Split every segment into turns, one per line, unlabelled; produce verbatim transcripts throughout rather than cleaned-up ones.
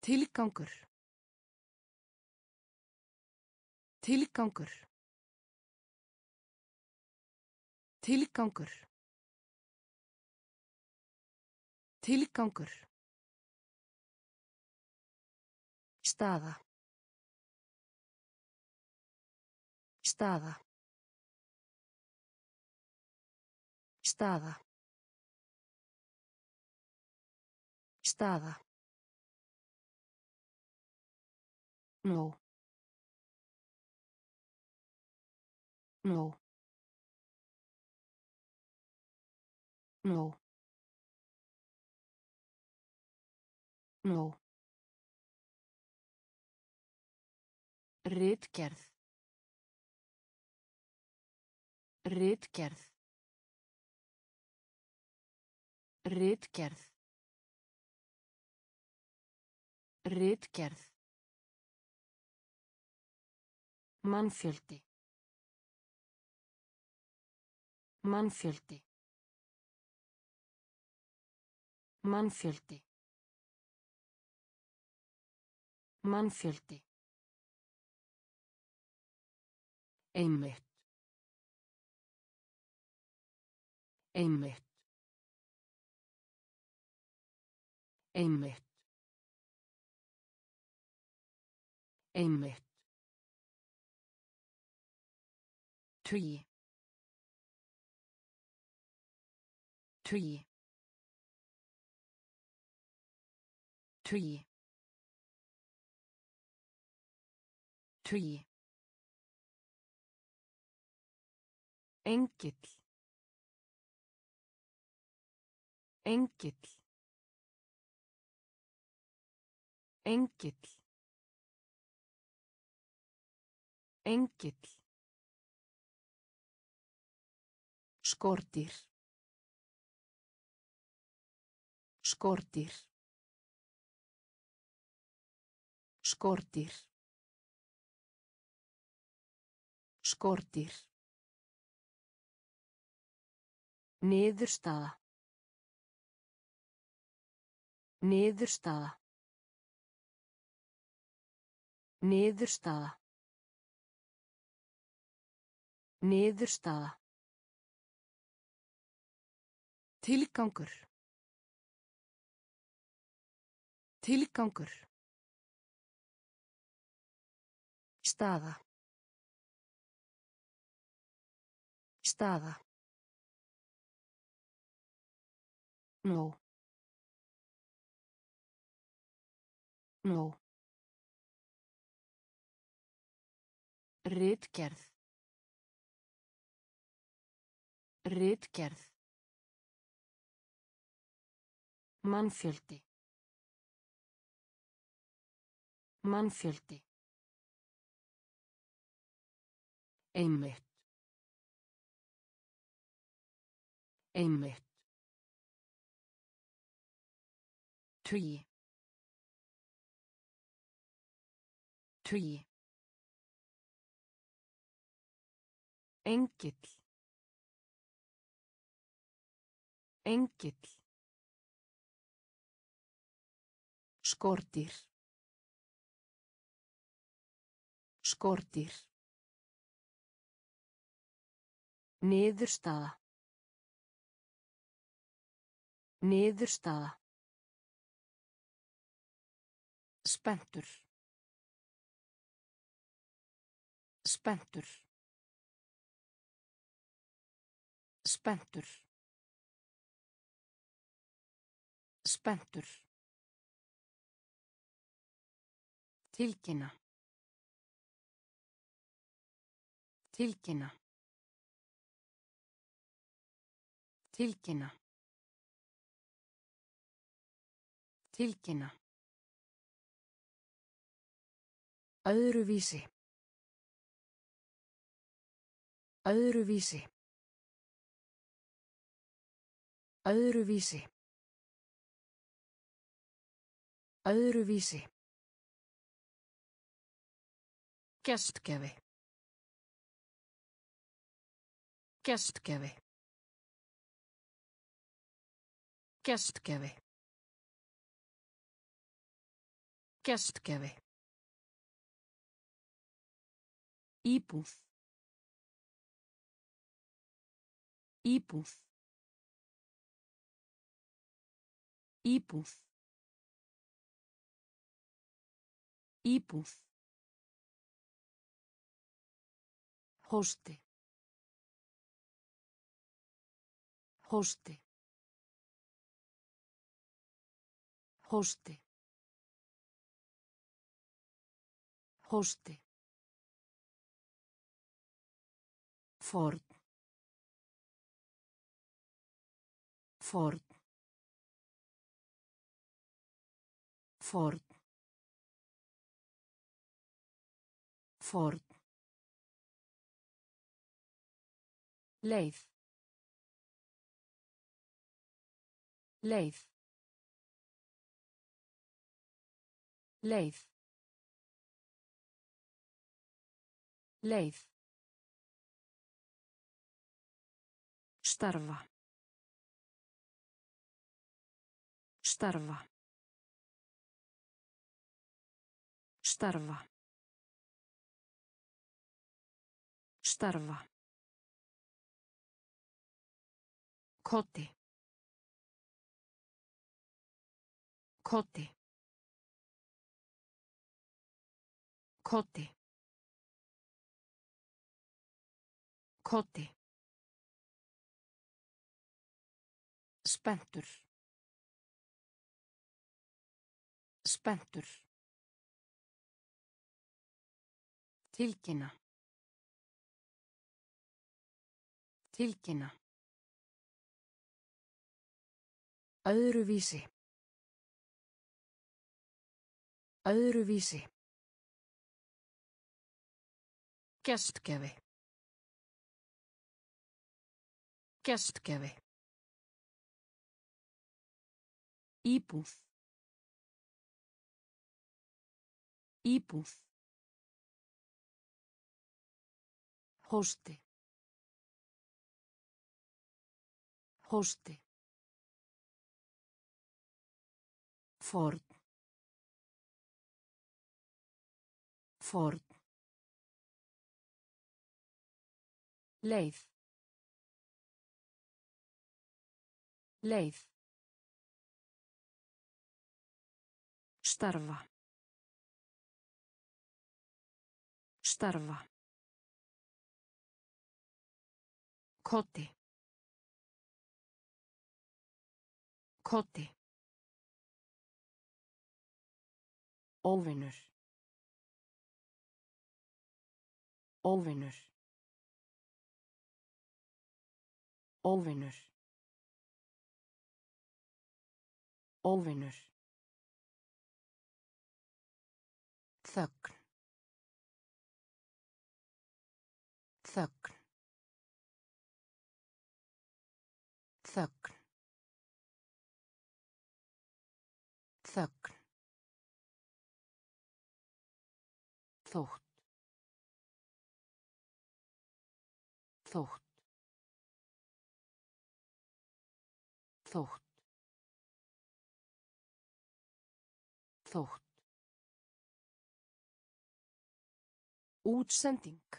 Tilgangur. Tilgangur. Tilgangur. Tilgangur. Staða. Staða. Staða. Staða. Nó. Nó. Nó. Nó. Ritgerð. Ritgerð. Ritgerð. Ritgerð. Mannfjöldi. Mannfjöldi. Mannfjöldi. Mannfjöldi. Einmitt. Einmitt. Einmitt. Einmitt. Tugi. Tugi. Tugi. Tugi. Engill. Engill. Engill. Engill. Skordýr. Skordýr. Skordýr. Skordýr. Niðurstaða. Niðurstaða. Niðurstaða. Niðurstaða. Tilgangur. Tilgangur. Staða. Staða. Nó. Nó. Ritgerð. Ritgerð. Mannfjöldi. Mannfjöldi. Einmitt. Einmitt. Tugi. Tugi. Engill. Engill. Skordýr. Skordýr. Niðurstaða. Niðurstaða. Spenntur. Spenntur. Spenntur. Spenntur. Tilkynna. Tilkynna. Tilkynna. Tilkynna. Öðruvísi. Öðruvísi. Öðruvísi. Öðruvísi. Gestgjafi. Gestgjafi. Gestgjafi. Gestgefi.
Íbúð. Íbúð. Íbúð. Íbúð. Hósti. Hósti. Hósti. Hósti. Ford. Ford. Ford. Ford. Leið. Leið. Leið. Leið. Starfa. Starfa. Starfa. Starfa. Koti. Koti. Koti. Koti. Spenntur. Spenntur. Tilkynna. Tilkynna.
Öðruvísi. Öðruvísi. Gestgefi. Gestgefi.
Íbúð. Íbúð. Hósti. Hósti. Ford. Ford. Leið. Leið. Starfa. Starfa. Koti. Koti. Óvinur. Óvinur. Óvinur. Óvinur. Þögn. Þögn. Þögn. Þögn. Þótt. Þótt. Þótt. Þótt. Útsending.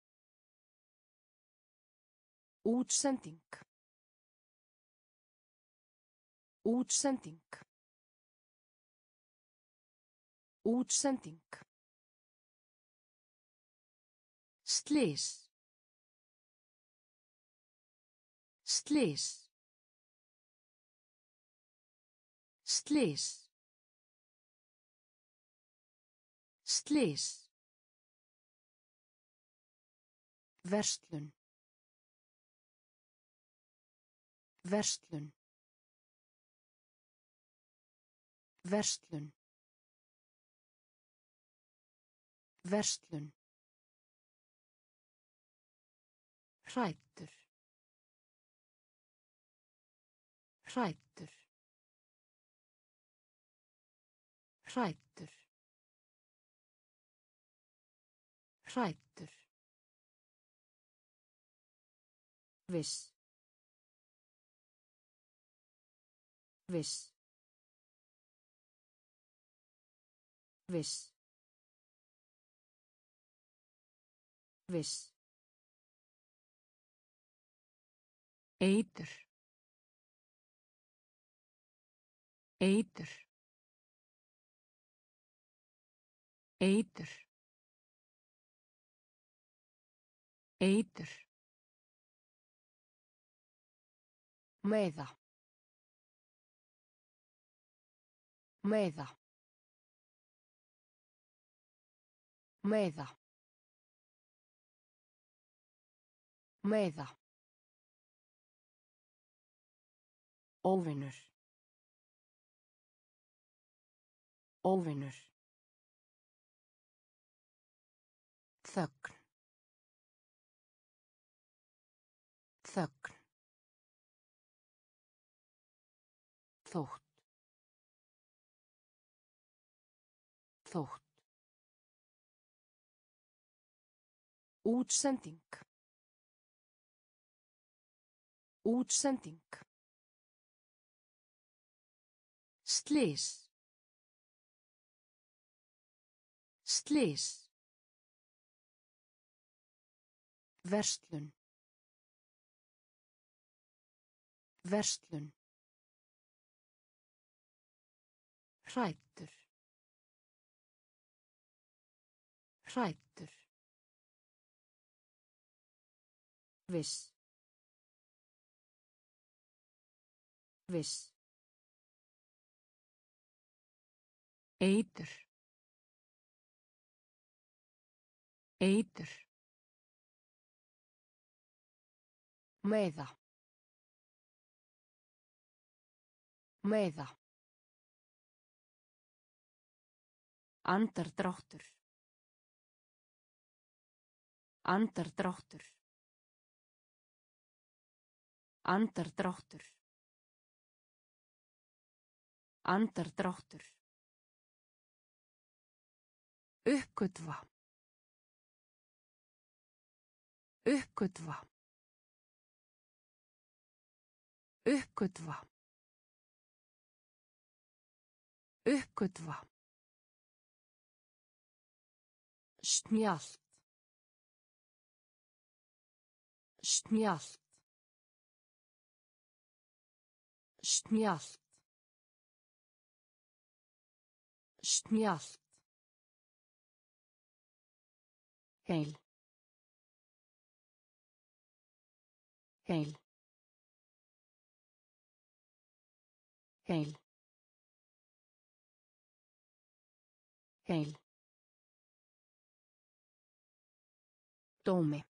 Útsending. Útsending. Útsending. Slys. Slys. Slys. Slys. Verslun. Verslun. Verslun. Verslun. Hræddur. Hræddur. Hræddur. Hræddur. Viss. Viss. Viss. Viss.
Eitur. Eitur. Eitur. Eitur.
Meiða. Meiða. Meiða. Meiða. Óvinur. Óvinur. Þögn. Þögn. Þótt. Þótt. Útsending. Útsending. Slys. Slys. Verslun. Verslun. Hræddur. Hræddur. Viss. Viss.
Eitur. Eitur.
Meiða. Meiða.
Andardráttur. Andardráttur. Andardráttur. Andardráttur. Uppgötva. Uppgötva. Uppgötva. Uppgötva. Snjallt. Snjallt. Snjallt. Snjallt. Heil. Heil. Heil. Heil.
Dómi.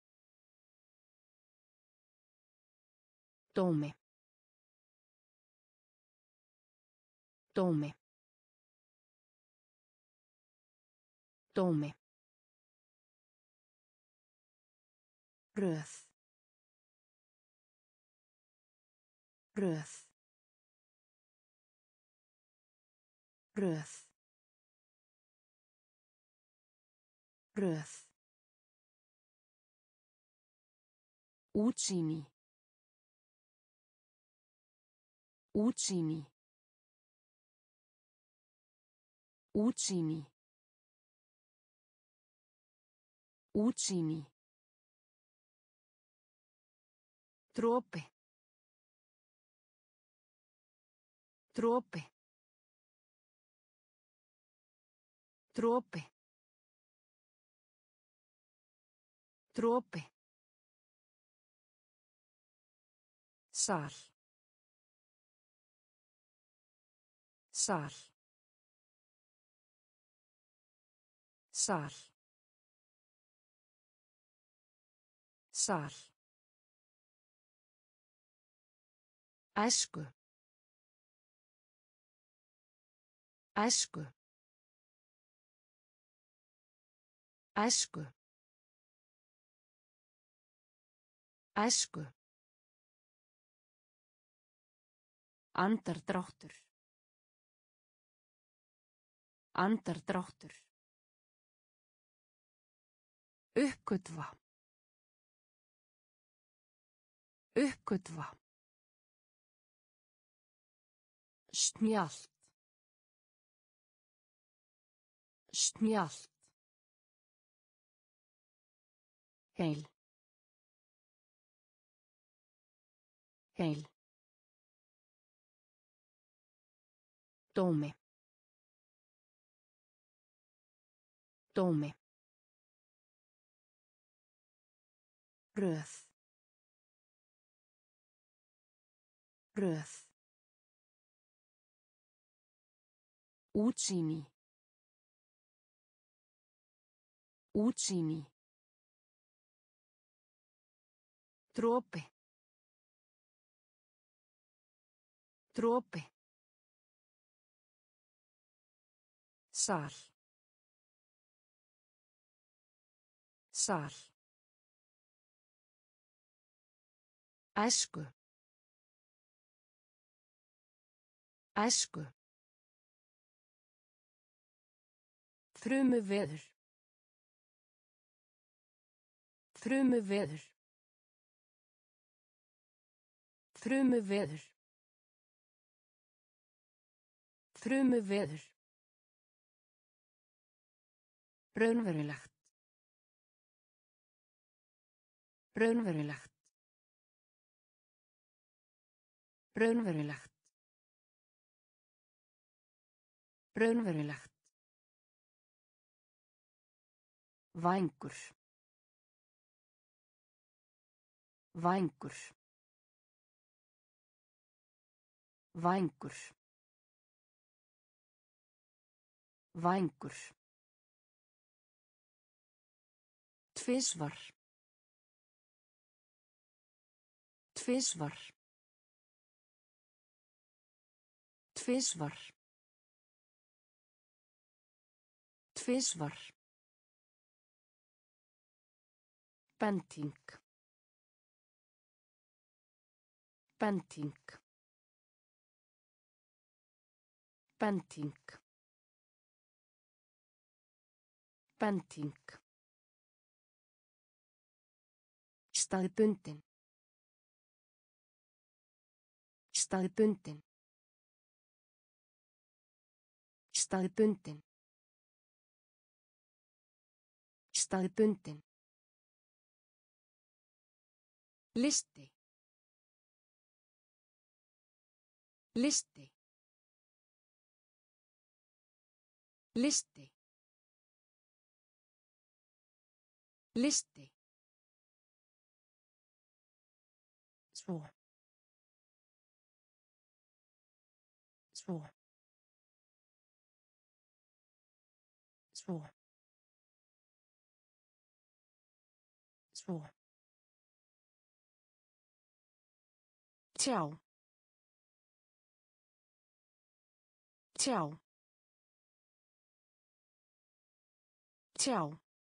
Dómi. Dómi. Dómi. Röð. Röð. Röð. Röð. Útsýni. Útsýni. Útsýni. Útsýni. Dropi. Dropi. Dropi. Dropi. Sal. Sal. Sal. Sal. Æsku. Æsku. Æsku. Æsku.
Andardráttur. Andardráttur. Uppgötva. Uppgötva.
Snjallt.
Snjallt. Heil. Heil. Dómi. Dómi. Röð. Röð. Útsýni. Útsýni. Dropi. Dropi. Sal. Sal. Æsku. Æsku. Þrumuveður. Þrumuveður. Þrumuveður. Þrumuveður. Raunverulegt. Raunverulegt. Raunverulegt. Raunverulegt. Vængur. Vængur. Vængur. Vængur. Tvisvar. Tvisvar. Tvisvar. Tvisvar. Bending. Bending. Bending. Bending. Staðbundin. Staðbundin. Staðbundin. Staðbundin. Listi. Listi. Listi. Listi. Svo. Svo. Svo. Svo. Tjá. Tjá. Tjá.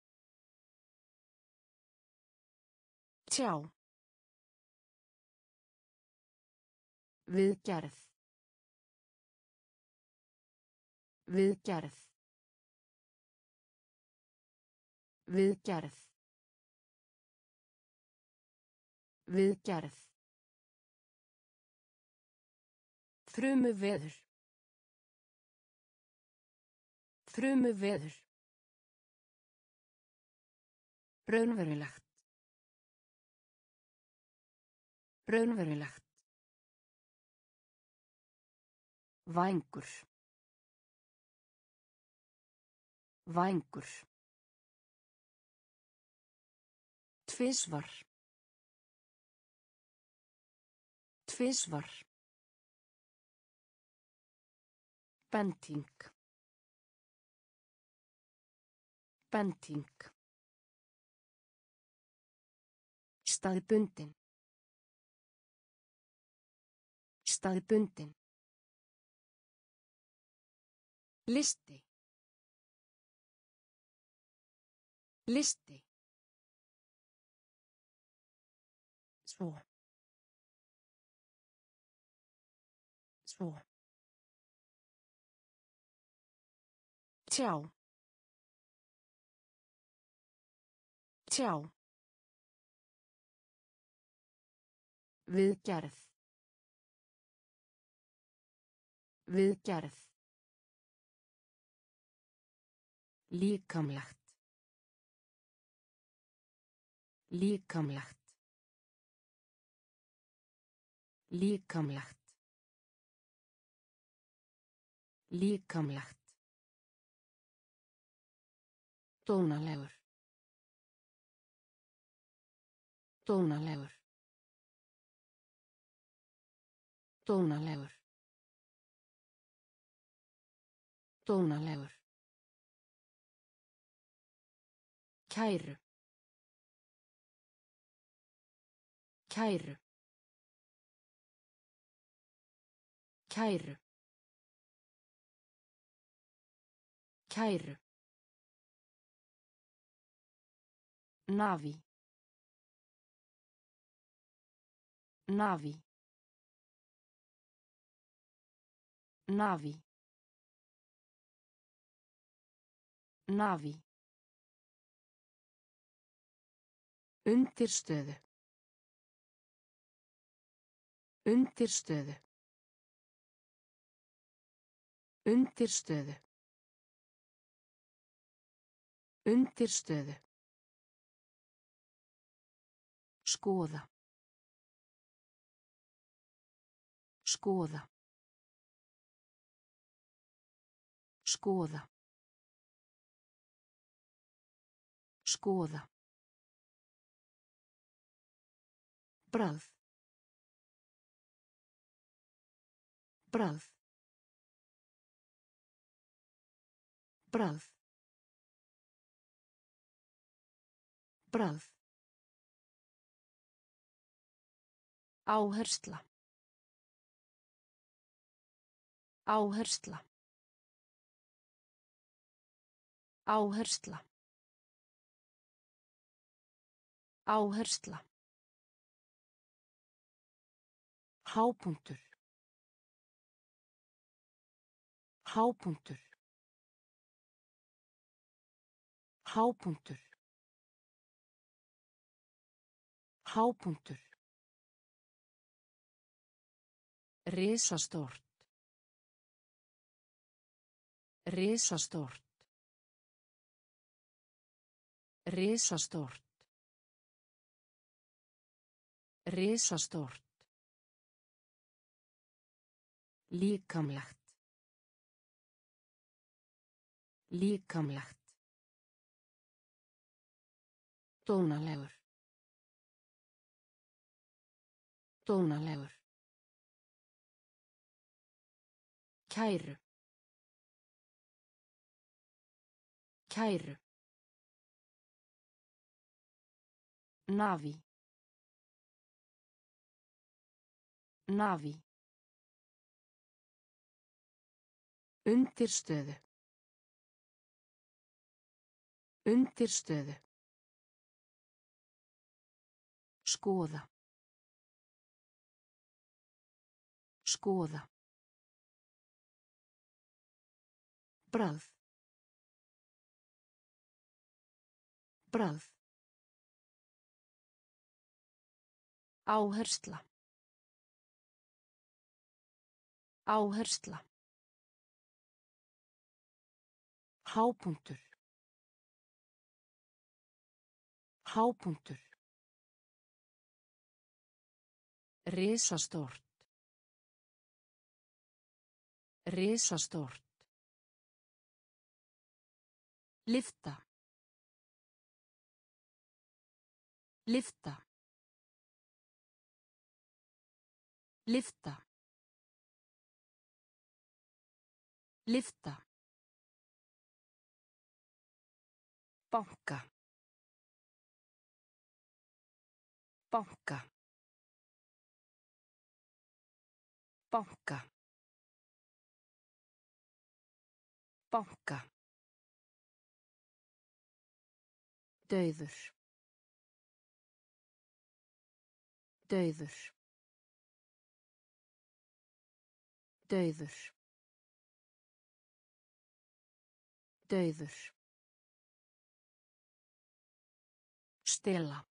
Tjá. Viðgerð. Viðgerð. Viðgerð. Viðgerð. Þrumuveður. Þrumuveður. Raunverulegt. Raunverulegt. Vængur. Vængur. Tvisvar. Tvisvar. Bending. Bending. Staðbundin. Staðbundin. Listi. Listi. Svo. Svo. Tjá. Tjá. Viðgerð. Viðgerð.
Líkamlegt. Líkamlegt. Líkamlegt. Líkamlegt. Dónalegur. Dónalegur. Dónalegur. Dónalegur. Kæru. Kæru. Kæru. Kæru. Navi. Navi. Navi. Navi. Undirstöðu. Undirstöðu. Undirstöðu. Undirstöðu. Skoða. Skoða. Skoða. Skoða. Bragð. Bragð. Bragð. Bragð. Áhersla. Áhersla. Áhersla. Áhersla. Hápunktur. Hápunktur. Hápunktur. Hápunktur. Risastórt. Risastórt. Risastórt. Risastórt. Líkamlegt. Líkamlegt. Dónalegur. Dónalegur. Kæru. Kæru. Navi. Navi. Undirstöðu. Undirstöðu. Skoða. Skoða. Bragð. Bragð. Áhersla. Áhersla. Hápunktur. Hápunktur. Risastórt. Risastórt. Lyfta. Lyfta. Lyfta. Lyfta. Banka. Banka. Banka. Banka. Dauður. Dauður. Dauður. Dauður. Stela.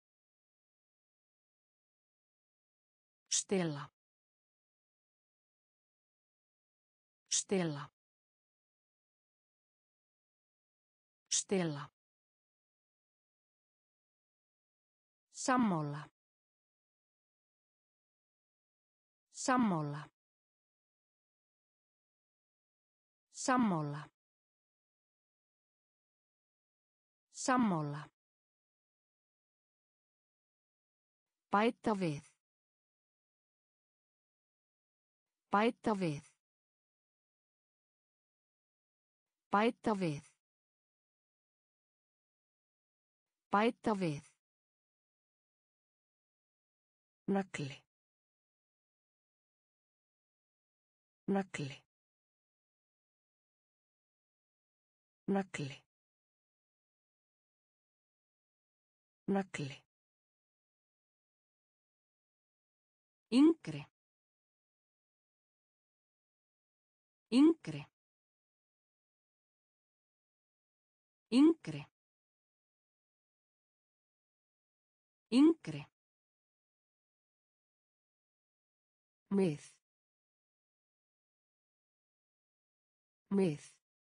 Stela. Stela. Stela.
Sammála. Sammála. Sammála. Sammála. Bæta við. Bæta við. Bæta við. Bæta við. Nagli. Nagli. Nagli. Nagli. Yngri. Yngri. Yngri. Yngri. Mið. Mið.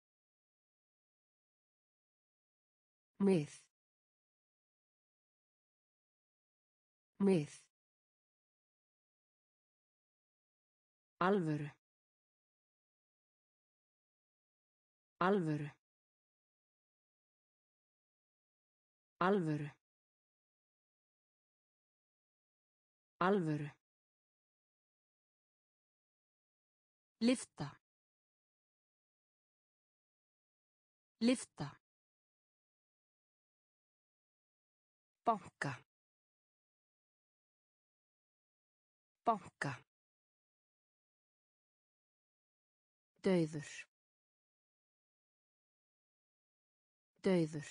Mið. Mið. Alvöru. Alvöru. Alvöru. Alvöru. Lyfta. Lyfta. Banka. Banka.
Dauður. Dauður.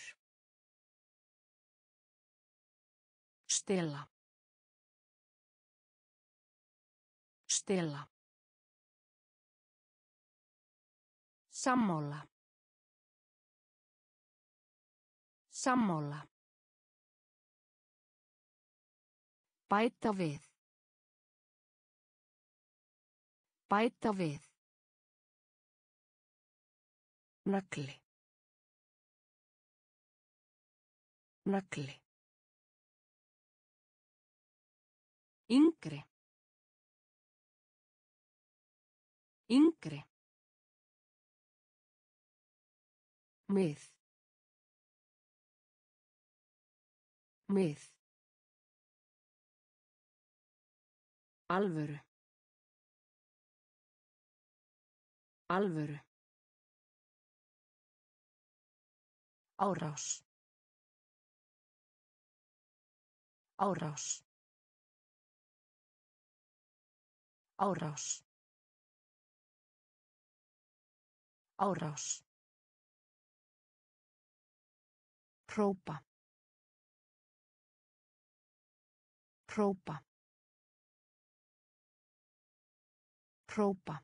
Stela. Stela.
Sammála. Sammála. Bæta við. Bæta við. Nagli. Nagli. Yngri. Yngri. Mið. Mið. Alvöru. Alvöru. Árás. Árás. Árás. Árás. Hrópa. Hrópa. Hrópa.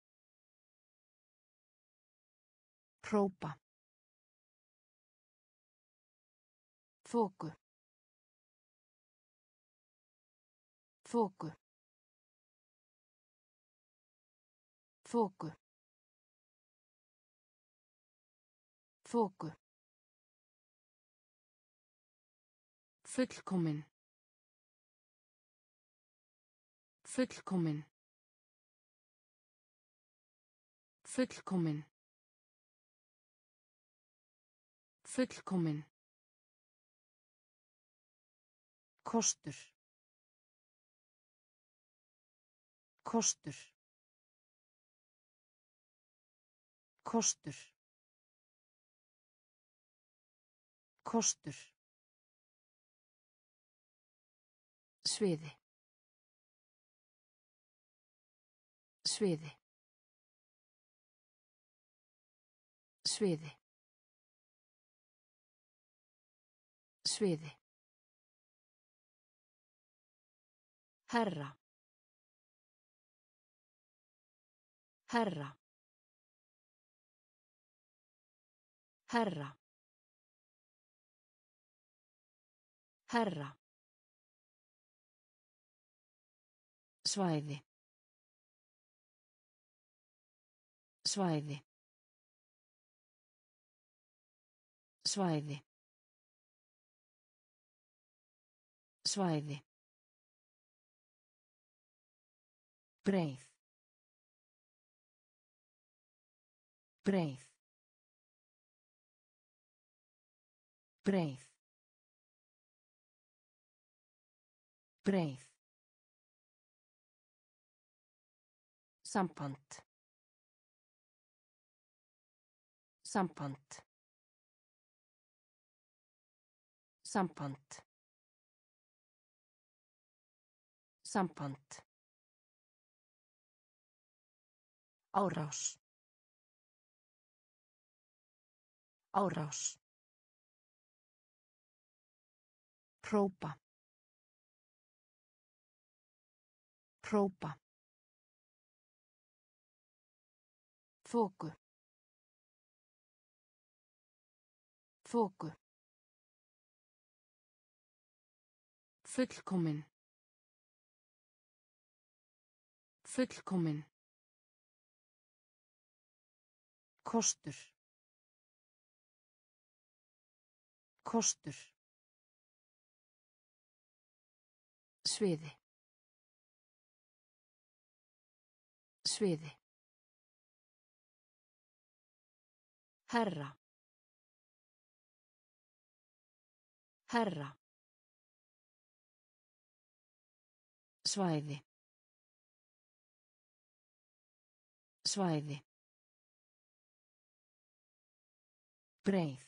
Hrópa. Þoku. Þoku. Þoku. Þoku. Fullkomin. Fullkomin. Fullkomin. Fullkomin. Kostur. Kostur. Kostur. Kostur. Sviði. Sviði. Sviði. Sviði. Herra. Herra. Herra. Herra. Svæði. Svæði.
Svæði. Svæði. Breið. Breið. Breið. Breið. Samband. Samband. Samband. Samband. Árás. Árás. Hrópa. Hrópa. Þoku. Þoku. Fullkomin. Fullkomin. Kostur. Kostur. Sviði. Sviði.
Herra. Herra.
Svæði. Svæði. Breið.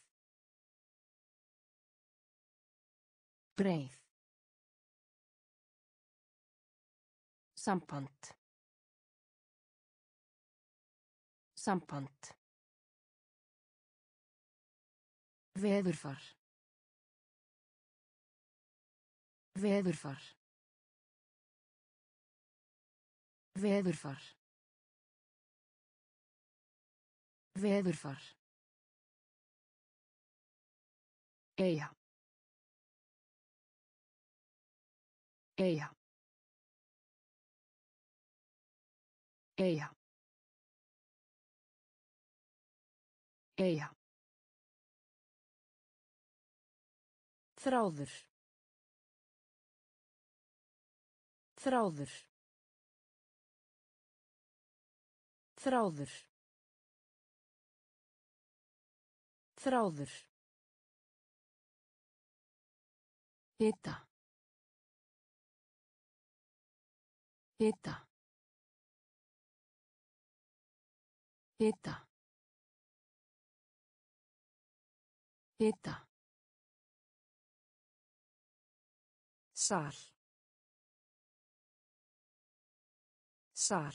Breið. Samband. Samband. Veðurfar. Veðurfar. Veðurfar. Veðurfar. Eyja. Eyja. Eyja. Eyja. Þráður. Þráður. Þráður. Þráður. Hita. Hita. Hita. Hita. Sal. Sal.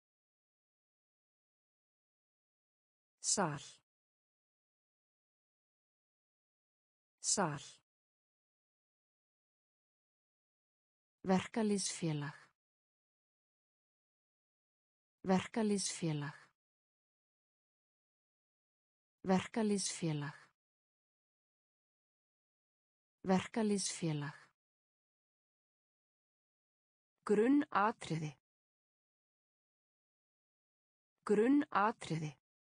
Sal. Sal. Verkalýðsfélag. Verkalýðsfélag. Verkalýðsfélag. Verkalýðsfélag. Grunnatriði. Grunnatriði.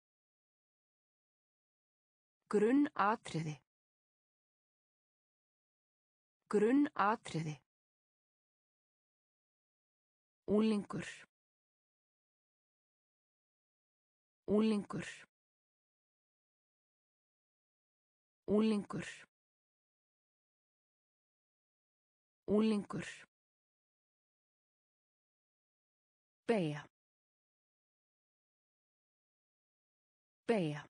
Grunnatriði. Grunnatriði. Unglingur. Unglingur. Unglingur. Unglingur. Beygja. Beygja.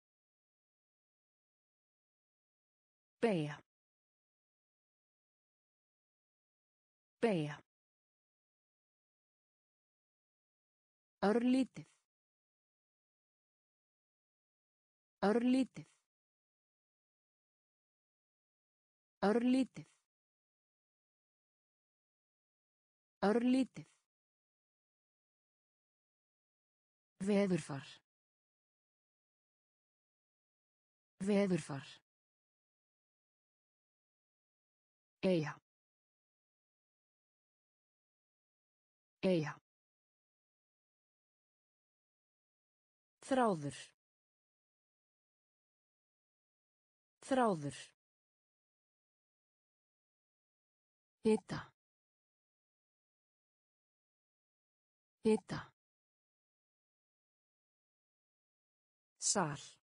Beygja. Beygja. Örlítið. Örlítið. Örlítið. Örlítið. Veðurfar. Veðurfar. Eyja. Eyja. Þráður. Þráður. Hita. Hita. Sal.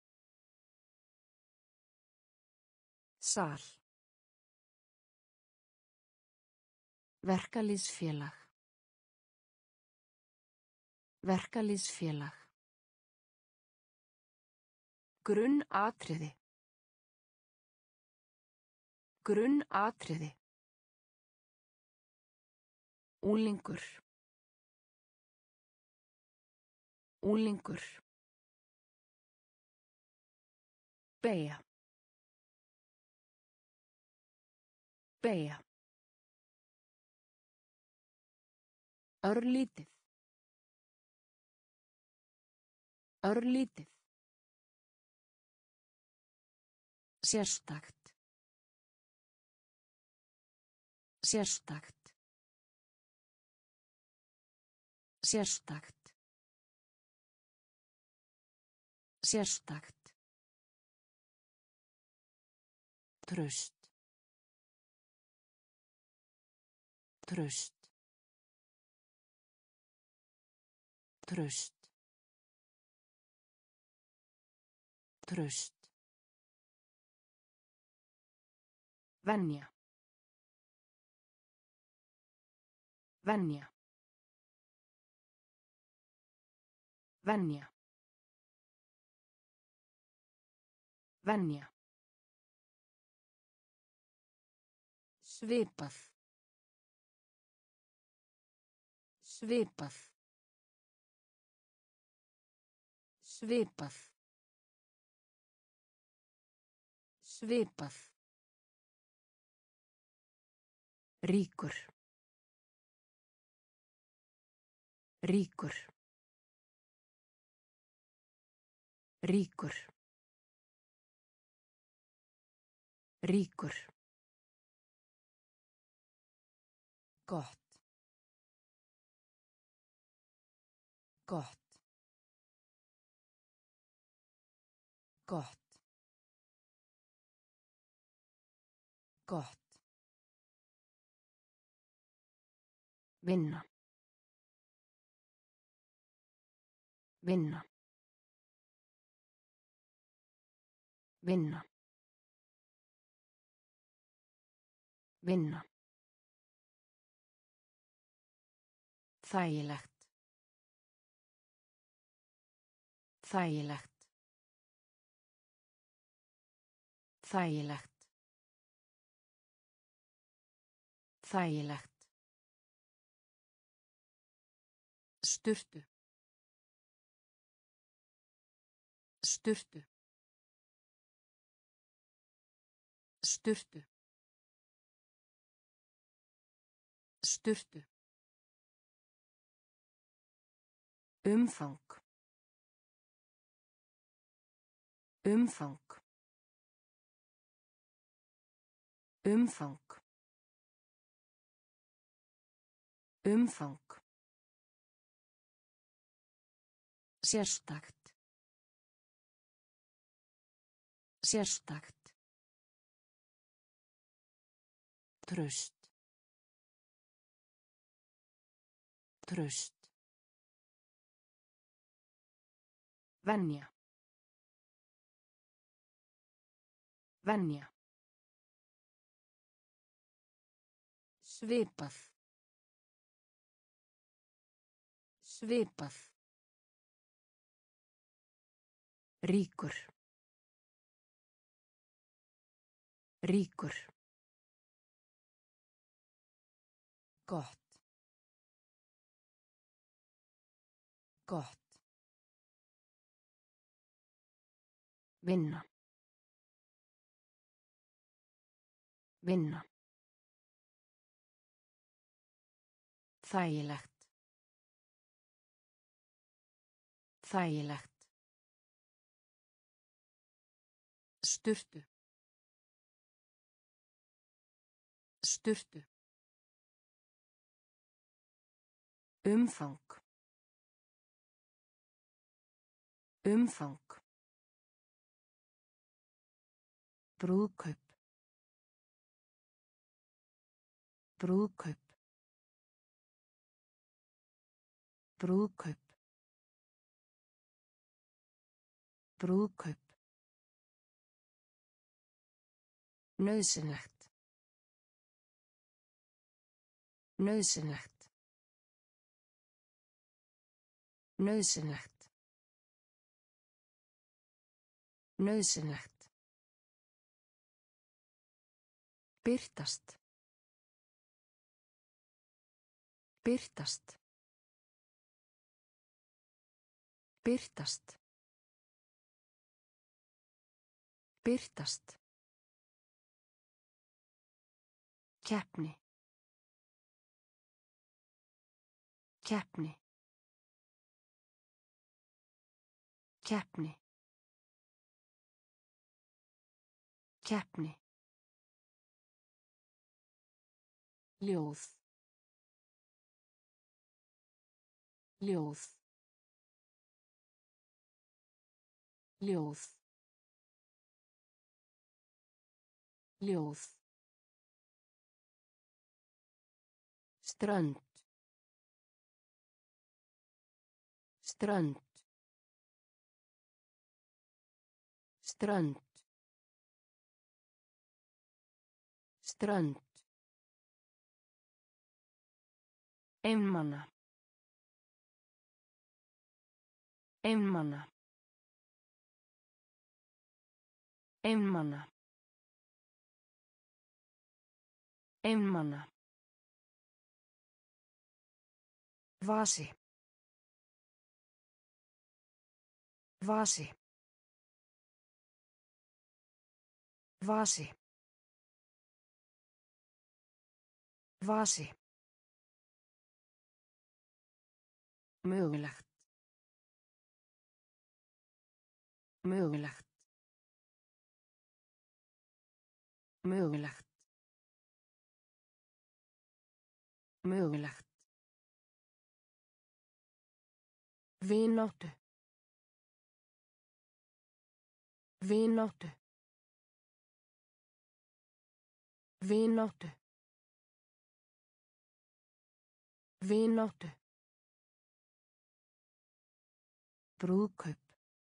Sal. Verkalýðsfélag. Verkalýðsfélag. Grunnatriði. Grunnatriði. Unglingur. Unglingur. Beygja. Beygja. Örlítið. Örlítið. Sérstakt. Sérstakt. Sérstakt. Sérstakt. Traust. Traust. Traust. Traust. Venja. Venja. Venja. Venja. Svipað. Svipað. Svipað. Svipað. Ríkur. Ríkur. Ríkur. Ríkur. Gott. Gott. Gott. Gott. Vinna. Vinna. Vinna. Vinna. Þægilegt. Þægilegt. Þægilegt. Þægilegt. Sturtu. Sturtu. Sturtu. Sturtu. Umfang. Umfang. Umfang. Umfang. Sérstakt. Sérstakt. Traust. Traust. Venja. Venja. Svipað. Svipað. Ríkur. Ríkur. Gott. Gott. Vinna. Vinna. Þægilegt. Þægilegt. Sturtu. Sturtu. Umfang. Umfang. Brúðkaup. Brúðkaup. Brúðkaup. Brúðkaup. Nauðsynlegt. Nauðsynlegt. Nauðsynlegt. Nauðsynlegt. Birtast. Birtast. Birtast. Birtast. Keppni. Keppni. Keppni. Keppni. Ljóð. Ljóð. Ljóð. Ljóð. Strönd. Strönd. Strönd. Strönd. Einmana. Einmana. Einmana. Einmana. Vasi. Vasi. Vasi. Vasi. Mögulegt. Mögulegt. Mögulegt. Mögulegt. Vináttu. Vináttu. Vináttu. Vináttu. Brúðkaup.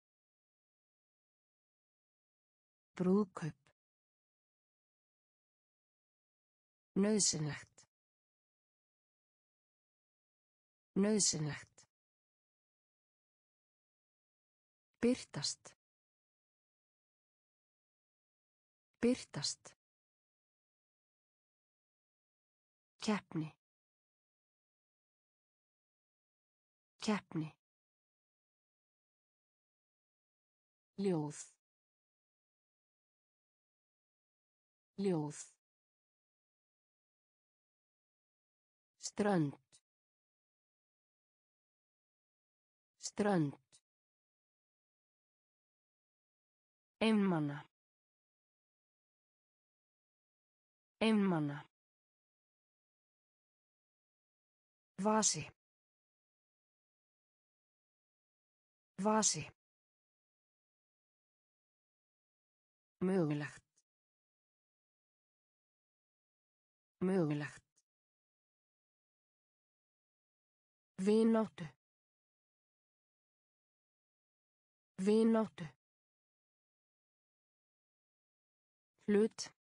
Brúðkaup. Nauðsynlegt. Nauðsynlegt. Birtast. Birtast. Keppni. Keppni. Ljóð. Ljóð. Strönd. Strönd. Einmana. Einmana. Vasi. Vasi. Mögulegt. Mögulegt. Vináttu. Vináttu. Hlut.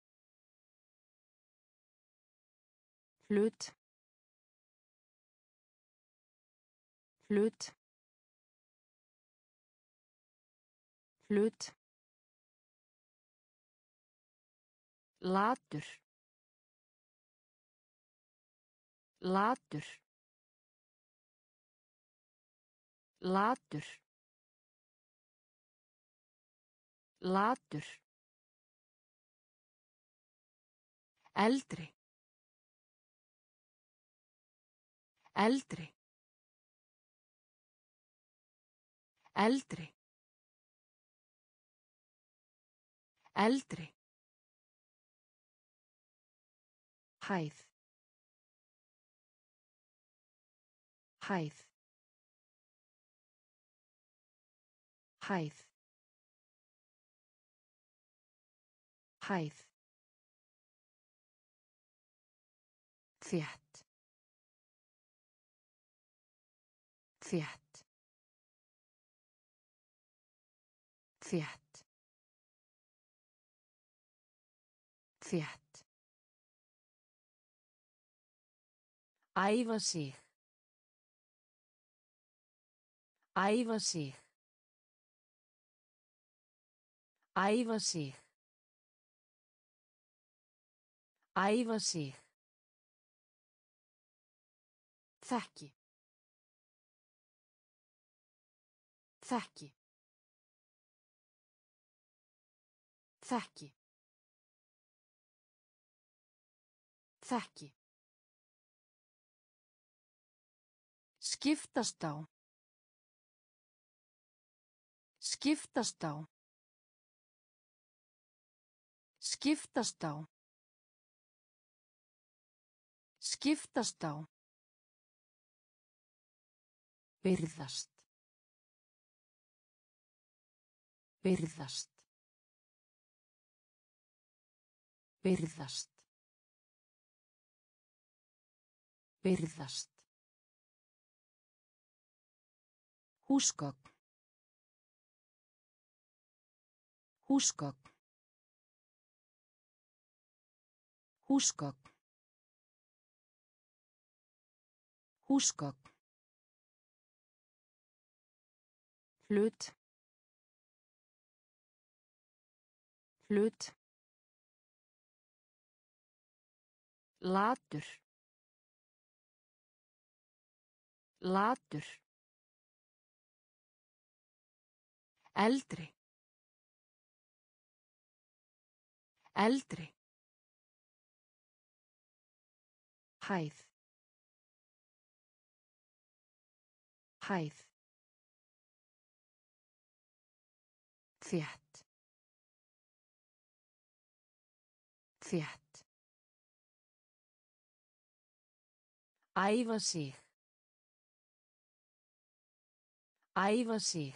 Hlut. Hlut. Hlut. Latur. Latur. Latur. Latur. Eldri. Eldri. Eldri. Eldri. Hæð. Hæð. Hæð. Hæð. Þétt. Þétt. Þétt. Þétt.
Æfa sig. Æfa sig. Æfa sig. Æfa sig. Þekki. Þekki. Þekki. Þekki. Skiptast á. Skiptast á. Skiptast á. Skiptast á. Virðast. Virðast. Virðast. Virðast. Húsgögn. Húsgögn. Húsgögn. Húsgögn. Hlut. Hlut. Latur. Latur. Eldri. Eldri. Hæð. Hæð. Þétt. Þétt. Æfa sig. Æfa sig.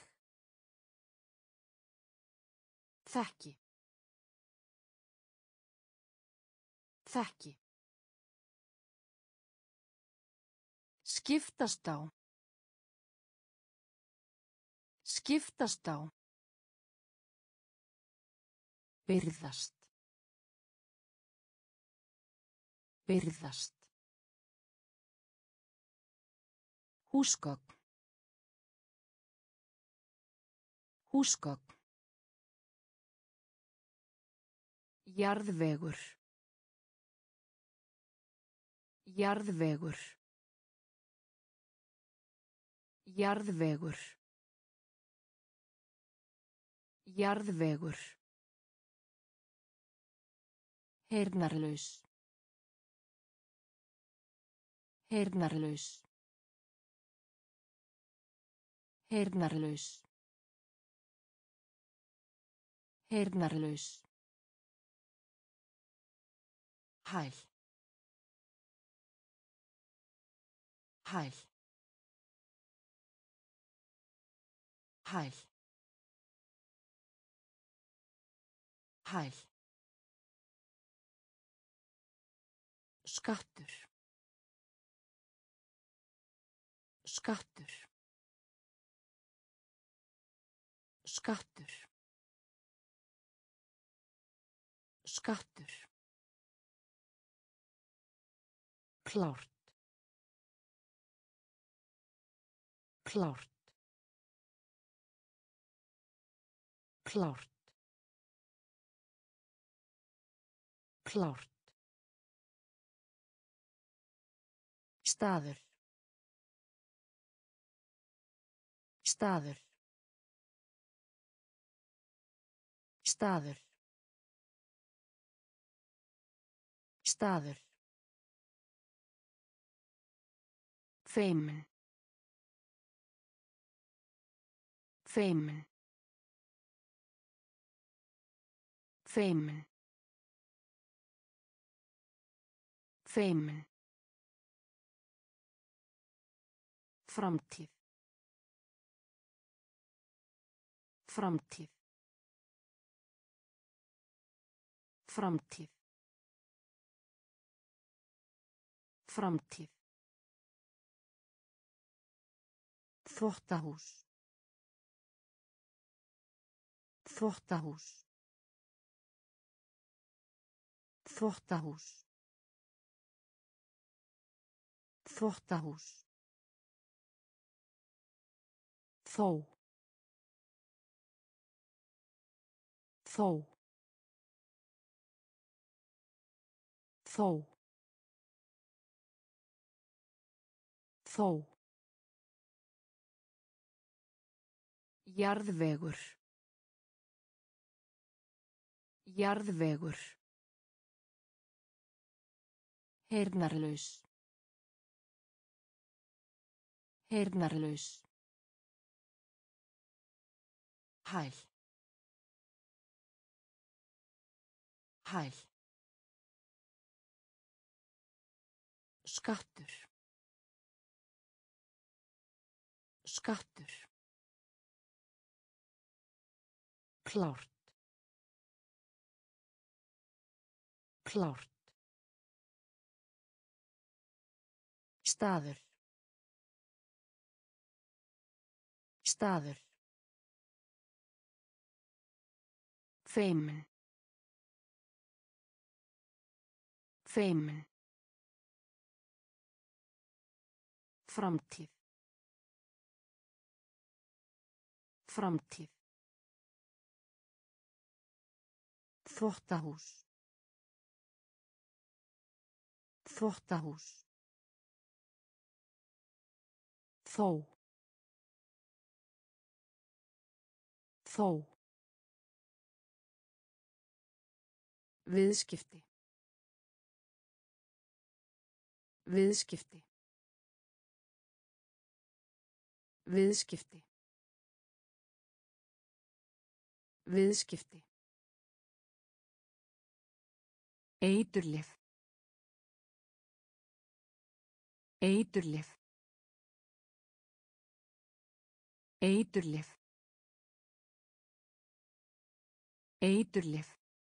Þekki. Þekki. Skiptast á. Skiptast á. Virðast. Virðast. Húsgögn. Húsgögn. Jarðvegur. Jarðvegur. Jarðvegur. Jarðvegur. Heyrnarlaus. Heyrnarlaus. Heyrnarlaus. Heyrnarlaus. Hæl. Hæl. Hæl. Hæl. Skattur. Skattur. Skattur. Skattur. Klárt. Klárt. Klárt. Klárt. Staður. Staður. Staður. Staður. Feimin. Feimin. Feimin. Feimin. Framtíð. Framtíð. Framtíð. Framtíð.
Þvottahús. Þvottahús. Þvottahús. Þvottahús. Þó. Þó. Þó. Þó.
Jarðvegur. Jarðvegur. Heyrnarlaus. Heyrnarlaus. Hæl. Hæl. Skattur. Skattur. Klárt. Klárt. Staður. Staður. Feimin. Feimin. Framtíð. Framtíð.
Þvottahús. Þvottahús. Þó. Þó. Viðskipti. Viðskipti. Viðskipti. Viðskipti. Eiturlyf. Eiturlyf. Eiturlyf. Eiturlyf.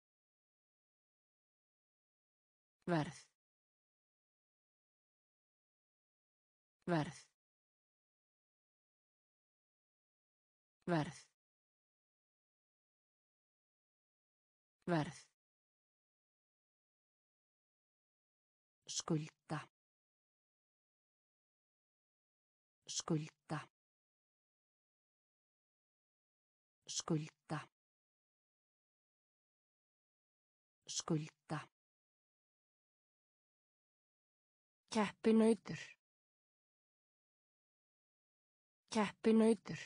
Verð. Verð. Verð. Verð. Skulda. Skulda. Skulda. Skulda. Keppinautur. Keppinautur.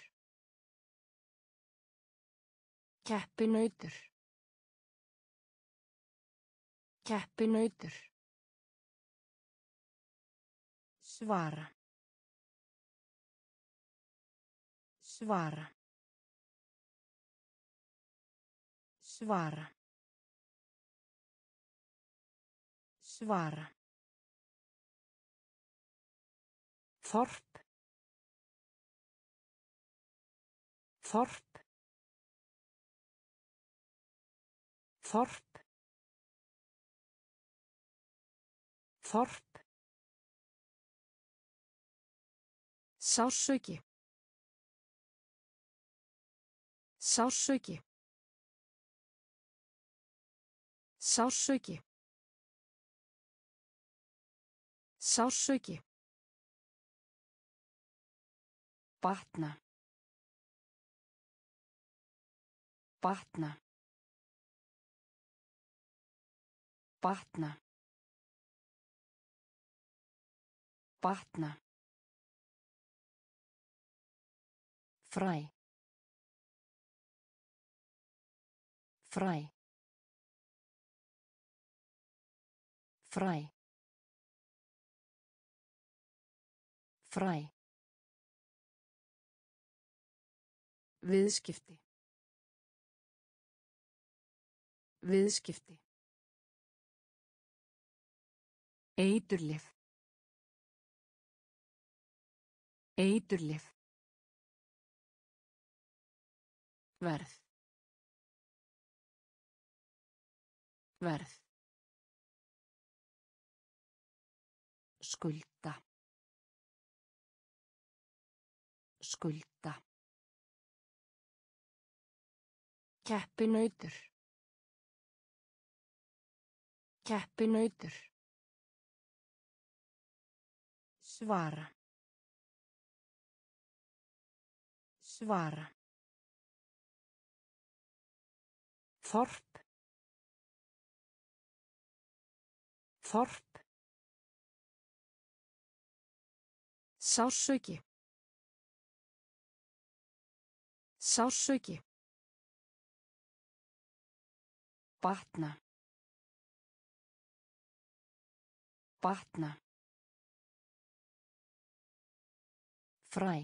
Keppinautur. Keppinautur. Svara. Svara. Svara. Svara. Þorp. Þorp. Þorp. Þorp. Sársauki. Sársauki. Sársauki. Sársauki. Batna. Batna. Batna. Batna. Fræ. Fræ. Fræ. Fræ. Viðskipti. Viðskipti. Eiturlyf. Eiturlyf. Verð.
Verð. Skulda. Skulda. Keppinautur. Keppinautur. Svara. Svara. Þorp. Þorp. Sársauki. Sársauki. Batna. Batna. Fræ.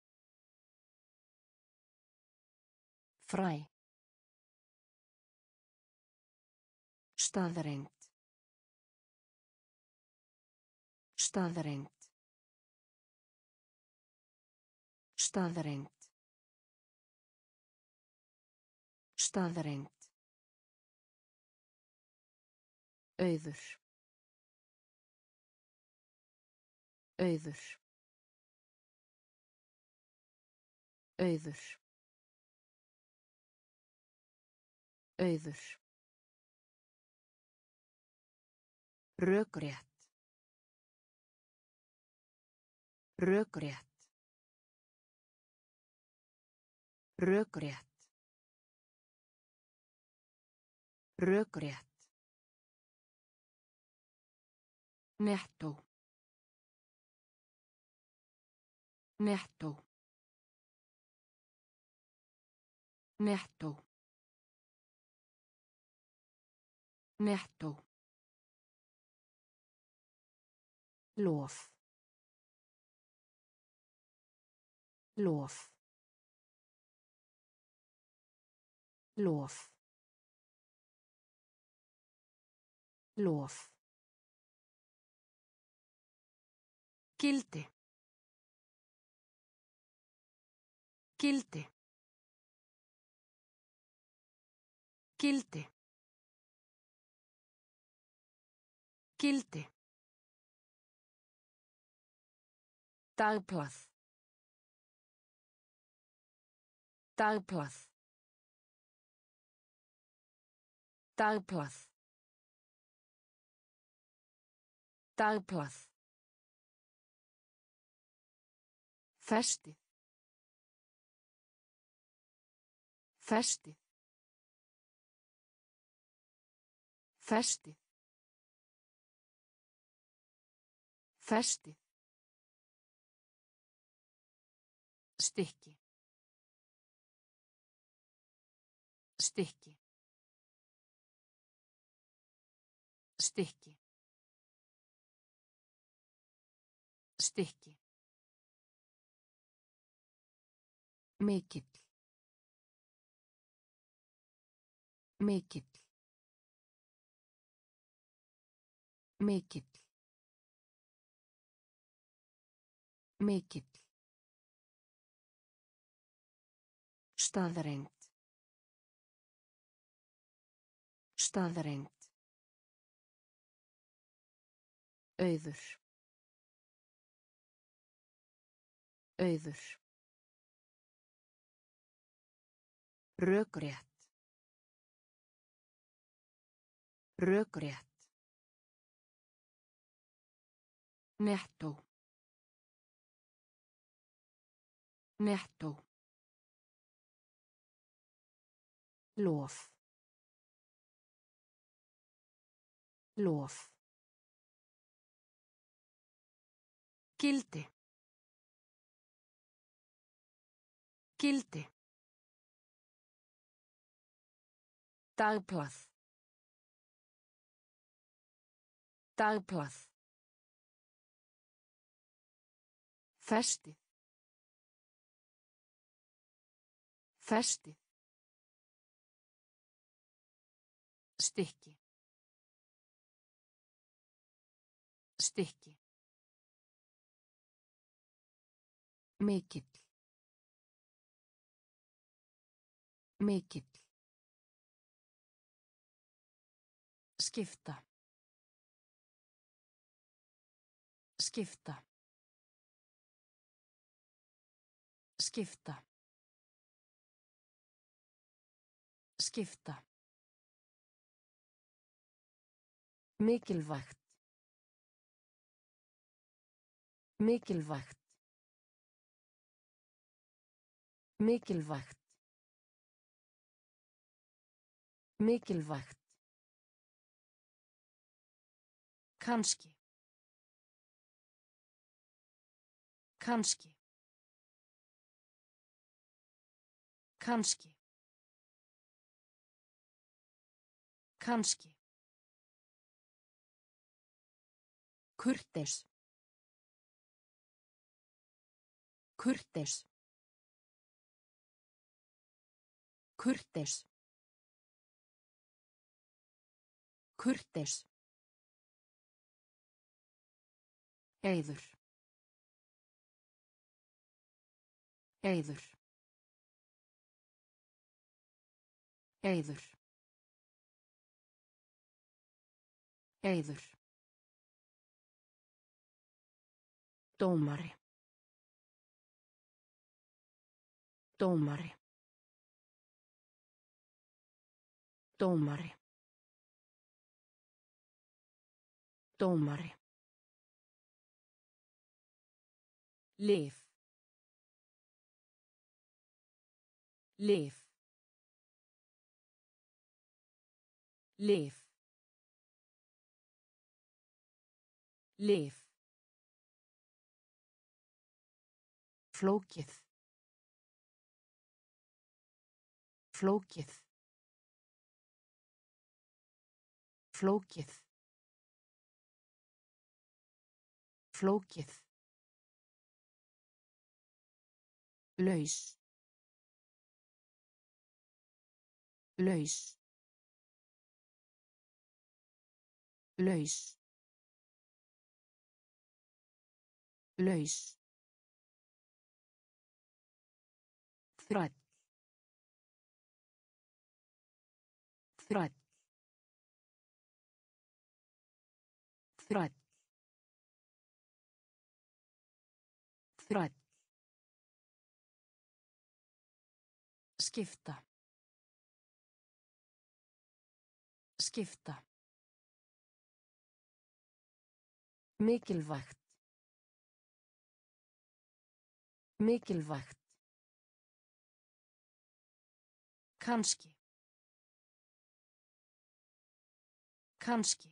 Fræ. Staðreynd. Staðreynd. Staðreynd. Staðreynd. Auður. Auður. Auður. Auður. Rökrétt. Rökrétt. Rökrétt. Rökrétt. Nettó. Nettó. Nettó. Nettó. Lof. Lof. Lof. Lof. Gildi. Gildi. Gildi. Gildi. Dagblað. Dagblað. Dagblað. Dagblað. Festið. Festið. Festið. Festið. Stykki. Stykki. Stykki. Stykki. Mikill. Mikill. Mikill. Mikill. Staðreynd. Staðreynd. Auður. Auður. Rökrétt. Rökrétt. Nettó. Nettó. Lof. Lof. Gildi. Gildi. Dagblað. Dagblað. Festið. Festið. Stykki. Stykki. Mikill. Mikill.
Skipta. Skipta. Skipta. Skipta. Mikilvægt. Mikilvægt. Mikilvægt. Mikilvægt. Kannski. Kannski. Kannski. Kannski. Kurteis. Kurteis. Kurteis. Kurteis. Eiður. Eiður. Eiður. Eiður. Dómari. Dómari. Dómari. Dómari. Lyf. Lyf. Lyf. Lyf. Flókið. Flókið. Flókið. Flókið. Laus. Laus. Laus. Laus. Þræll. Þræll. Þræll. Þræll. Skipta. Skipta. Mikilvægt. Mikilvægt. Kannski. Kannski.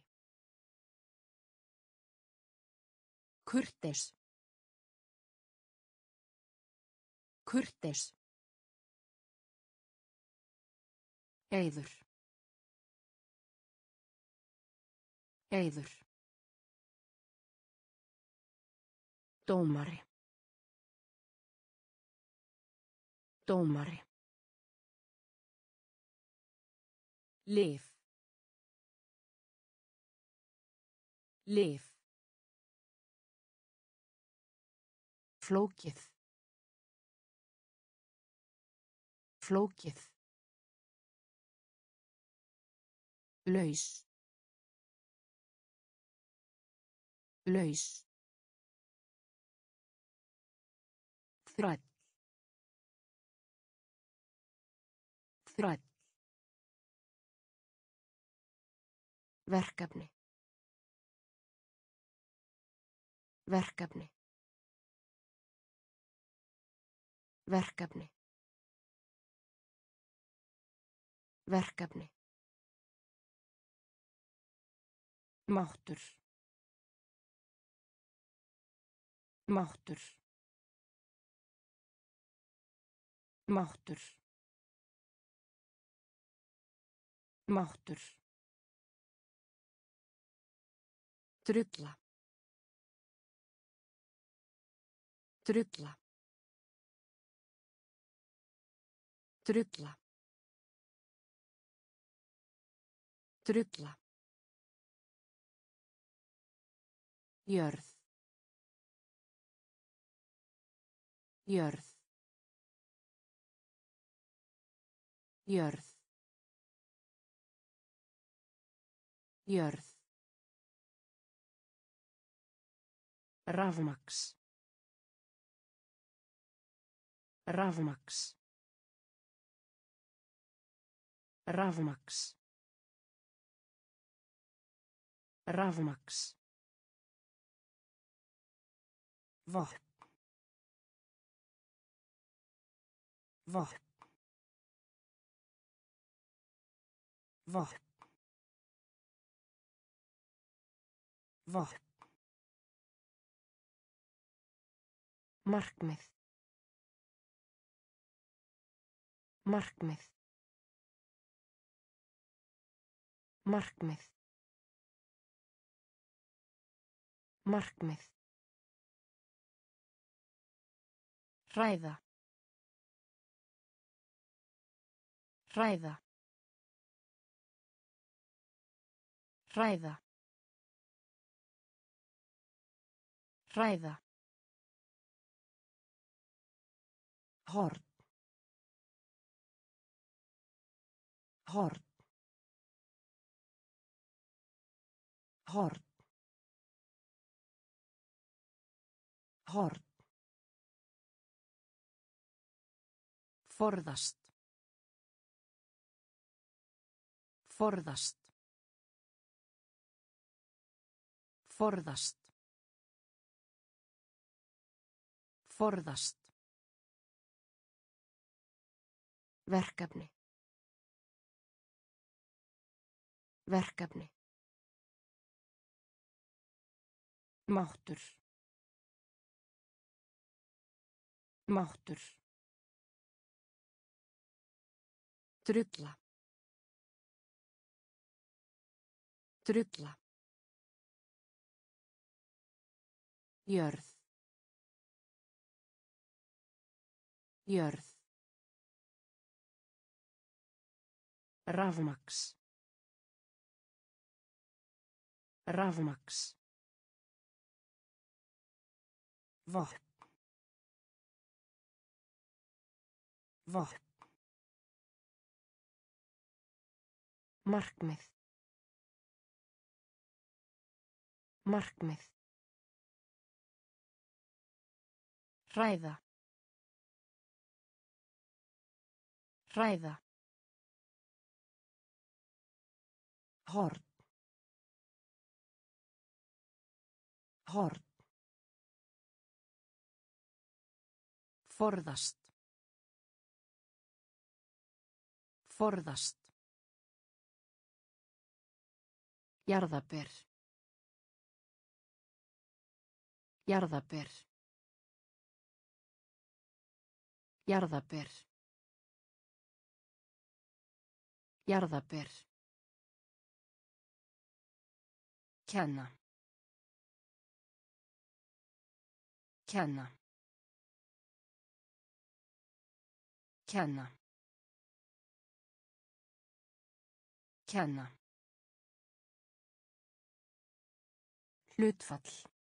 Kurteis. Kurteis. Eiður. Eiður. Dómari. Dómari. Lyf. Lyf. Flókið. Flókið. Laus. Laus. Þræll. Þræll. Verkefni. Verkefni. Verkefni. Verkefni. Máttur. Máttur. Máttur. Máttur. Drulla. Drulla. Drulla. Drulla. Jörð. Jörð. Jörð. Jörð. Rafmaks. Rafmaks. Rafmaks. Rafmaks. Vopn. Vopn. Vopn. Vopn. Markmið. Markmið. Markmið. Markmið. Hræða. Hræða. Hræða. Hræða. Horn. Horn. Horn. Horn. Forðast. Forðast. Forðast. Forðast. Verkefni. Verkefni. Máttur. Máttur. Drulla. Drulla. Jörð. Jörð. Rafmaks. Rafmaks. Vopn. Vopn. Markmið. Markmið. Hræða. Hræða. Horn. Horn. Forðast. Forðast. Jarðaber. Jarðaber. Jarðaber. Jarðaber. Kenna. Kenna. Kenna. Kenna. Hlutfall.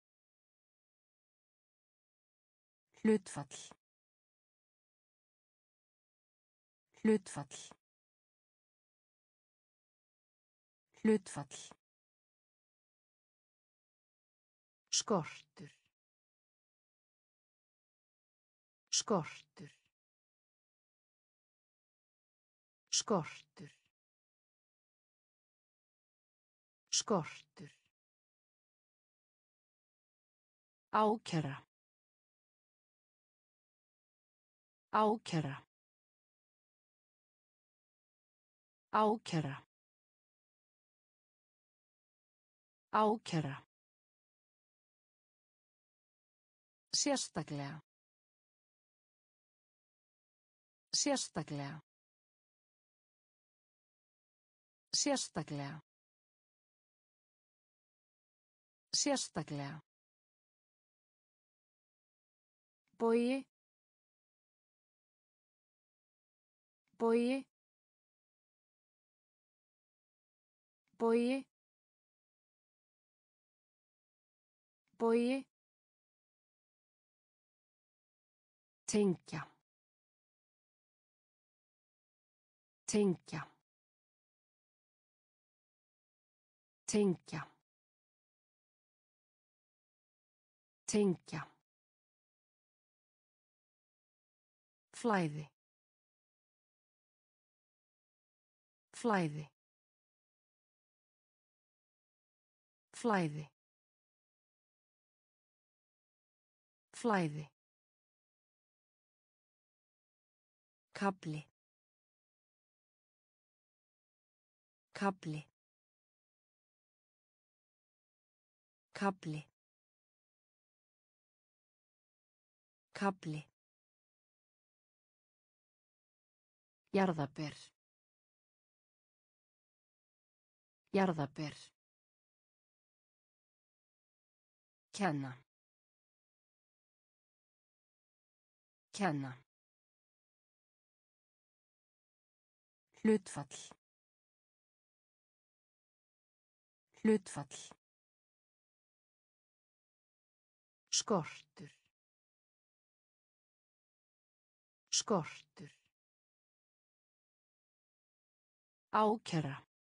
Hlutfall. Hlutfall. Hlutfall. Skortur. Skortur. Skortur. Skortur. Ákæra. Ákæra. Ákæra. Ákæra. Sérstaklega. Sérstaklega. Sérstaklega. Sérstaklega. Bogi. Bogi. Bogi. Bogi. Tengja. Tengja. Tengja. Tengja. Flæði. Flæði. Flæði. Flæði. Kafli. Kafli. Kafli. Kafli. Jarðaber. Jarðaber. Kenna. Kenna. Hlutfall. Hlutfall. Skortur. Skortur. Ákæra.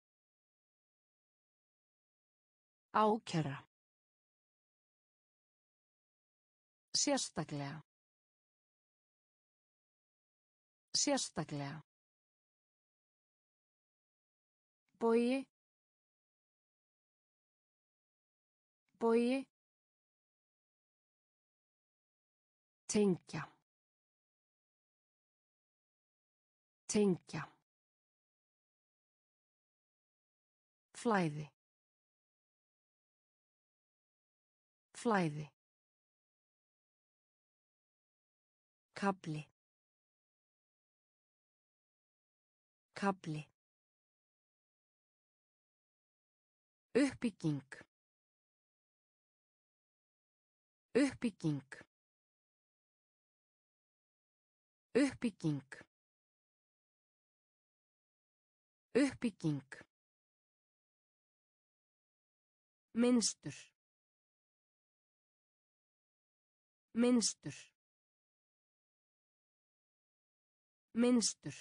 Ákæra. Sérstaklega. Sérstaklega. Bogi. Bogi. Tengja. Tengja. Flæði. Flæði. Kafli. Kafli. Uppbygging. Uppbygging. Uppbygging. Uppbygging. Minnstur. Minnstur. Minnstur.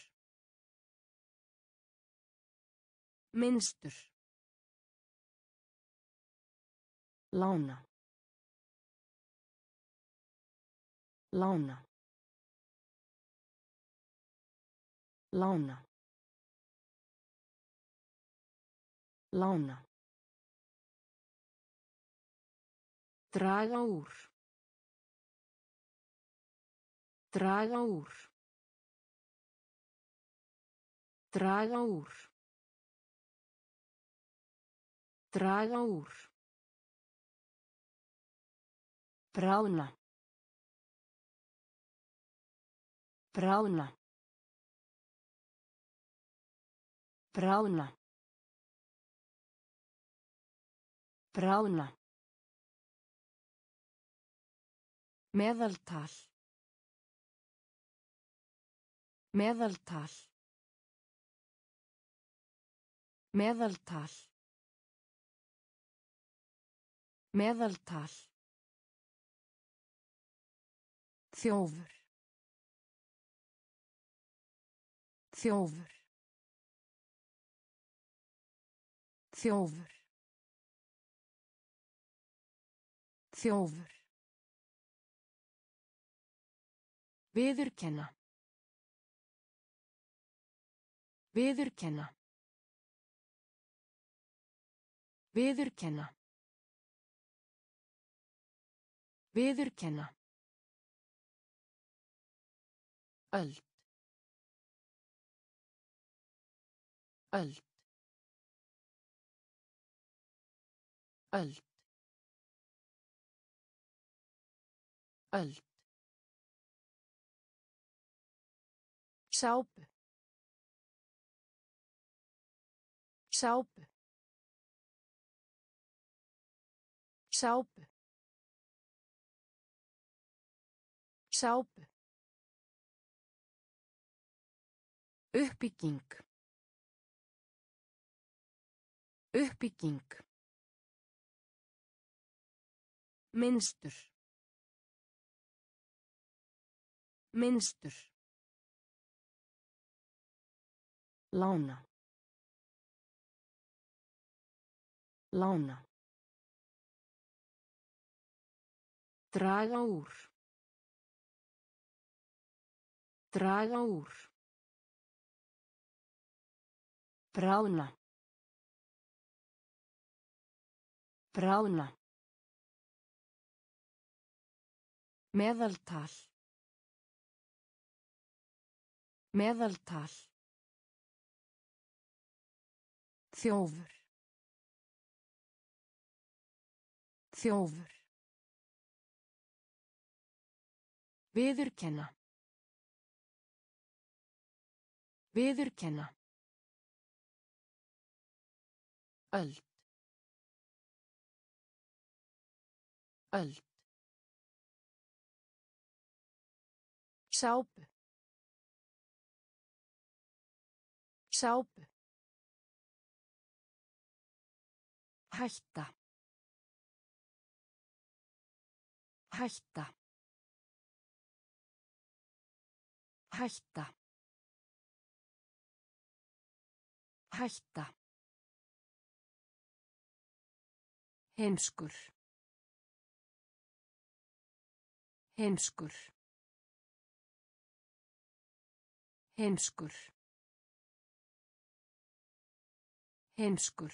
Minnstur. Lána. Lána. Lána. Lána. Draga úr. Draga úr. Draga úr. Draga úr. Bráðna. Bráðna. Bráðna. Bráðna. Meðaltal. Meðaltal. Meðaltal. Meðaltal. Þjófur. Þjófur. Þjófur. Þjófur. Viðurkenna. Viðurkenna. Viðurkenna. Viðurkenna. Öld. Öld. Öld. Öld. Sápu. Sápu. Sápu. Sápu. Uppbygging. Uppbygging. Minnstur. Minnstur. Lána. Lána. Draga úr. Draga úr. Bráðna. Bráðna. Meðaltal. Meðaltal. Þjófur. Þjófur. Viðurkenna. Viðurkenna. Öld. Öld. Sápu. Sápu. Hætta. Hætta. Hætta. Hætta. Heimskur. Heimskur. Heimskur. Heimskur.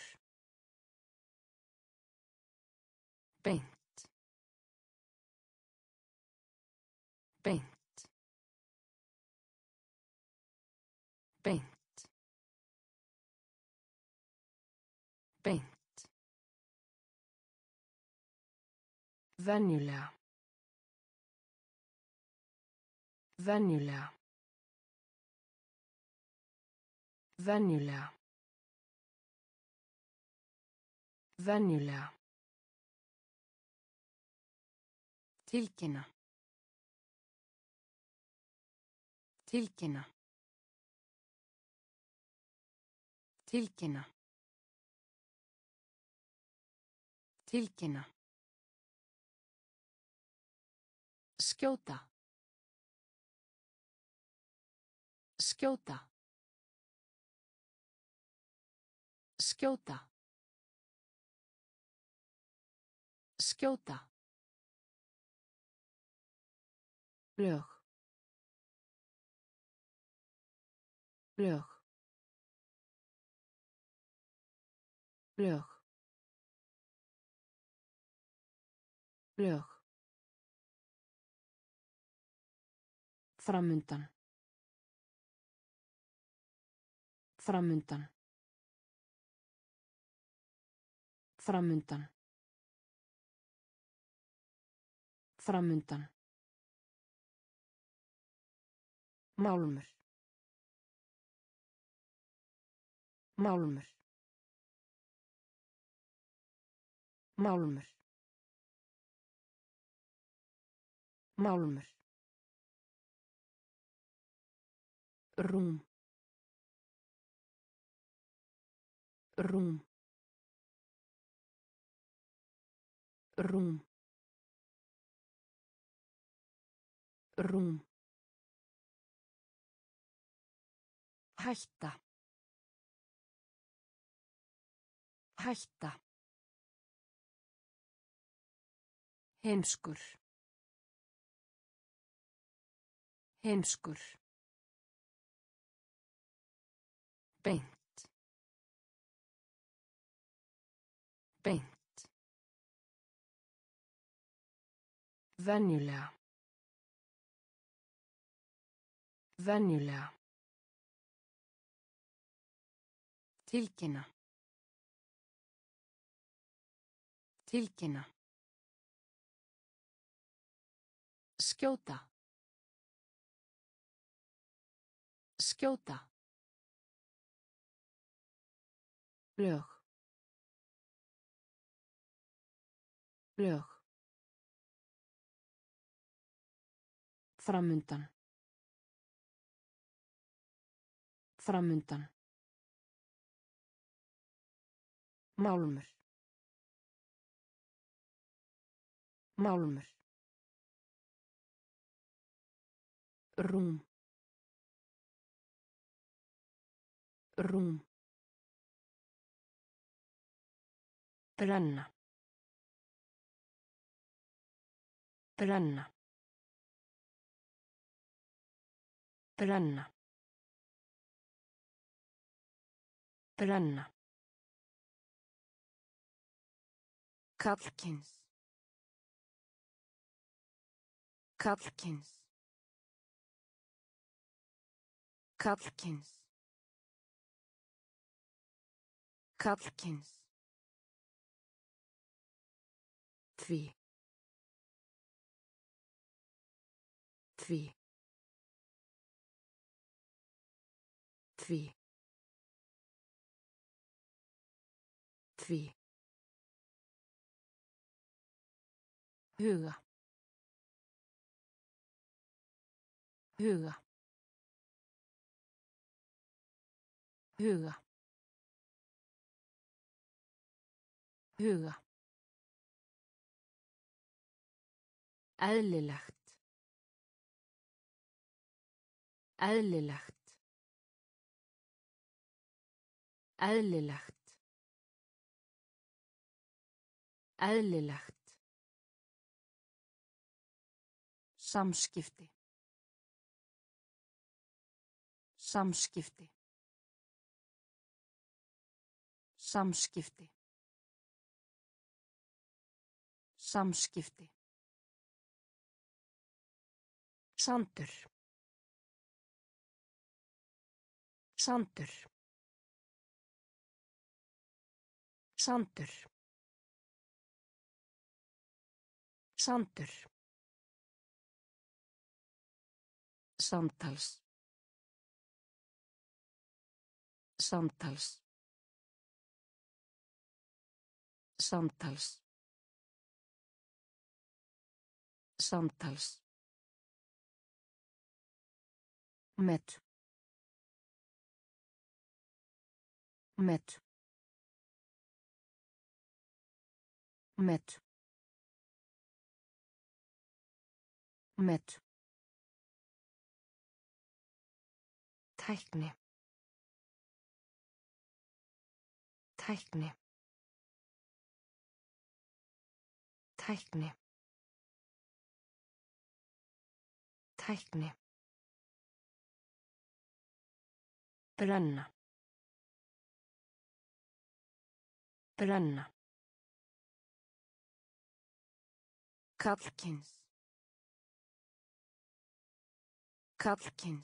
Beint. Beint. Beint. Beint. Venjulega. Venjulega. Venjulega. Venjulega. Tilkynna. Tilkynna. Tilkynna. Tilkynna. Skjóta. Skjóta. Skjóta. Skjóta. Lög. Lög. Lög. Lög. Framundan. Framundan. Framundan. Framundan. Málmur. Málmur. Málmur. Málmur. Rúm. Rúm. Rúm. Rúm. Hætta. Hætta. Heimskur. Heimskur. Beint. Beint. Venjulega. Venjulega. Tilkynna. Tilkynna. Skjóta. Skjóta. Lög. Lög. Framundan. Framundan. Málmur. Málmur. Rúm. Rúm. Brenna. Brenna. Brenna. Brenna. Karlkyns. Karlkyns. Karlkyns. Karlkyns. Því. Því. Því. Því. Huga. Huga. Huga. Huga. Eðlilegt. Eðlilegt. Eðlilegt. Eðlilegt. Samskipti. Samskipti. Samskipti. Samskipti. Sandur. Sandur. Sandur. Sandur. Samtals. Samtals. Samtals. Samtals. Met. Met. Met. Met. Tækni. Tækni. Tækni. Tækni. Brenna. Brenna. Karlkyns. Karlkyns.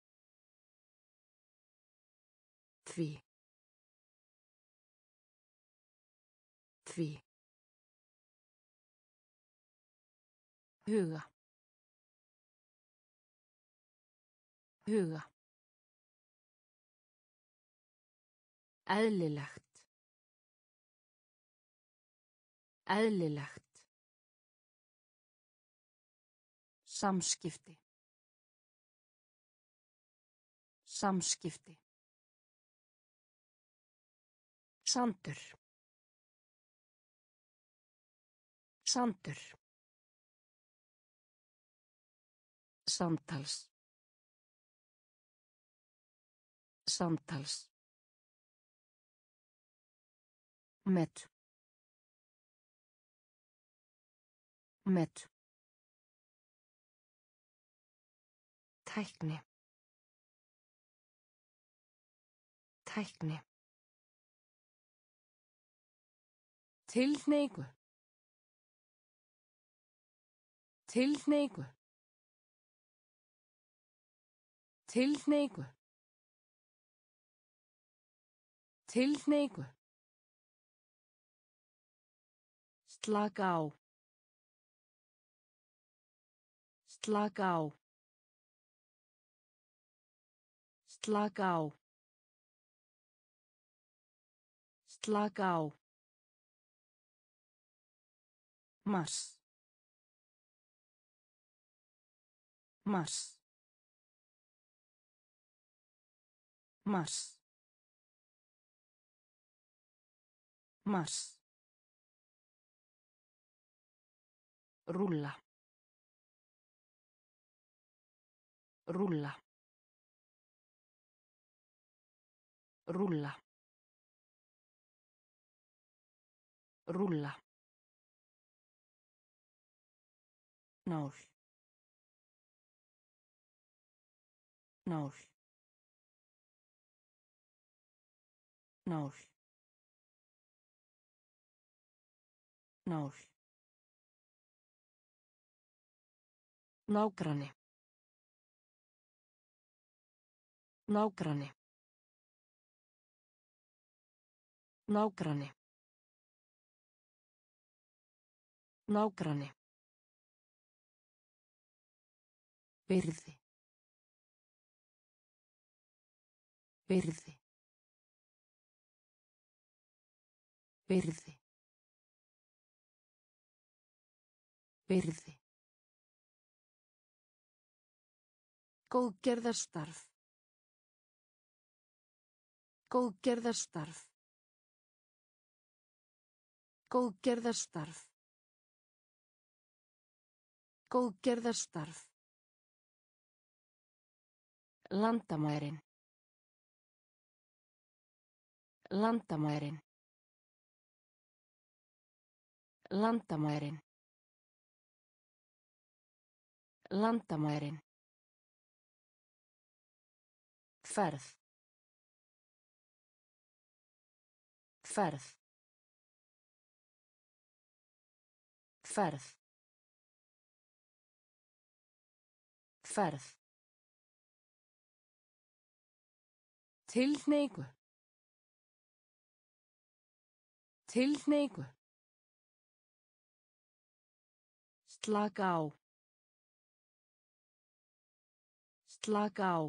Því. Því. Huga. Huga. Eðlilegt. Eðlilegt. Samskipti. Samskipti. Sandur. Sandur. Samtals. Samtals. Met. Met. Tækni. Tækni. Tilhneigu. Tilhneigu. Tilhneigu. Tilhneigu. Slaka á. Slaka á. Slaka á. Slaka á. Mars. Mars. Mars. Mars. Rúlla. Rúlla. Rúlla.
Rúlla. Nál. Nál. Nál. Nál. Nágranni. Nágranni. Nágranni. Nágranni. Virði. Virði. Virði. Virði. Góðgerðarstarf. Góðgerðarstarf. Góðgerðarstarf. Góðgerðarstarf. Landamærin. Landamærin. Landamærin. Landamærin. Ferð. Ferð. Ferð. Ferð. Tilhneigu. Tilhneigu. Slaka á. Slaka á.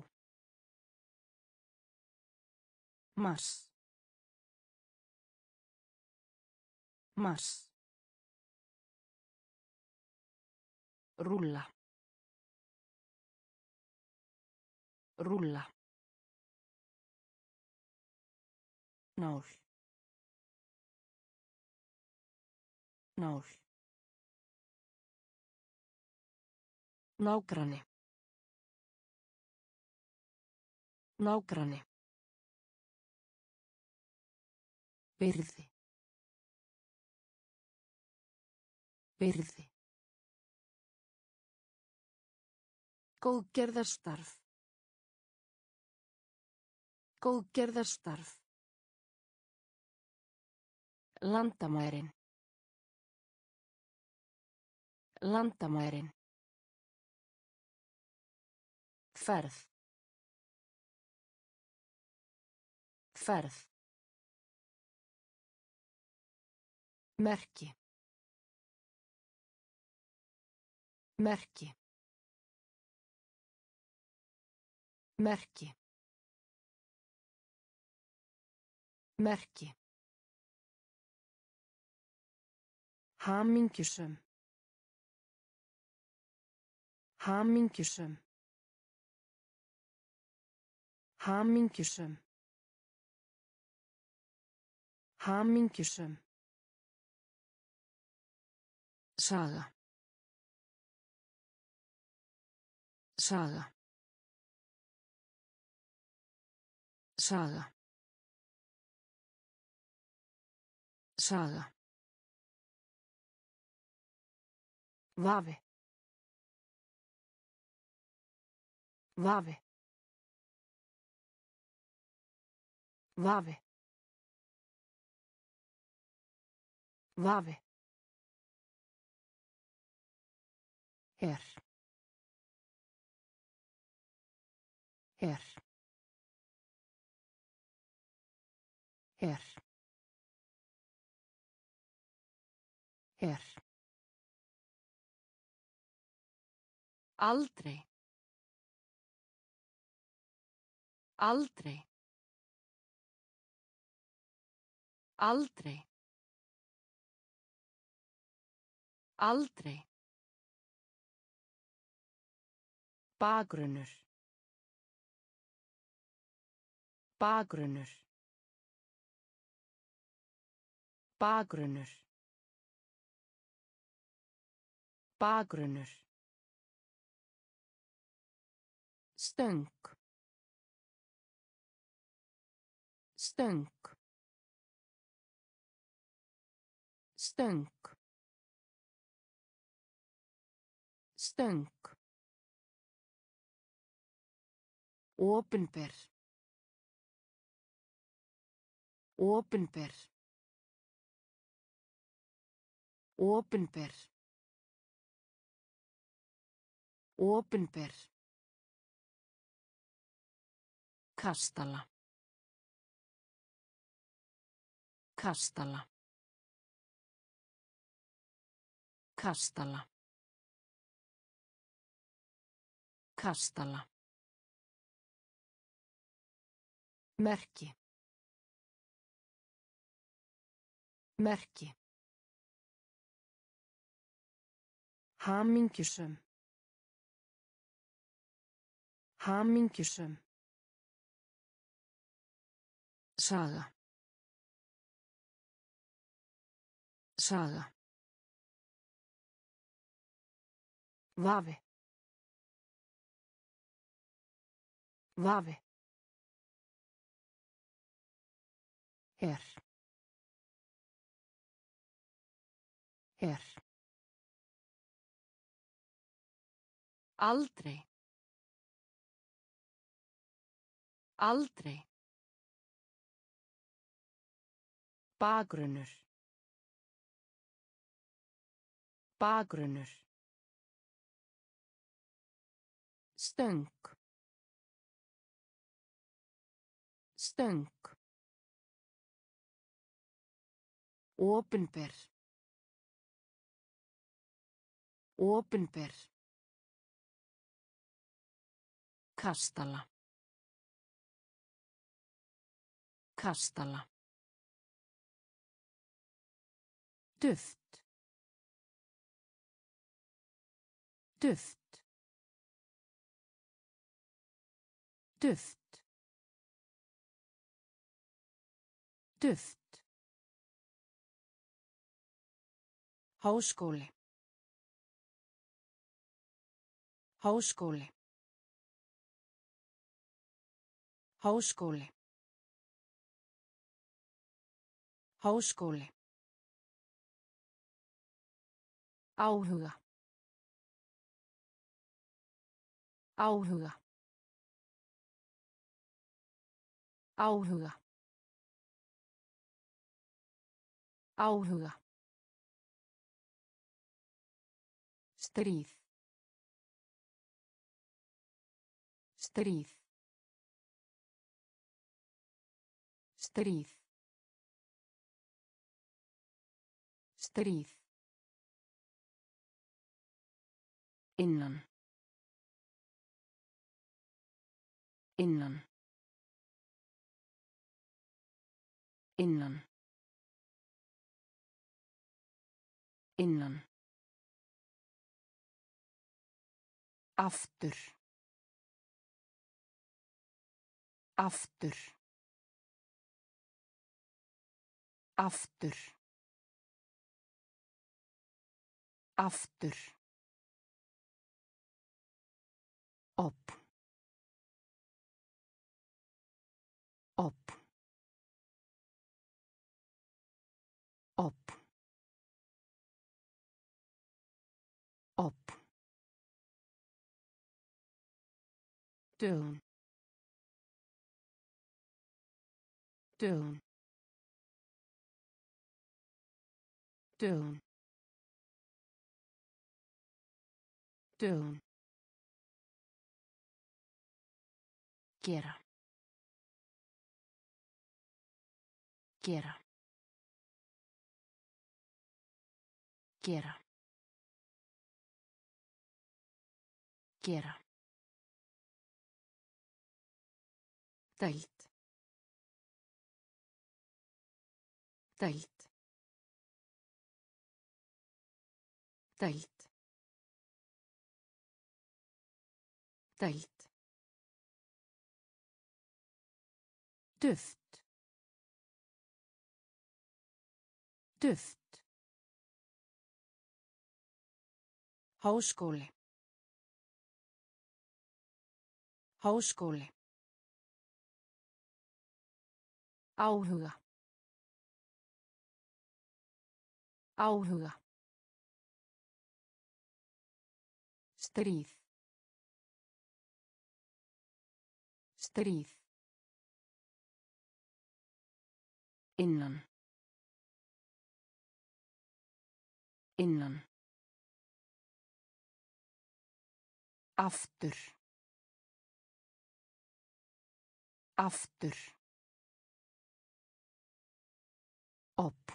Mars. Mars. Rúlla. Rúlla. Nál. Nál. Nágranni. Nágranni. Virði. Virði. Góðgerðarstarf. Góðgerðarstarf. Landamærin. Landamærin. Ferð. Ferð. Merki. Merki. Merki. Merki. Hamingjusöm. Hamingjusöm. Hamingjusöm. Hamingjusöm. Saga. Saga. Saga. Saga. Vafi. Vafi. Vafi. Vafi. Her. Her. Her. Her. Aldrei. Aldrei. Aldrei. Aldrei. Bakgrunnur. Bakgrunnur. Bakgrunnur. Bakgrunnur. Stöng. Stöng. stöng stöng opinber opinber opinber opinber kastala kastala kastala kastala merki merki hamingjusöm hamingjusöm saga saga vafi vafi her her aldrei aldrei bakgrunnur bakgrunnur stöng stöng opinber opinber kastala kastala duft duft duft duft háskóli háskóli háskóli háskóli áhuga áhuga áhuga áhuga stríð stríð stríð stríð innan innan innan innan aftur aftur aftur aftur op op op op dögun dögun dögun dögun gera gera gera gera deild deild deild deild duft duft háskóli háskóli áhuga Áhuga. Stríð. Stríð. Innan. Innan. Aftur. Aftur. Opn.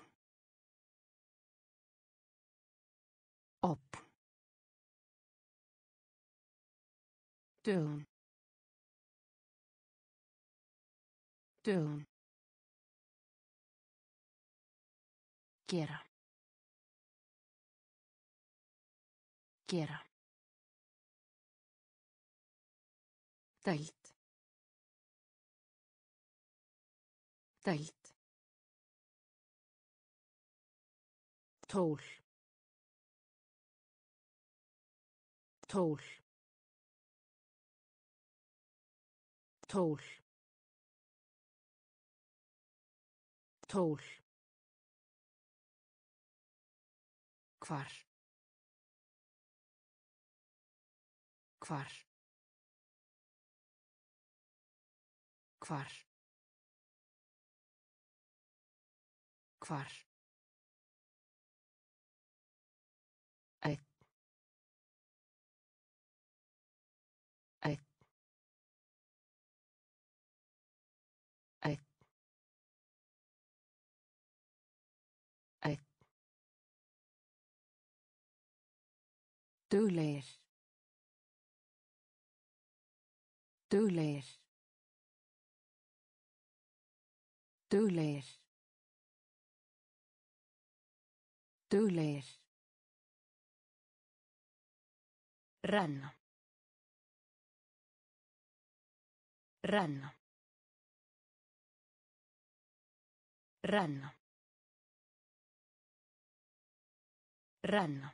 Opn. Dögun. Dögun. Gera. Gera. Deild. Deild. Tól. Tól. Tól. Tól. Hvar. Hvar. Hvar. Hvar. Einn. Einn. Einn. Einn. Duglegir. Duglegir. Duglegir. Duglegir. Renna. Renna. Renna. Renna.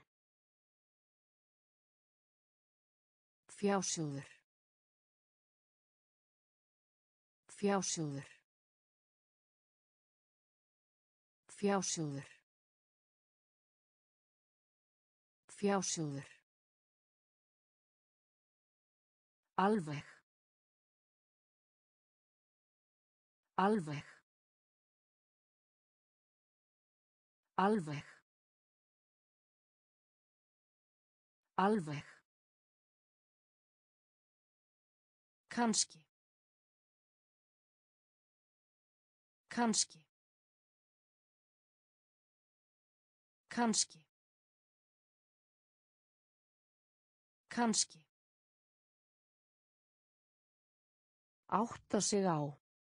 Fjásjóður. Fjásjóður. Fjásjóður. Fjásjóður. Alveg. Alveg. Alveg. Alveg. Kanski. Kanski. Kanski. Kanski. Átta sig á.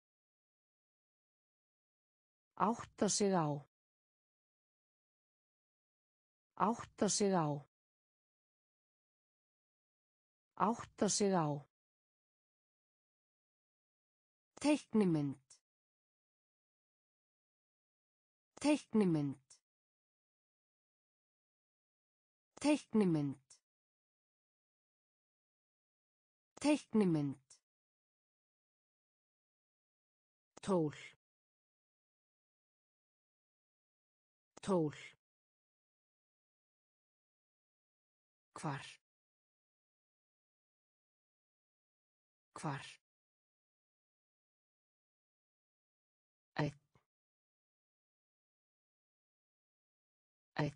Átta sig á. Átta sig á. Átta sig á. Teiknimynd. Teiknimynd. Teiknimynd. Teiknimynd. Tól. Tól. Hvar. Hvar. Einn. Einn.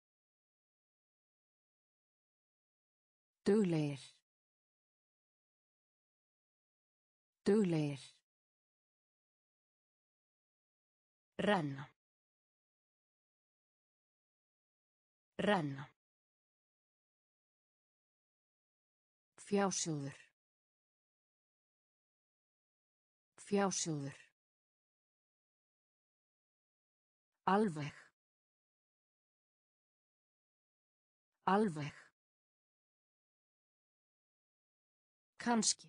Duglegir. Duglegir. Renna. Renna. Fjásjóður. Fjásjóður. Alveg. Alveg. Kanski.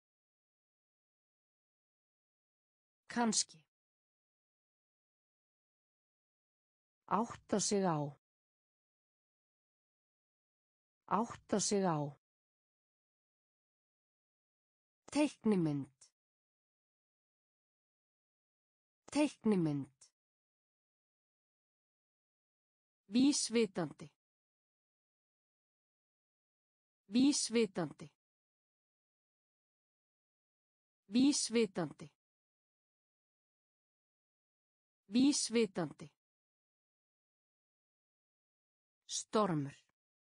Kanski. Átta sig á. Átta sig á. Teiknimynd. Teiknimynd. Vísvitandi. Vísvitandi. Vísvitandi. Vísvitandi. Stormur.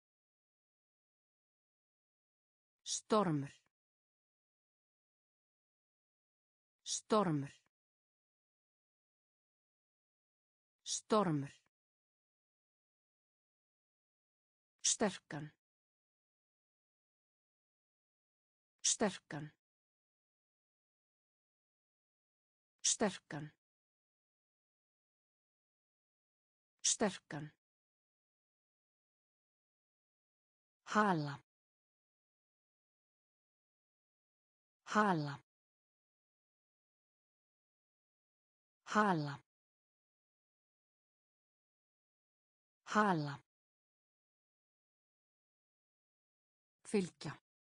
Stormur. Stormur. Stormur. Sterkan. Sterkan. Sterkan. Sterkan. Hala. Hala. Hala. Hala. Fylgja.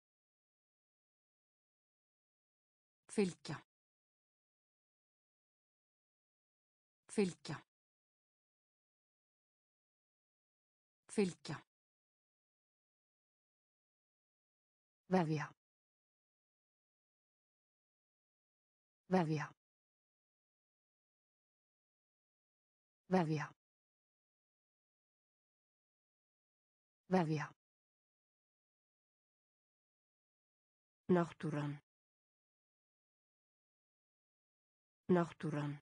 Fylgja. Fylgja. Fylgja. Vefja. Vefja. Vefja. Vefja. Náttúran. Náttúran.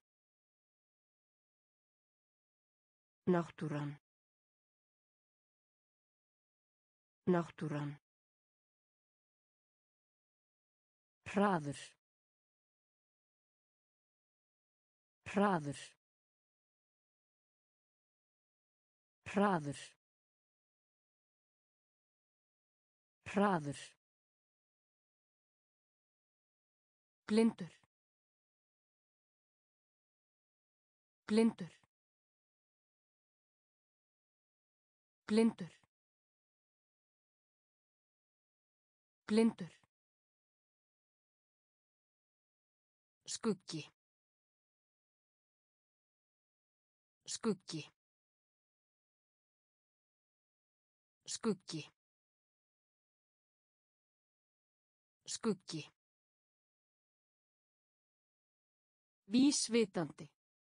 Náttúran. Náttúran. Hraður. Hraður. Hraður. Hraður. Blindur. Blindur. Blindur. Blindur. Skuggi. Skuggi. Skuggi. Skuggi. Vísvitandi.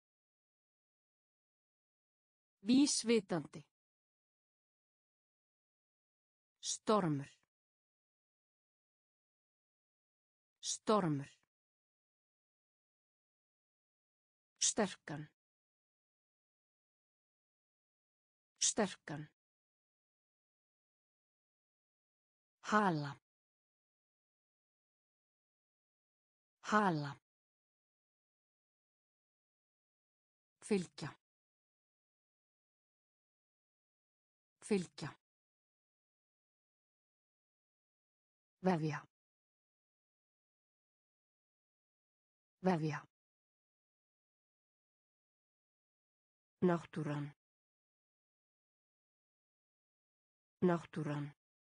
Vísvitandi. Stormur. Stormur. Sterkan. Sterkan. Hala. Hala. Fylgja. Fylgja. Vefja. Vefja. Náttúran. Náttúran.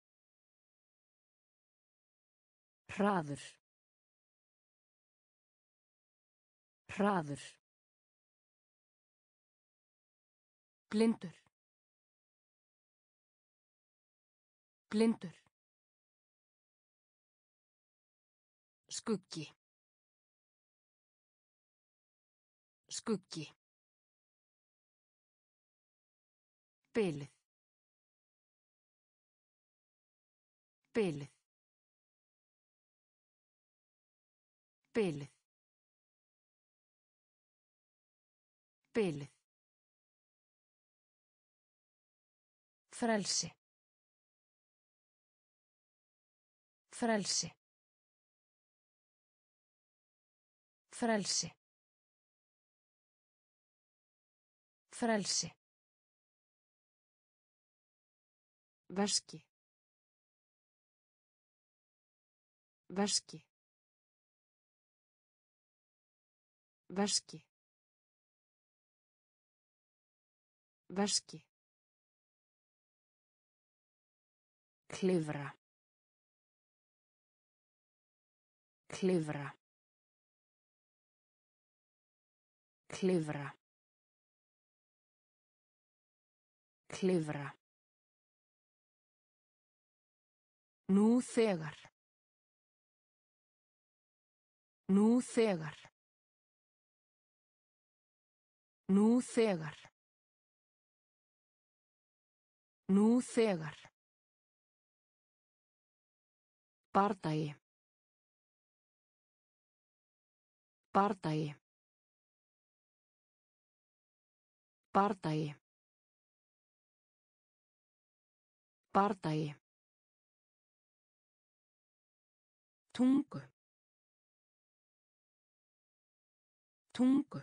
Hraður. Hraður. Blindur. Blindur. Skuggi. Skuggi. Bilið. Bilið. Bilið. Bilið. Frelsi. Frelsi. Frelsi. Frelsi. Veski. Veski. Veski. Veski. Klifra. Klifra. Klifra. Klifra.
Nú þegar. Nú þegar. Nú þegar. Nú þegar. Bardagi. Bardagi. Bardagi. Bardagi. Tungu. Tungu.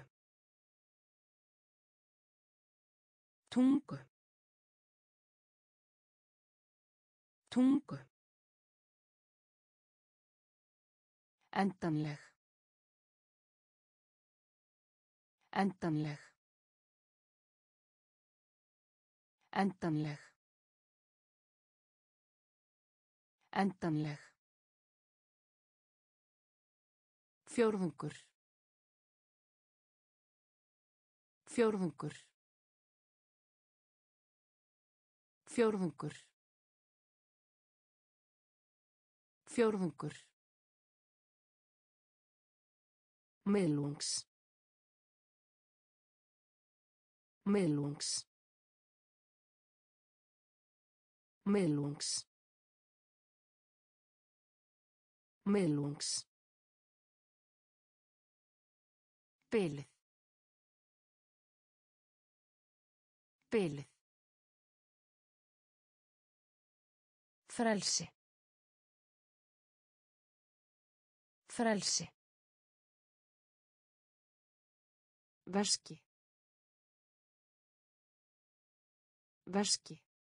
Tungu. Tungu. Endanleg. Endanleg. Endanleg. Endanleg. Fjórðungur. Fjórðungur. Fjórðungur. Fjórðungur. Miðlungs. Miðlungs. Miðlungs. Miðlungs. Bilið. Bilið. Frelsi. Frelsi.
Veski. Veski.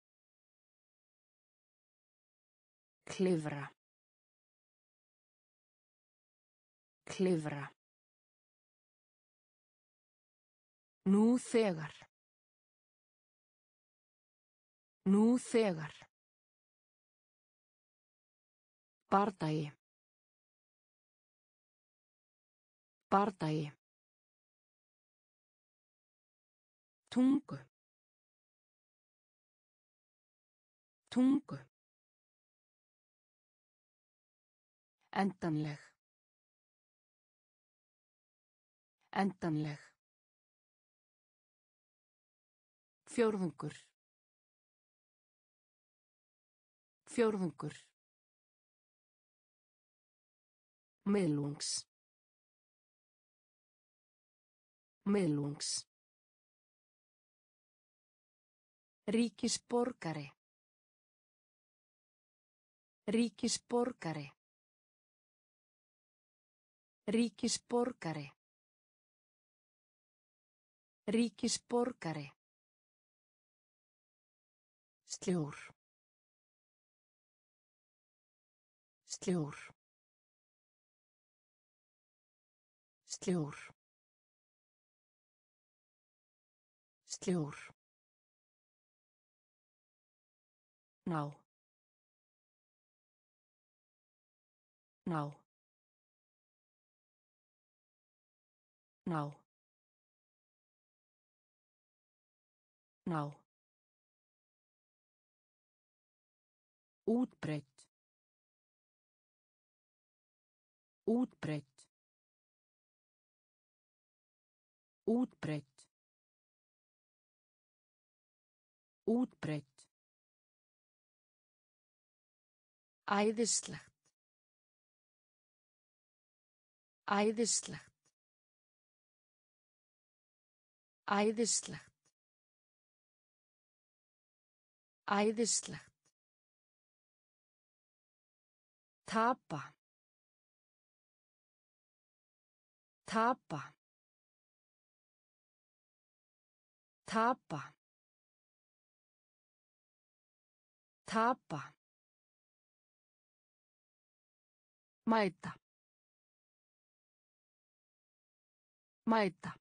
Klifra. Klifra.
Nú þegar. Nú þegar. Bardagi. Bardagi. Tungu. Tungu. Endanleg. Endanleg. Fjórðungur. Fjórðungur. Miðlungs. Miðlungs. Ríkisborgari. Ríkisborgari. Ríkisborgari. Ríkisborgari. Sljór. Sljór. Sljór. Sljór. Ná. Ná. Ná. Ná. Útbreitt. Útbreitt. Útbreitt. Útbreitt. Æðislegt. Æðislegt. Æðislegt. Æðislegt. Tapa. Tapa. Tapa. Tapa. Mæta. Mæta.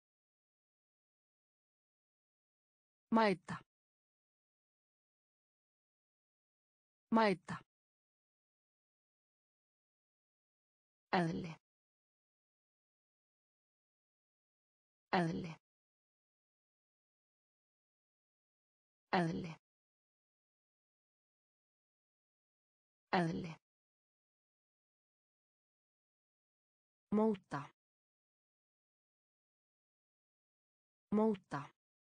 Mæta. Mæta. Eðli. Eðli. Eðli. Eðli. Móta. Móta.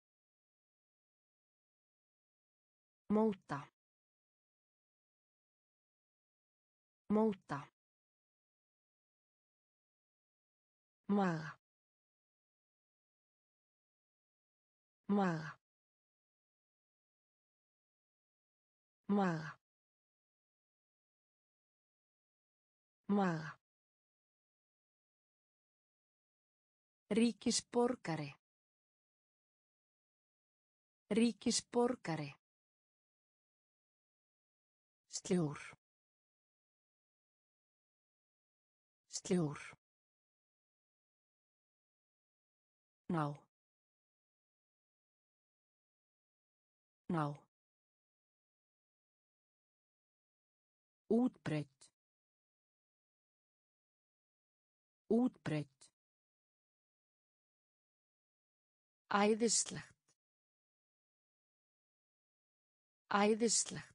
Móta. Móta. Maga. Maga. Maga. Maga. Ríkisborgari. Ríkisborgari. Sljór. Sljór. Ná. Ná. Útbreitt. Útbreitt. Æðislegt. Æðislegt.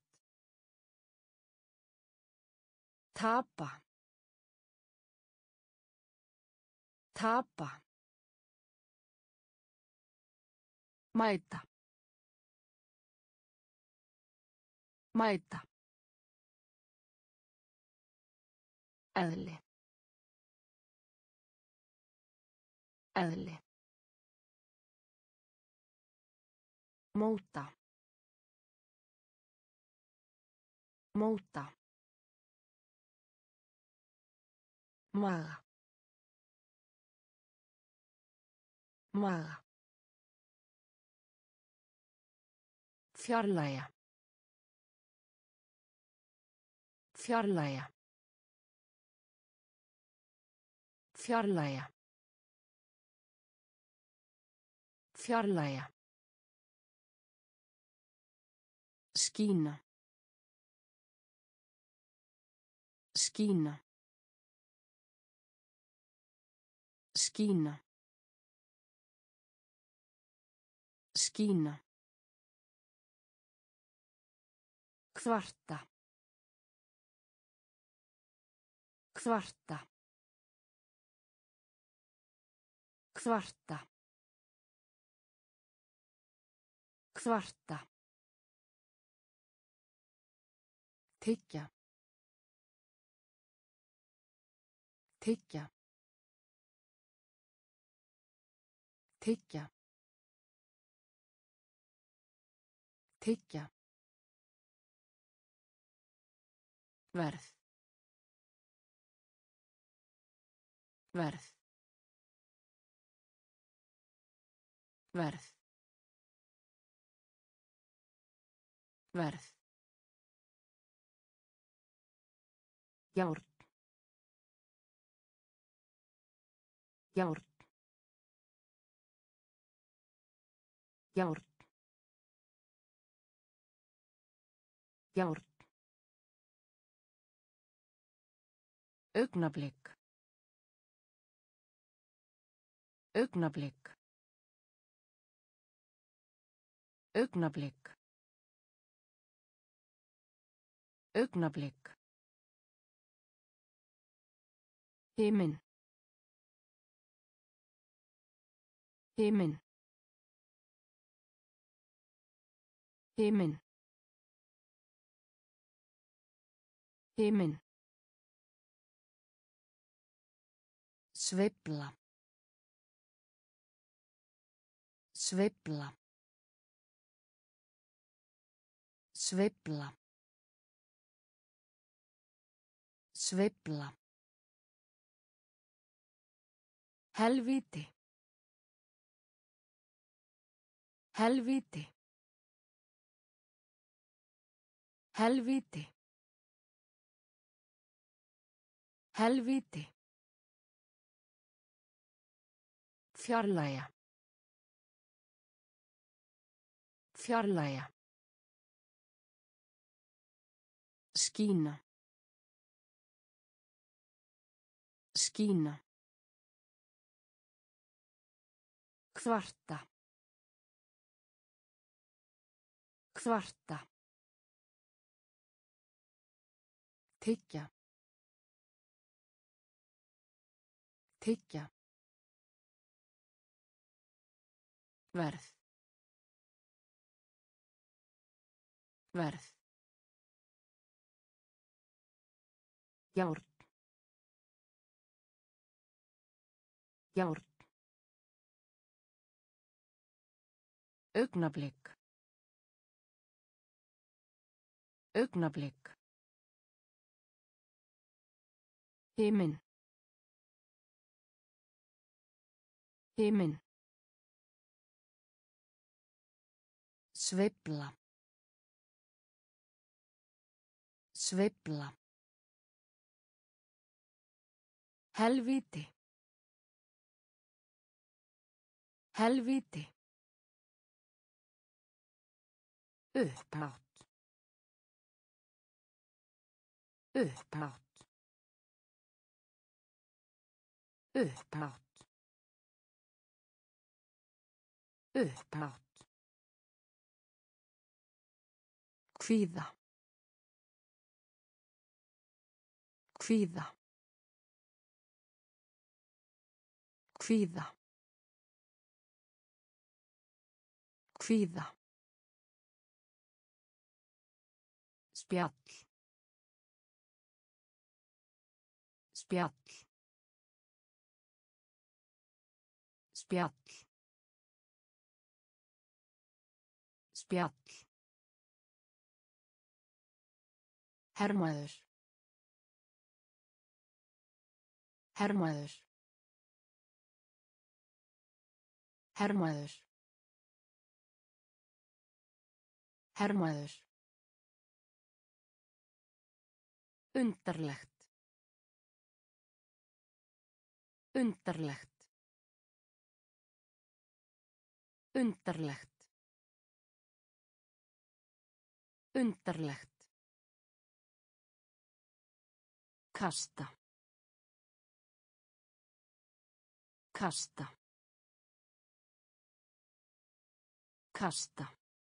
Tapa. Tapa. Mæta. Mæta. Eðli. Eðli. Móta. Móta. Maga. Maga. Fjarlægja. Fjarlægja. Fjarlægja. Fjarlægja. Skína. Skína. Skína. Skína. Kvarta. Kvarta. Kvarta. Kvarta. Tyggja. Tyggja. Tyggja. Tyggja. Verð. Verð. Verð. Verð. Járn. Járn. Járn. Járn. Augnablik. Augnablik. Augnablik. Augnablik. Himinn. Himinn. Himinn. Himinn. Sveifla. Sveifla. Sveifla. Sveifla. Helvíti. Helvíti. Helvíti. Helvíti. Fjarlægja. Fjarlægja. Skína. Skína. Kvarta. Kvarta. Tyggja. Tyggja. Verð. Verð. Járn. Járn. Augnablik. Augnablik. Himinn. Himinn. Sveifla. Sveifla. Helvíti. Helvíti. Upphátt. Upphátt. Upphátt. Upphátt. Kvíða. Kvíða. Kvíða. Kvíða. Spjall. Spjall. Spjall. Spjall. Hermaður. Hermaður. Hermaður. Hermaður. Undarlegt. Undarlegt. Undarlegt. Undarlegt. Kasta. Kasta. Kasta.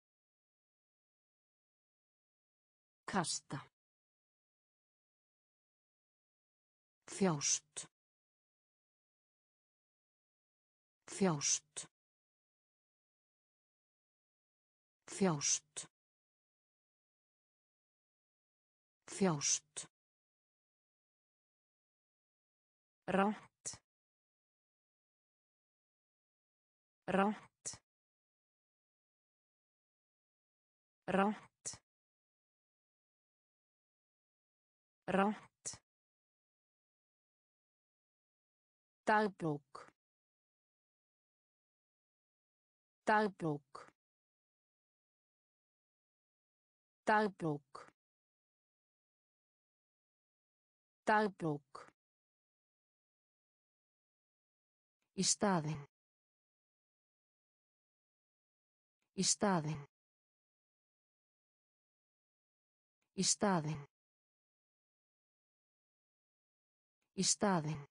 Kasta. Þjást. Þjást. Þjást. Þjást. Rangt. Rangt. Rangt. Rangt. Dagbók. Dagbók. Dagbók. Dagbók. Í staðinn. Í staðinn. Í staðinn. Í staðinn.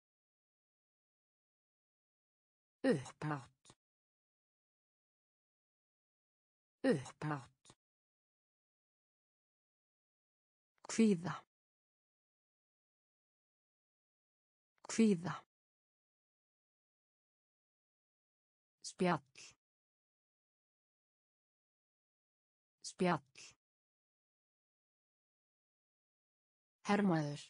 Upphátt. Upphátt. Kvíða. Kvíða. Spjall. Spjall. Hermaður.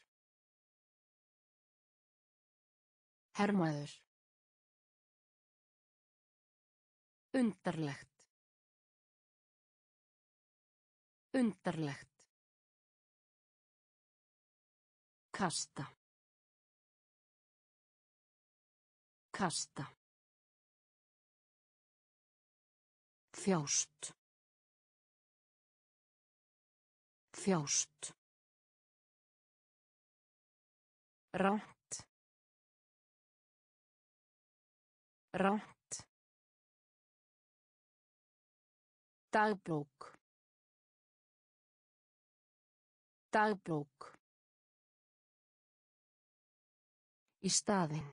Hermaður. Undarlegt. Undarlegt. Kasta. Kasta. Þjást. Þjást. Rangt. Rangt. Dagbók. Dagbók. Í staðinn.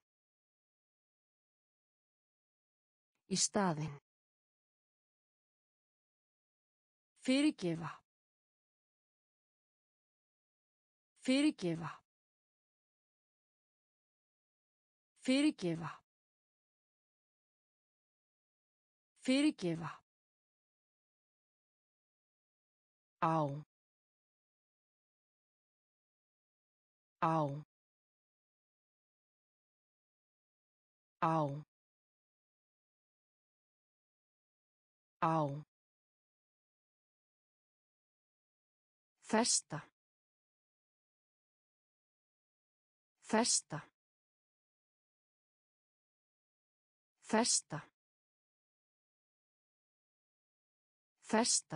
Í staðinn. Fyrirgefa. Fyrirgefa. Fyrirgefa. Fyrirgefa. Á. Á. Á. Á. Festa. Festa. Festa. Festa.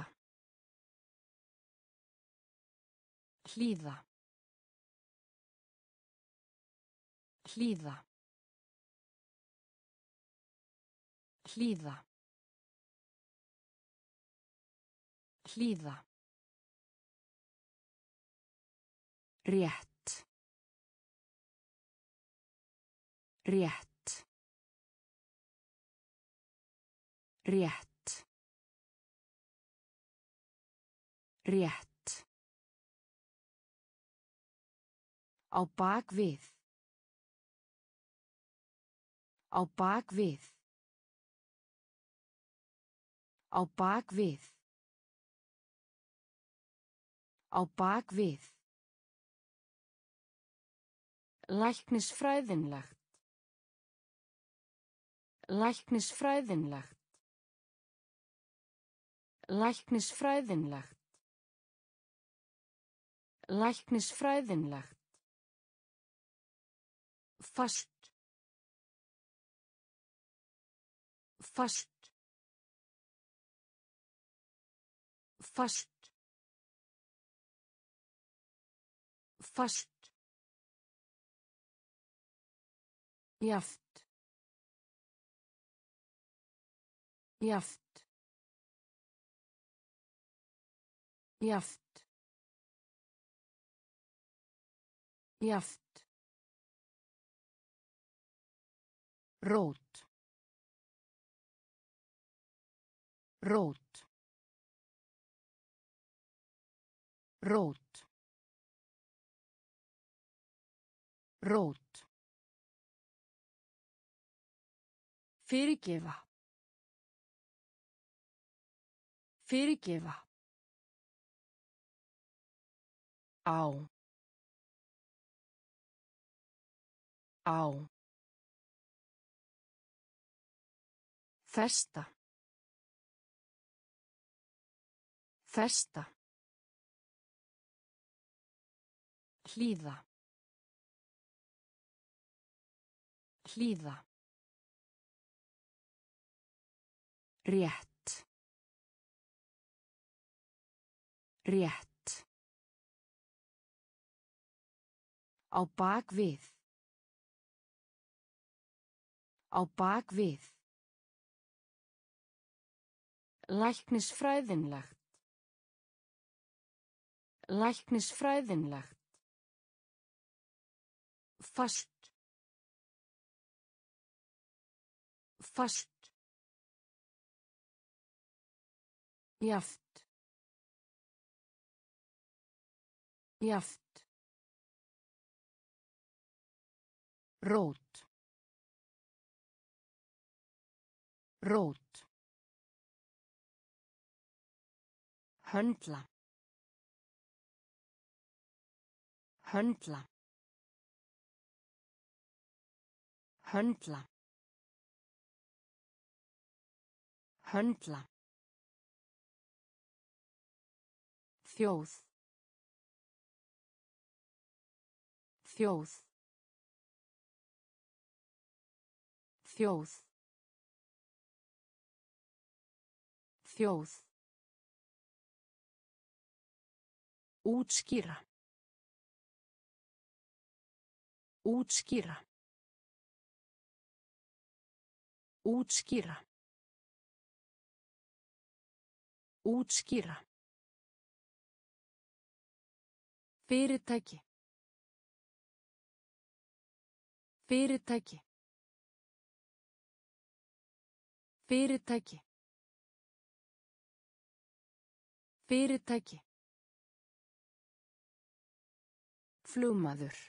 Hlýða. Hlýða. Hlýða. Hlýða. Rétt. Rétt. Rétt. Rétt. Á bak við. Á bak við. Á bak við. Á bak við. Læknisfræðinlegt. Læknisfræðinlegt. Læknisfræðinlegt. Læknisfræðinlegt. Fast. Fast. Fast. Fast. Jaft. Jaft. Jaft. Jaft. Rót. Rót. Rót. Rót. Fyrirgefa. Fyrirgefa. Á. Á. Festa. Festa. Hlýða. Hlýða. Rétt. Rétt. Á bak við. Á bak við. Læknisfræðinlegt. Læknisfræðinlegt. Fast. Fast. Jaft. Jaft. Rót. Rót. Höndla. Höndla. Höndla. Höndla. Þjóð. Þjóð. Þjóð. Þjóð. Útskýra. Útskýra. Útskýra. Útskýra. Fyrirtæki. Fyrirtæki. Fyrirtæki. Fyrirtæki. Flugmaður.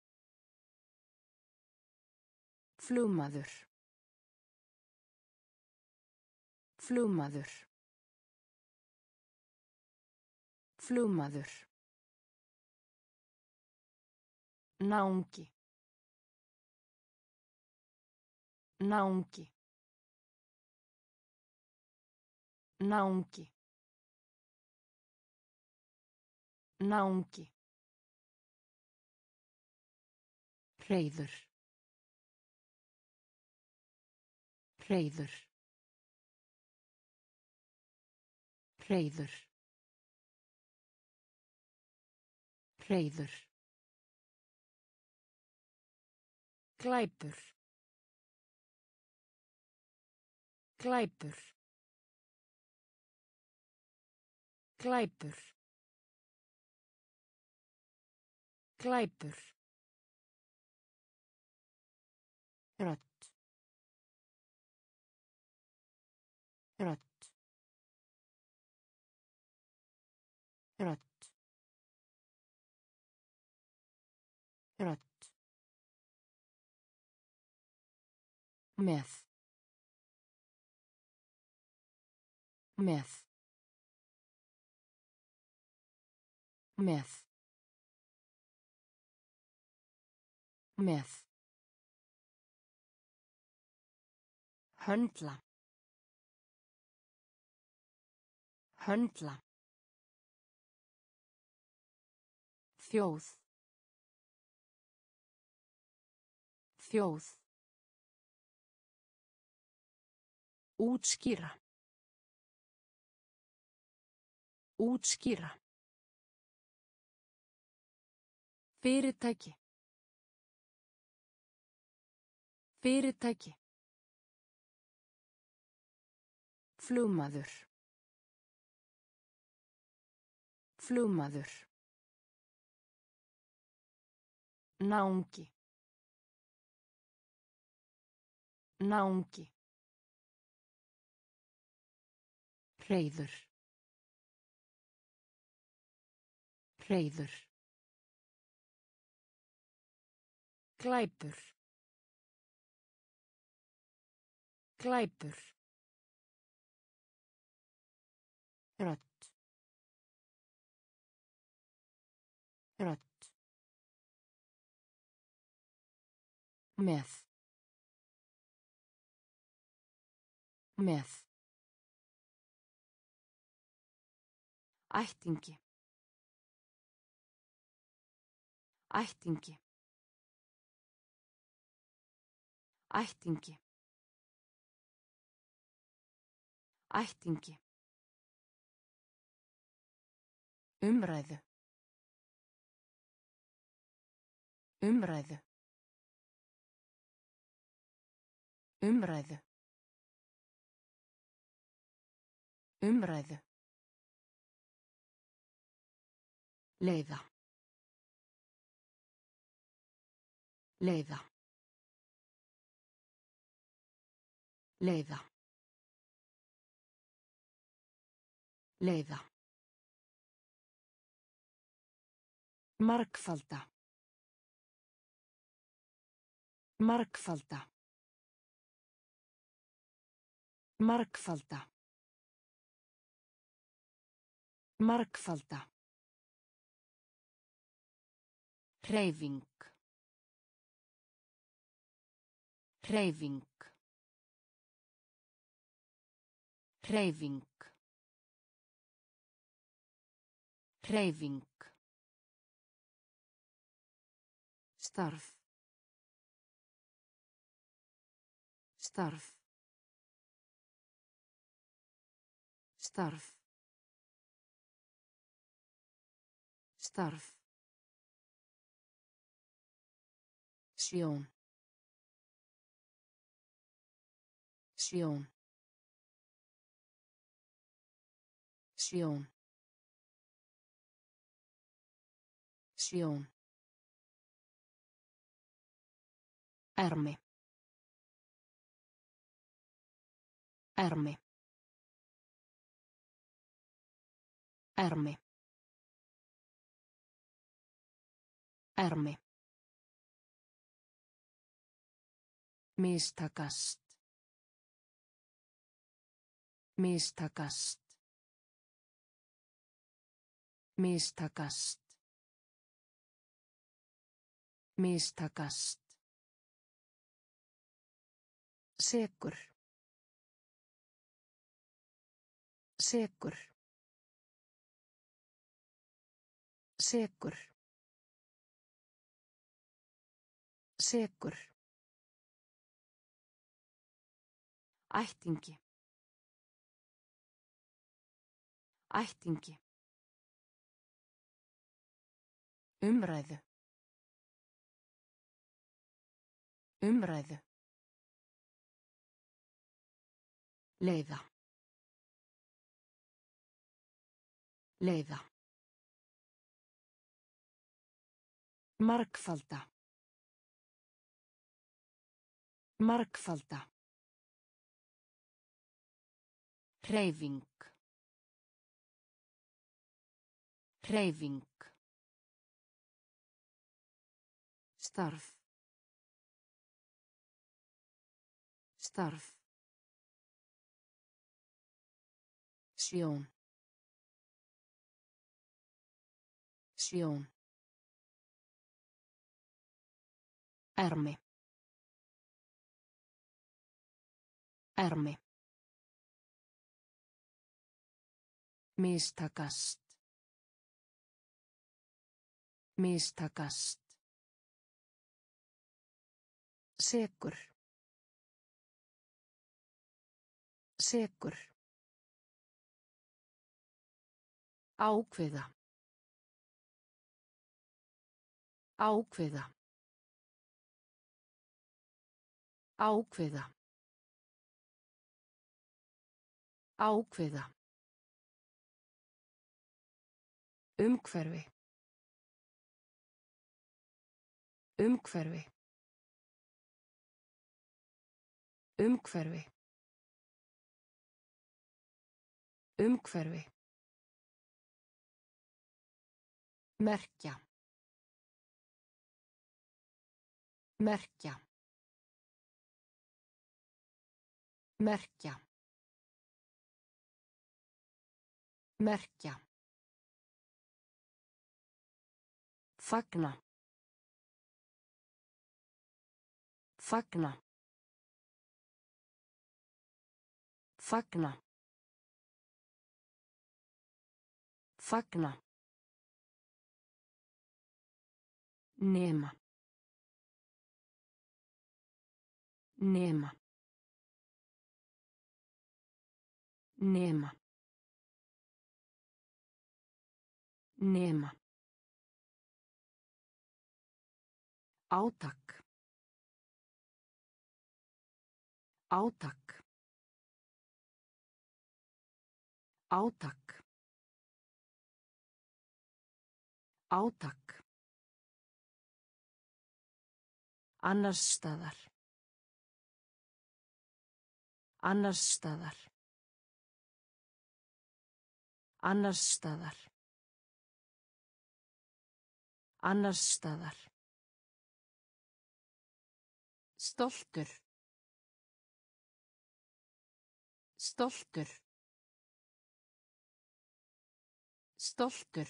Flugmaður. Flugmaður. Flugmaður. Náungi. Náungi. Náungi. Náungi. Hreiður. Hreiður. Hreiður. Hreiður. Glæpur. Glæpur. Glæpur. Glæpur. Rödd. Rödd. Rödd. Rödd. Með. Með. Með. Með. Höndla. Höndla. Þjóð. Þjóð. Útskýra. Útskýra. Fyrirtæki. Fyrirtæki. Flugmaður. Flugmaður. Náungi. Náungi. Hreiður. Hreiður. Glæpur. Glæpur. Rödd. Rödd. Með. Með. Ættingi. Ættingi. Ættingi. Ættingi. Umræðu. Umræðu. Umræðu. Umræðu. Leiða. Leiða. Leiða. Leiða. Margfalda. Margfalda. Margfalda. Margfalda. Hreyfing. Hreyfing. Hreyfing. Hreyfing. Starf. Starf. Starf. Starf. Sjón. Sjón. Sjón. Sjón. Ermi. Ermi. Ermi. Ermi. Mistakast. Mistakast. Mistakast. Mistakast. Sekur. Sekur. Sekur. Sekur. Ættingi. Ættingi. Umræðu. Umræðu. Leiða. Leiða. Margfalda. Margfalda. Hreyfing. Hreyfing. Starf. Starf. Sjón. Sjón. Ermi. Ermi. Mistakast. Mistakast. Sekur. Sekur. Ákveða. Ákveða. Ákveða. Ákveða. Umhverfi. Umhverfi. Umhverfi. Umhverfi. Merkja. Merkja. Merkja. Merkja. Fagna. Fagna. Fagna. Fagna. Nema. Nema. Nema. Nema. Átak. Átak. Átak. Átak. Annars staðar. Annars staðar. Annars staðar. Annars staðar. Stoltur. Stoltur. Stoltur.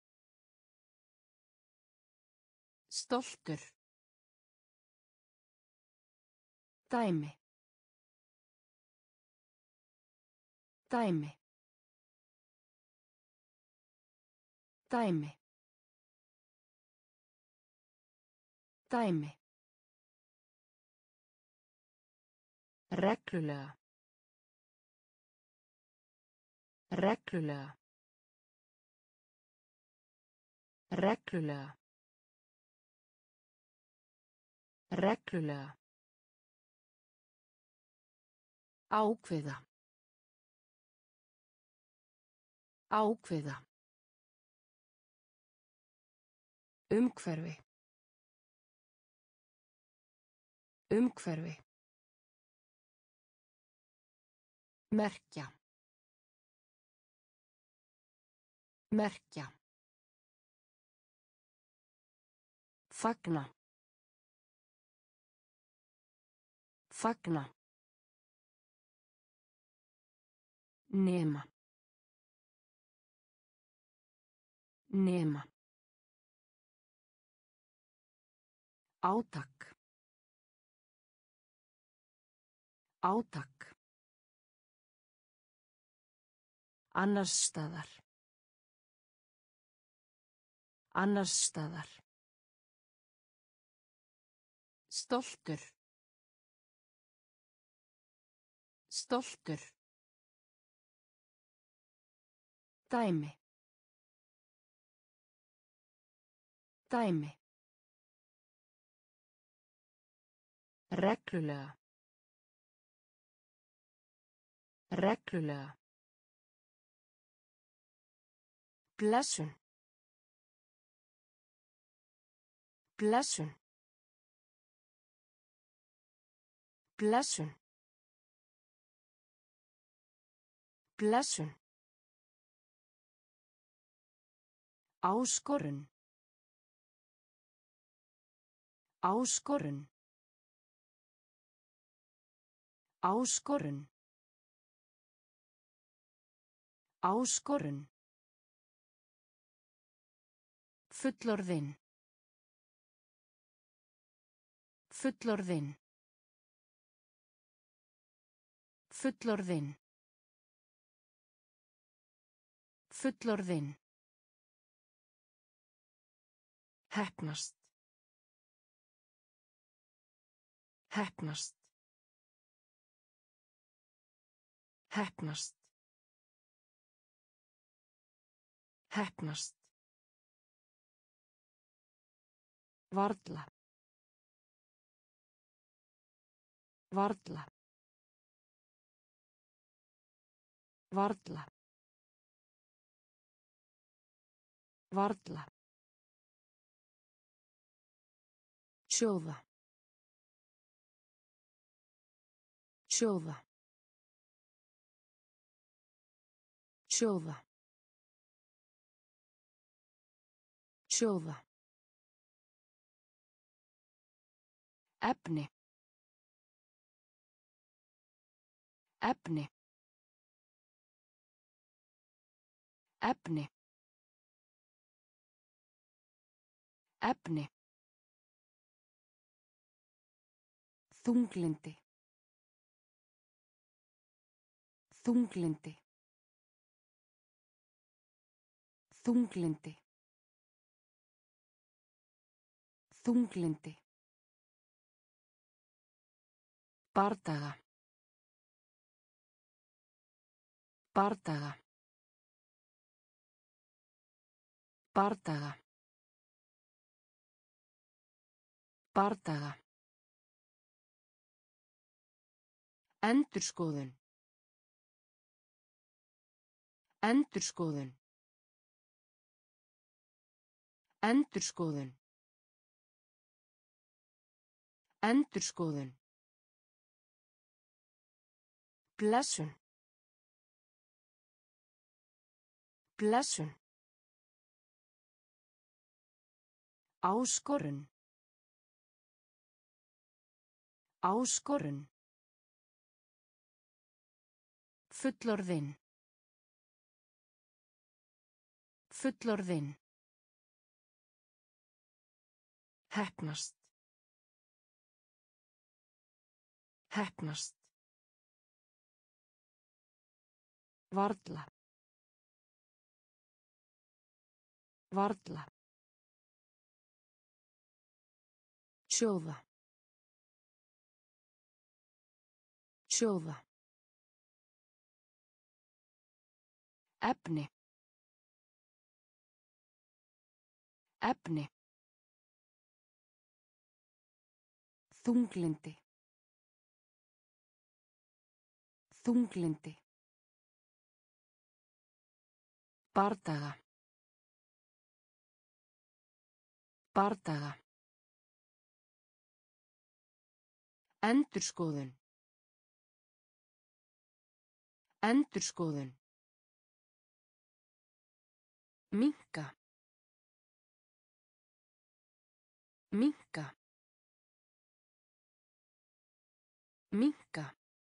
Stoltur. Dæmi. Dæmi. Dæmi. Dæmi. Reglulega. Reglulega. Reglulega. Reglulega. Ákveða. Ákveða. Umhverfi. Umhverfi. Merkja. Merkja. Fagna. Fagna. Nema. Nema. Átak. Átak. Annars staðar. Annars staðar. Stoltur. Stoltur. Dæmi. Dæmi. Reglulega. Reglulega. Blessun. Blessun. Blessun. Blessun. Áskorun. Áskorun. Áskorun. Áskorun. Fullorðinn. Fullorðinn. Fullorðinn. Fullorðinn. Heppnast. Heppnast. Heppnast. Heppnast. Varla. Varla. Varla. Varla. Sjóða. Sjóða. Sjóða. Sjóða. Efni. Efni. Efni. Efni. Þunglindi. Þunglindi. Þunglindi. Þunglindi. Bardaga. Bardaga. Bardaga. Bardaga. Endurskoðun. Endurskoðun. Endurskoðun. Endurskoðun. Blessun. Blessun. Áskorun. Áskorun. Fullorðinn. Fullorðinn. Heppnast. Heppnast. Varla. Varla. Sjóða. Sjóða. Efni. Efni. Þunglindi. Þunglindi. Bardaga. Bardaga. Endurskoðun. Endurskoðun. Minnka. Minnka. Minnka.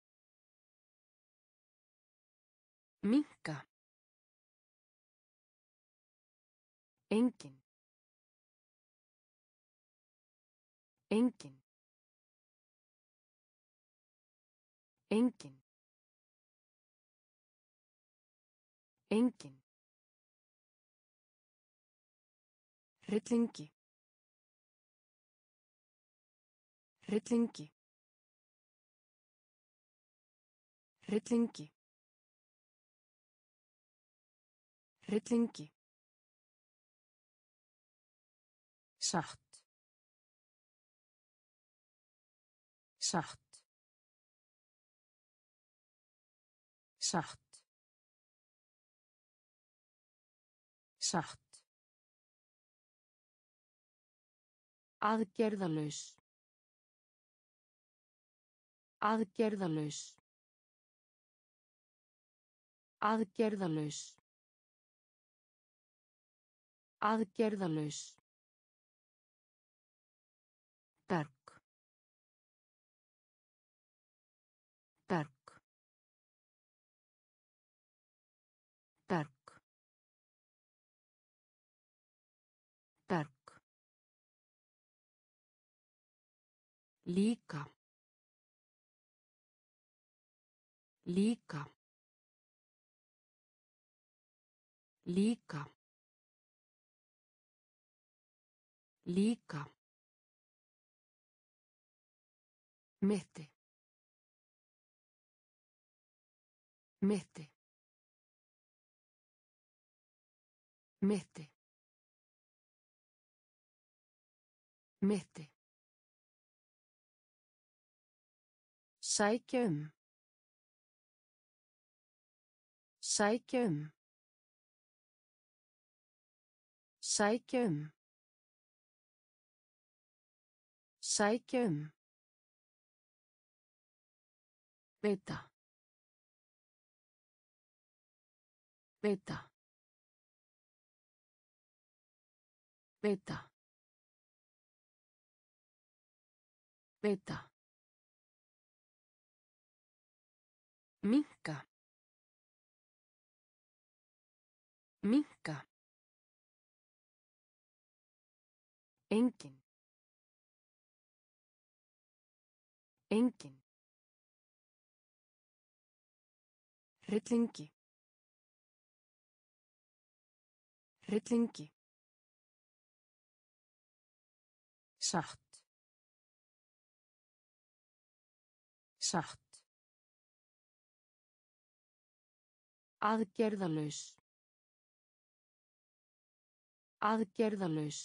Minnka. Engin. Engin. Engin. Engin. Hryllingi. Hryllingi. Hryllingi. Hryllingi. Satt. Satt. Satt. Satt. Aðgerðalaus. Aðgerðalaus. Aðgerðalaus. Aðgerðalaus. Berg. Berg. Berg. Berg. Líka. Líka. Líka. Líka. Mitti. Mitti. Mitti. Mitti. Sækja um. Sækja um. Sækja um. Sækja um. Veita. Veita. Veita. Veita. Minnka. Minnka. Engin. Engin. Hryllingi. Hryllingi. Satt. Satt. Aðgerðalaus. Aðgerðalaus.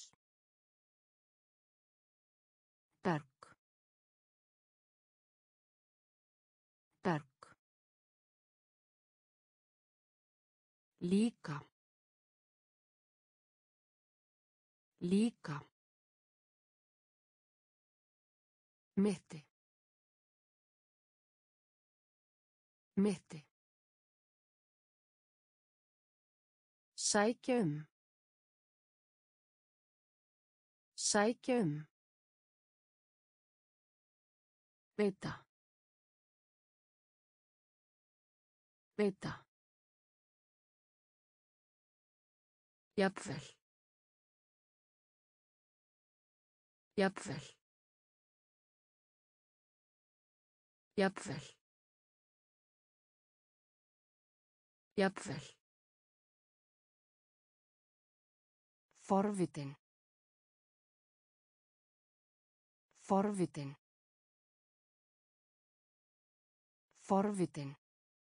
Berg. Berg. Líka. Líka. Mitti. Mitti. Sækja um. Sækja um. Veita. Veita. Jafnvel. Jafnvel. Jafnvel. Jafnvel. Forvitin. Forvitin. Forvitin.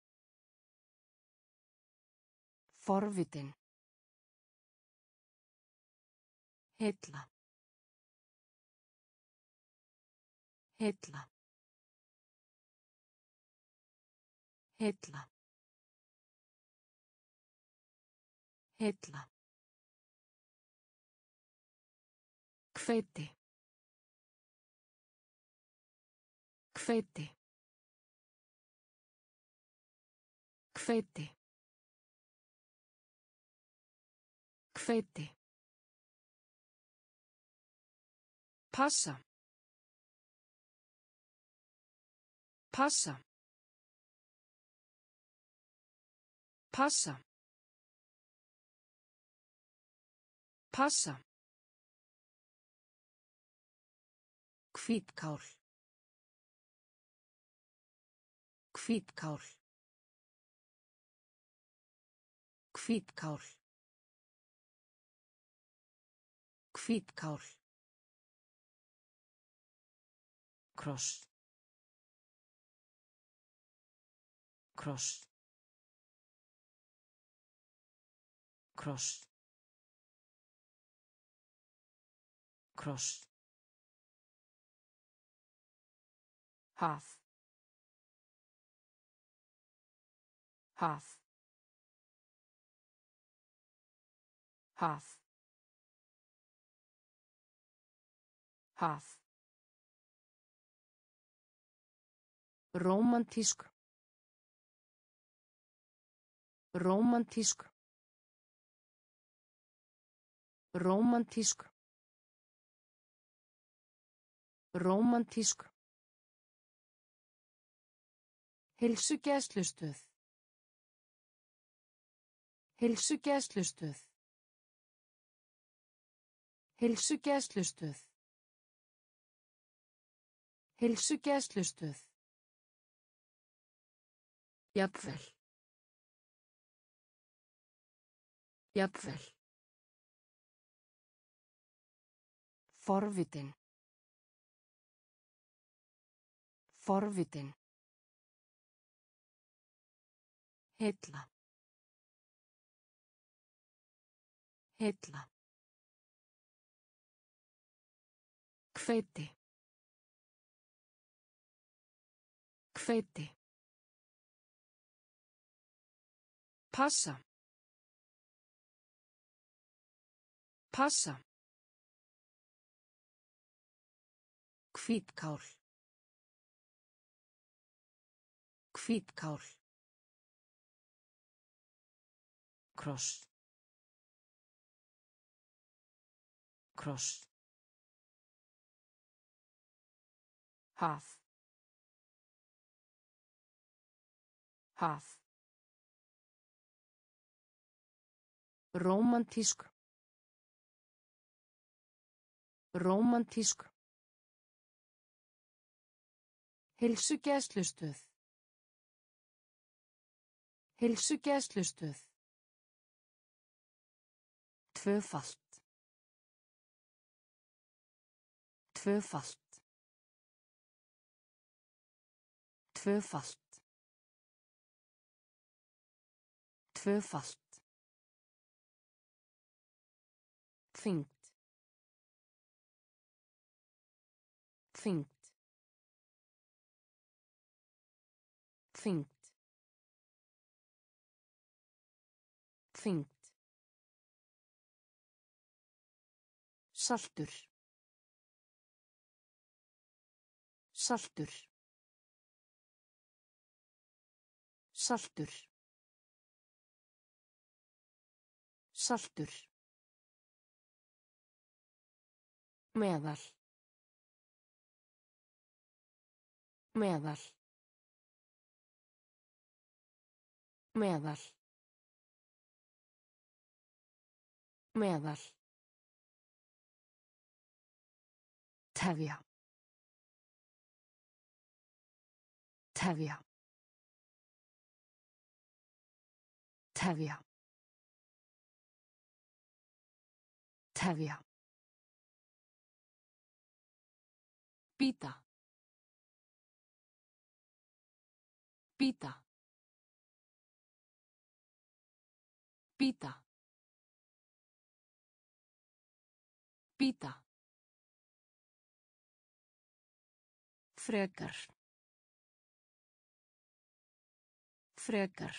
Forvitin. Heilla. Heilla. Heilla. Heilla. Hveiti. Hveiti. Hveiti. Hveiti. Passa. Passa. Passa. Passa. Hvítkál. Hvítkál. Hvítkál. Hvítkál. Kross. Kross. Kross. Kross. Haf. Haf. Haf. Haf. Rómantísk. Rómantísk. Rómantísk. Rómantísk. Heilsugæslustöð. Heilsugæslustöð. Heilsugæslustöð. Heilsugæslustöð. Jafnvel. Jafnvel. Forvitin. Forvitin. Heilla. Heilla. Hveiti. Hveiti. Passa. Passa. Hvítkál. Hvítkál. Kross. Kross. Haf. Haf. Rómantísk. Rómantísk. Heilsugæslustöð. Heilsugæslustöð. Tvöfalt. Tvöfalt. Tvöfalt. Tvöfalt. Þyngd. Þyngd. Þyngd. Þyngd. Saltur. Saltur. Saltur. Saltur. Meðal. Meðal. Meðal. Meðal. Tefja. Tefja. Tefja. Tefja. Bíta. Bíta. Bíta. Bíta. Frekar. Frekar.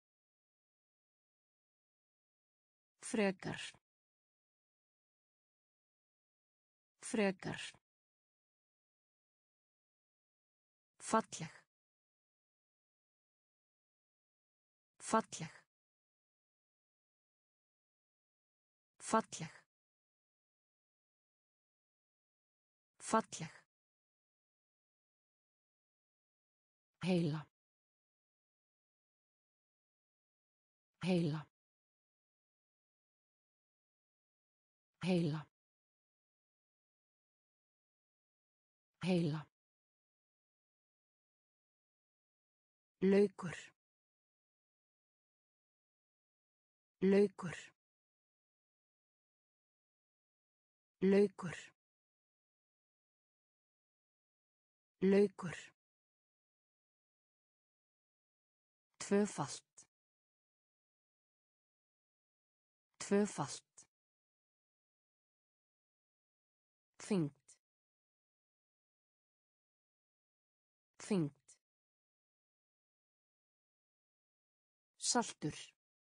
Frekar. Frekar. Falleg. Falleg. Falleg. Falleg. Heila. Heila. Heila. Heila. Laukur. Laukur. Laukur. Laukur. Tvöfalt. Tvöfalt. Þyngd. Þyngd. Saltur.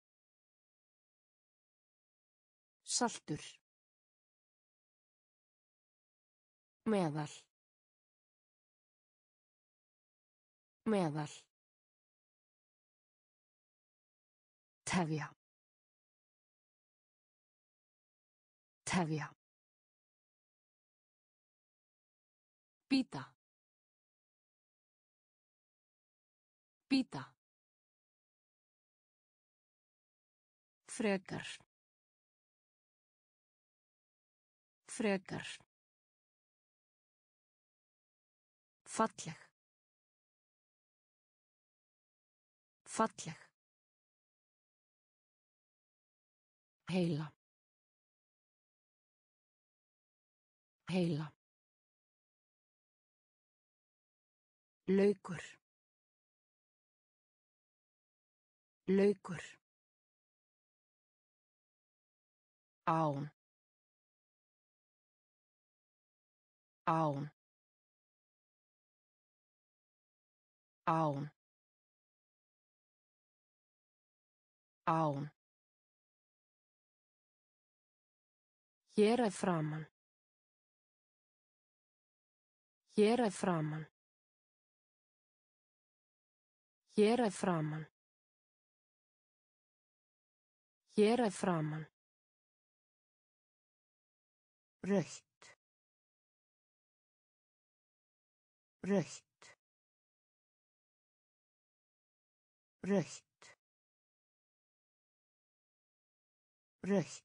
Saltur. Meðal. Meðal. Tefja. Tefja. Bíta. Bíta. Frekar. Frekar. Falleg. Falleg. Heila. Heila. Laukur. Laukur. Án. Án. Án. Án. Hér að framan. Hér að framan. Hér að framan. Hér að framan. Rautt. Rautt. Rautt. Rautt.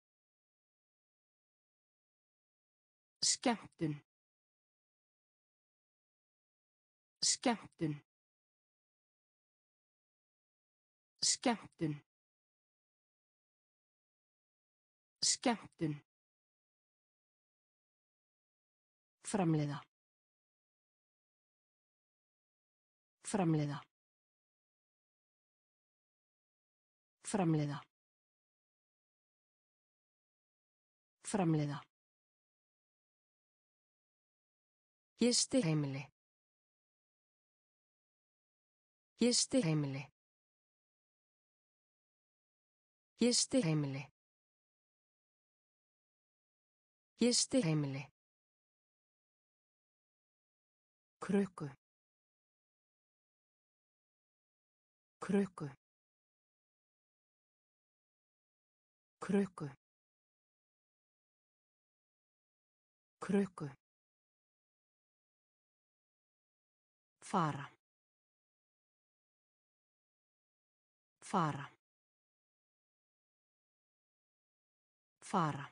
Skemmtun. Skemmtun. Skemmtun. Skemmtun. Framleiða. Framleiða. Framleiða. Framleiða. Gistiheimili. Gistiheimili. Gistiheimili. Gistiheimili. Krukku. Krukku. Krukku. Krukku. Fara. Fara. Fara.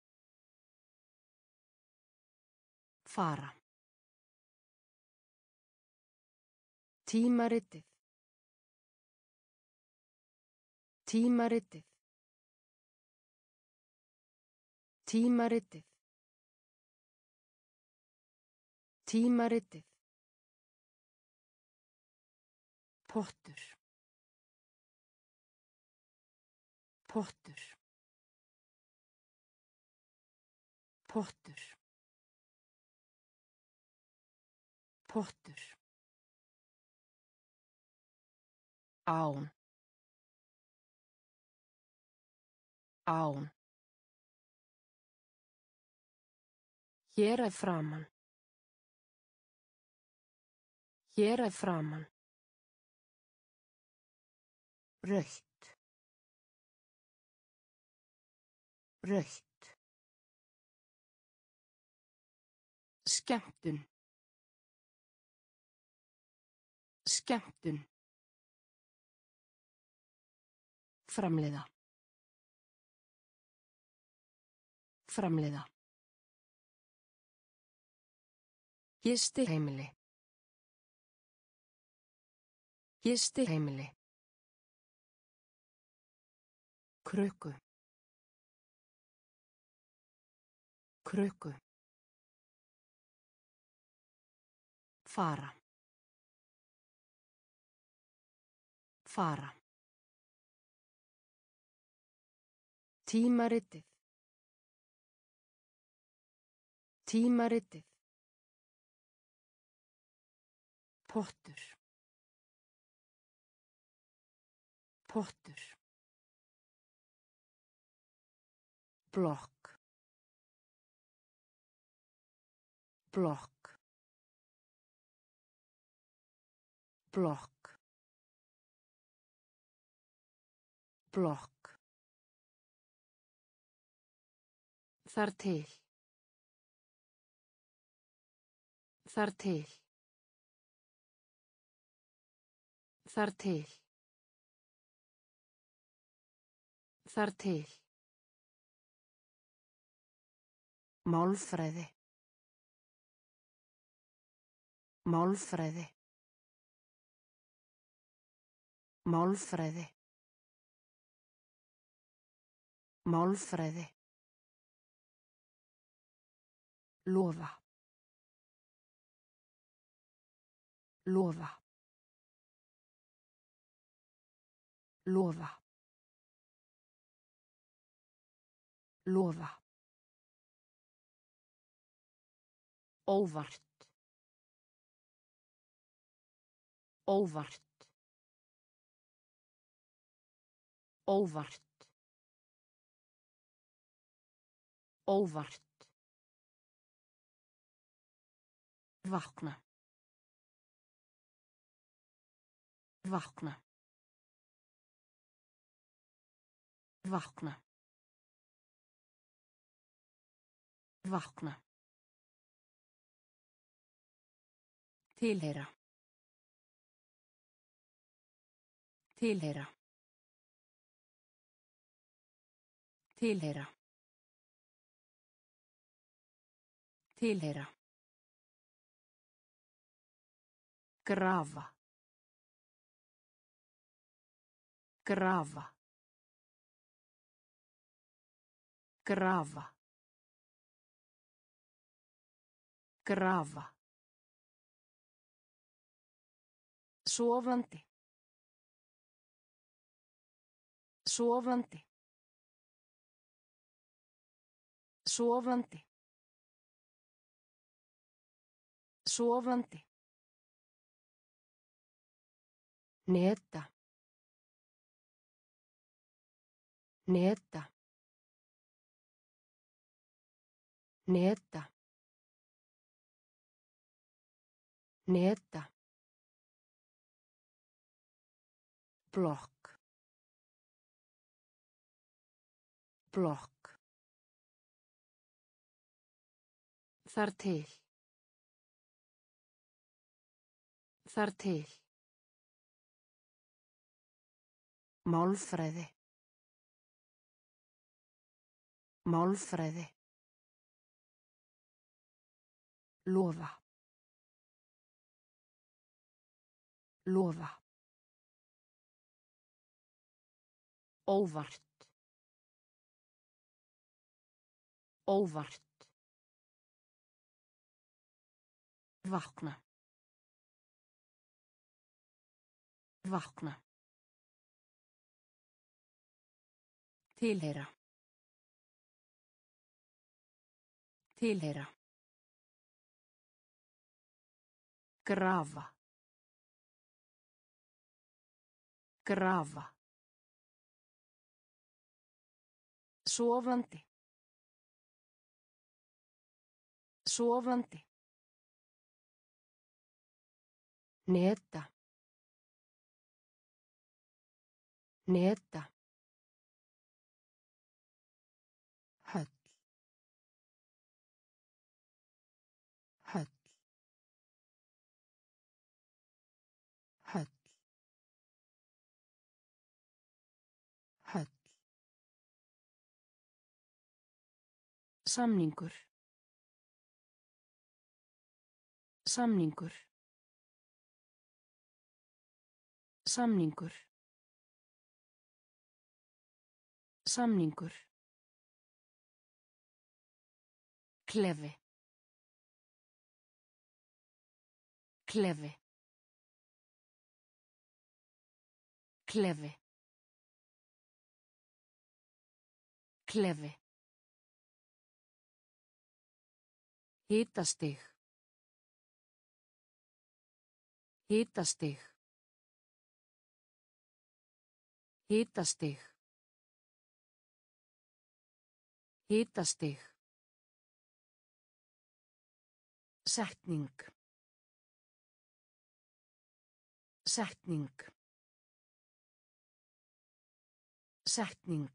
Fara. Tímaritið. Tímaritið. Tímaritið. Tímaritið. Pottur. Pottur. Pottur. Pottur. Án. Án. Hér að framan. Hér að framan. Rautt.
Rautt. Skemmtun. Skemmtun. Framleiða. Framleiða. Gistiheimili. Gistiheimili. Krukku. Krukku. Fara. Fara. Tímaritið. Tímaritið. Pottur. Pottur. Blokk. Blokk. Blokk. Blokk. Þar til. Þar til. Þar til. Þar til. Málfræði. Málfræði. Málfræði. Málfræði. Lofa. Lofa. Lofa. Lofa. Óvart. Óvart. Óvart. Óvart. Vakna. Vakna. Vakna. Vakna. Tilheyra. Tilheyra. Tilheyra. Tilheyra. Grafa. Grafa. Grafa. Grafa. Sofandi. Sofandi. Sofandi. Sofandi. Neta. Neta. Neta. Neta. Blokk. Blokk. Þar til. Þar til. Málfræði. Málfræði. Lofa. Lofa. Óvart. Óvart. Vakna. Vakna. Tilheyra. Tilheyra. Grafa. Grafa. Sofandi. Sofandi. Neta. Neta. Samningur. Samningur. Samningur. Samningur. Klefi. Klefi. Klefi. Klefi. Hitastig. Hitastig. Hitastig. Hitastig. Setning. Setning. Setning.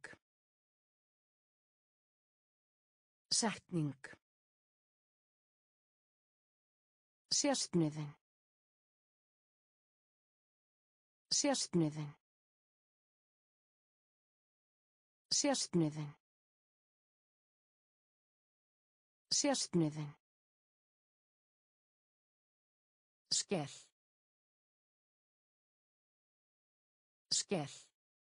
Setning. Sérstniðin. Sérstniðin. Sérstniðin. Sérstniðin. Skell. Skell.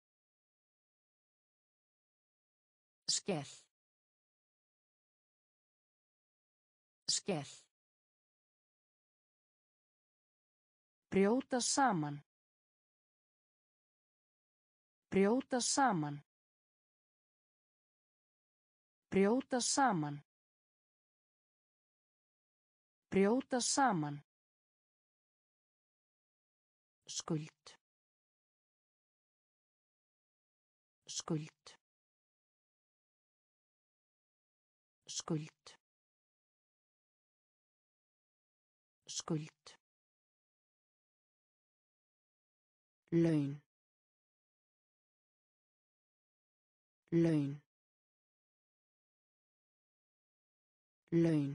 Skell. Skell. Brjóta saman. Brjóta saman. Brjóta saman. Brjóta saman. Skuld. Skuld. Skuld. Skuld. Laun. Laun. Laun.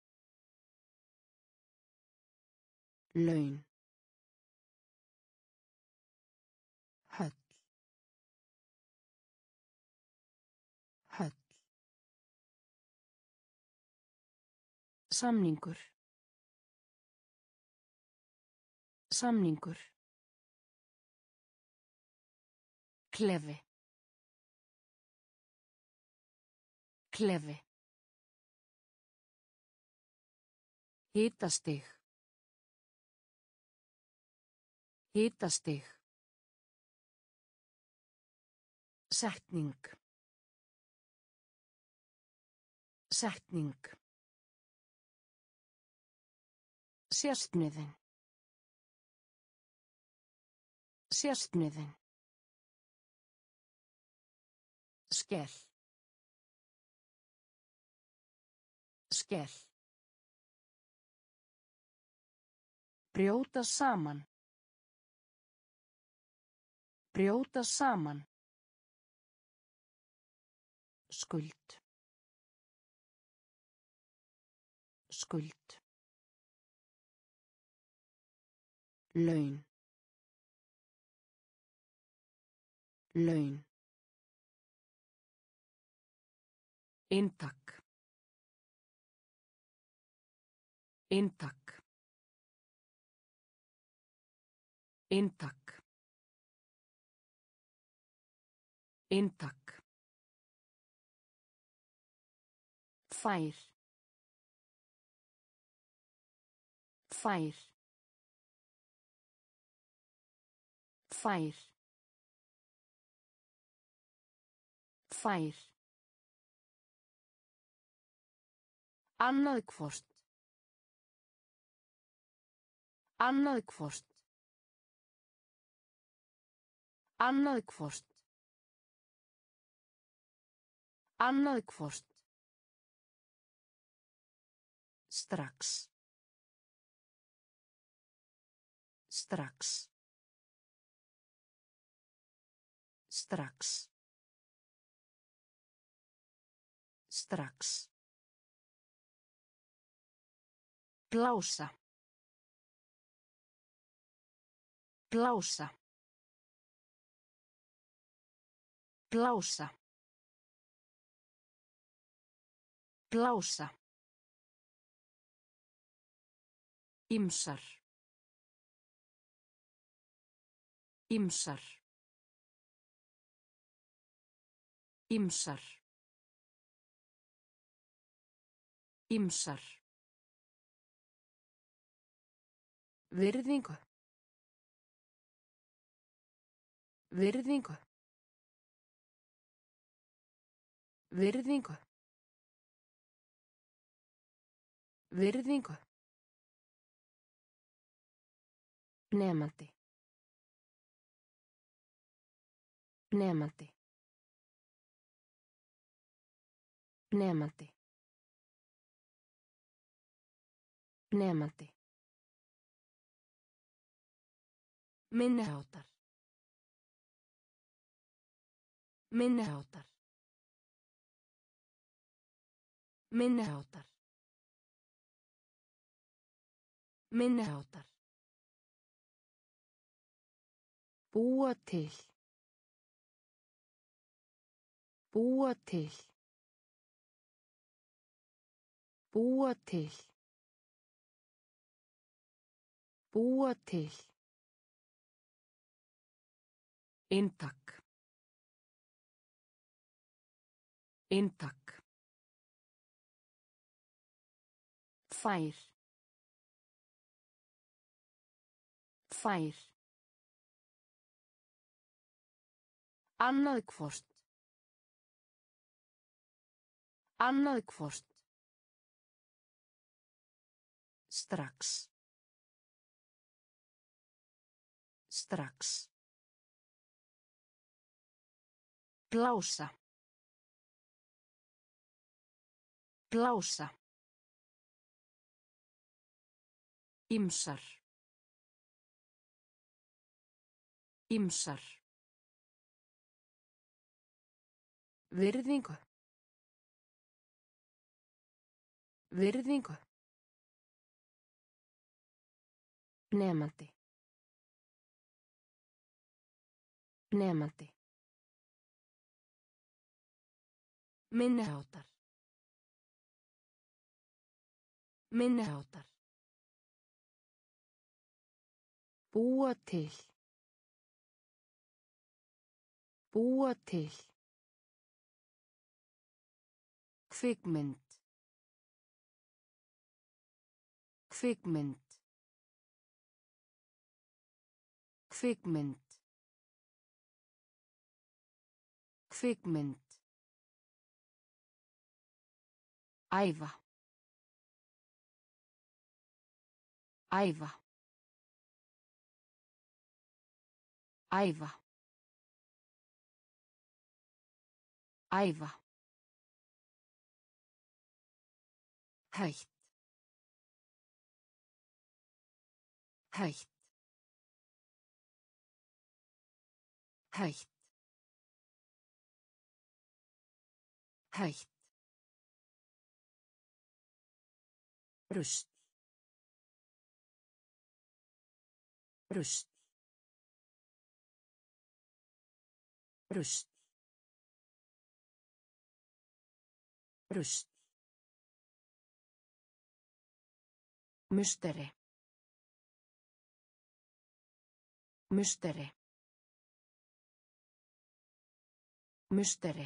Laun. Höll. Höll. Samningur. Samningur. Klefi. Klefi. Hitastig. Hitastig. Setning. Setning. Sérstniðin. Sérstniðin. Skell. Skell. Brjóta saman. Brjóta saman. Skuld. Skuld. Laun. Laun. Inntak. Inntak. Inntak. Inntak. Fær. Fær. Fær. Fær. Annað hvort. Annað hvort. Annað hvort. Annað hvort. Strax. Strax. Strax. Strax. Blása. Blása. Blása. Blása. Ýmsar. Ýmsar. Ýmsar. Ýmsar. Virðingu. Virðingu. Virðingu. Virðingu. Nemandi. Nemandi. Nemandi. Nemandi. Minniháttar. Minniháttar. Minniháttar. Minniháttar. Búa til. Búa til. Búa til. Búa til. Inntak. Inntak. Fær. Fær. Annað hvort. Annað hvort. Strax. Strax. Blása. Blása. Ýmsar. Ýmsar. Virðingu. Virðingu. Nemandi. Nemandi. Minniháttar. Minniháttar. Búa til. Búa til. Kvikmynd. Kvikmynd. Kvikmynd. Kvikmynd. Æfa. Æfa. Æfa. Æfa. Hætt. Hætt. Hætt. Hætt. Rust. Rust. Rust. Rust. Musteri. Musteri. Musteri.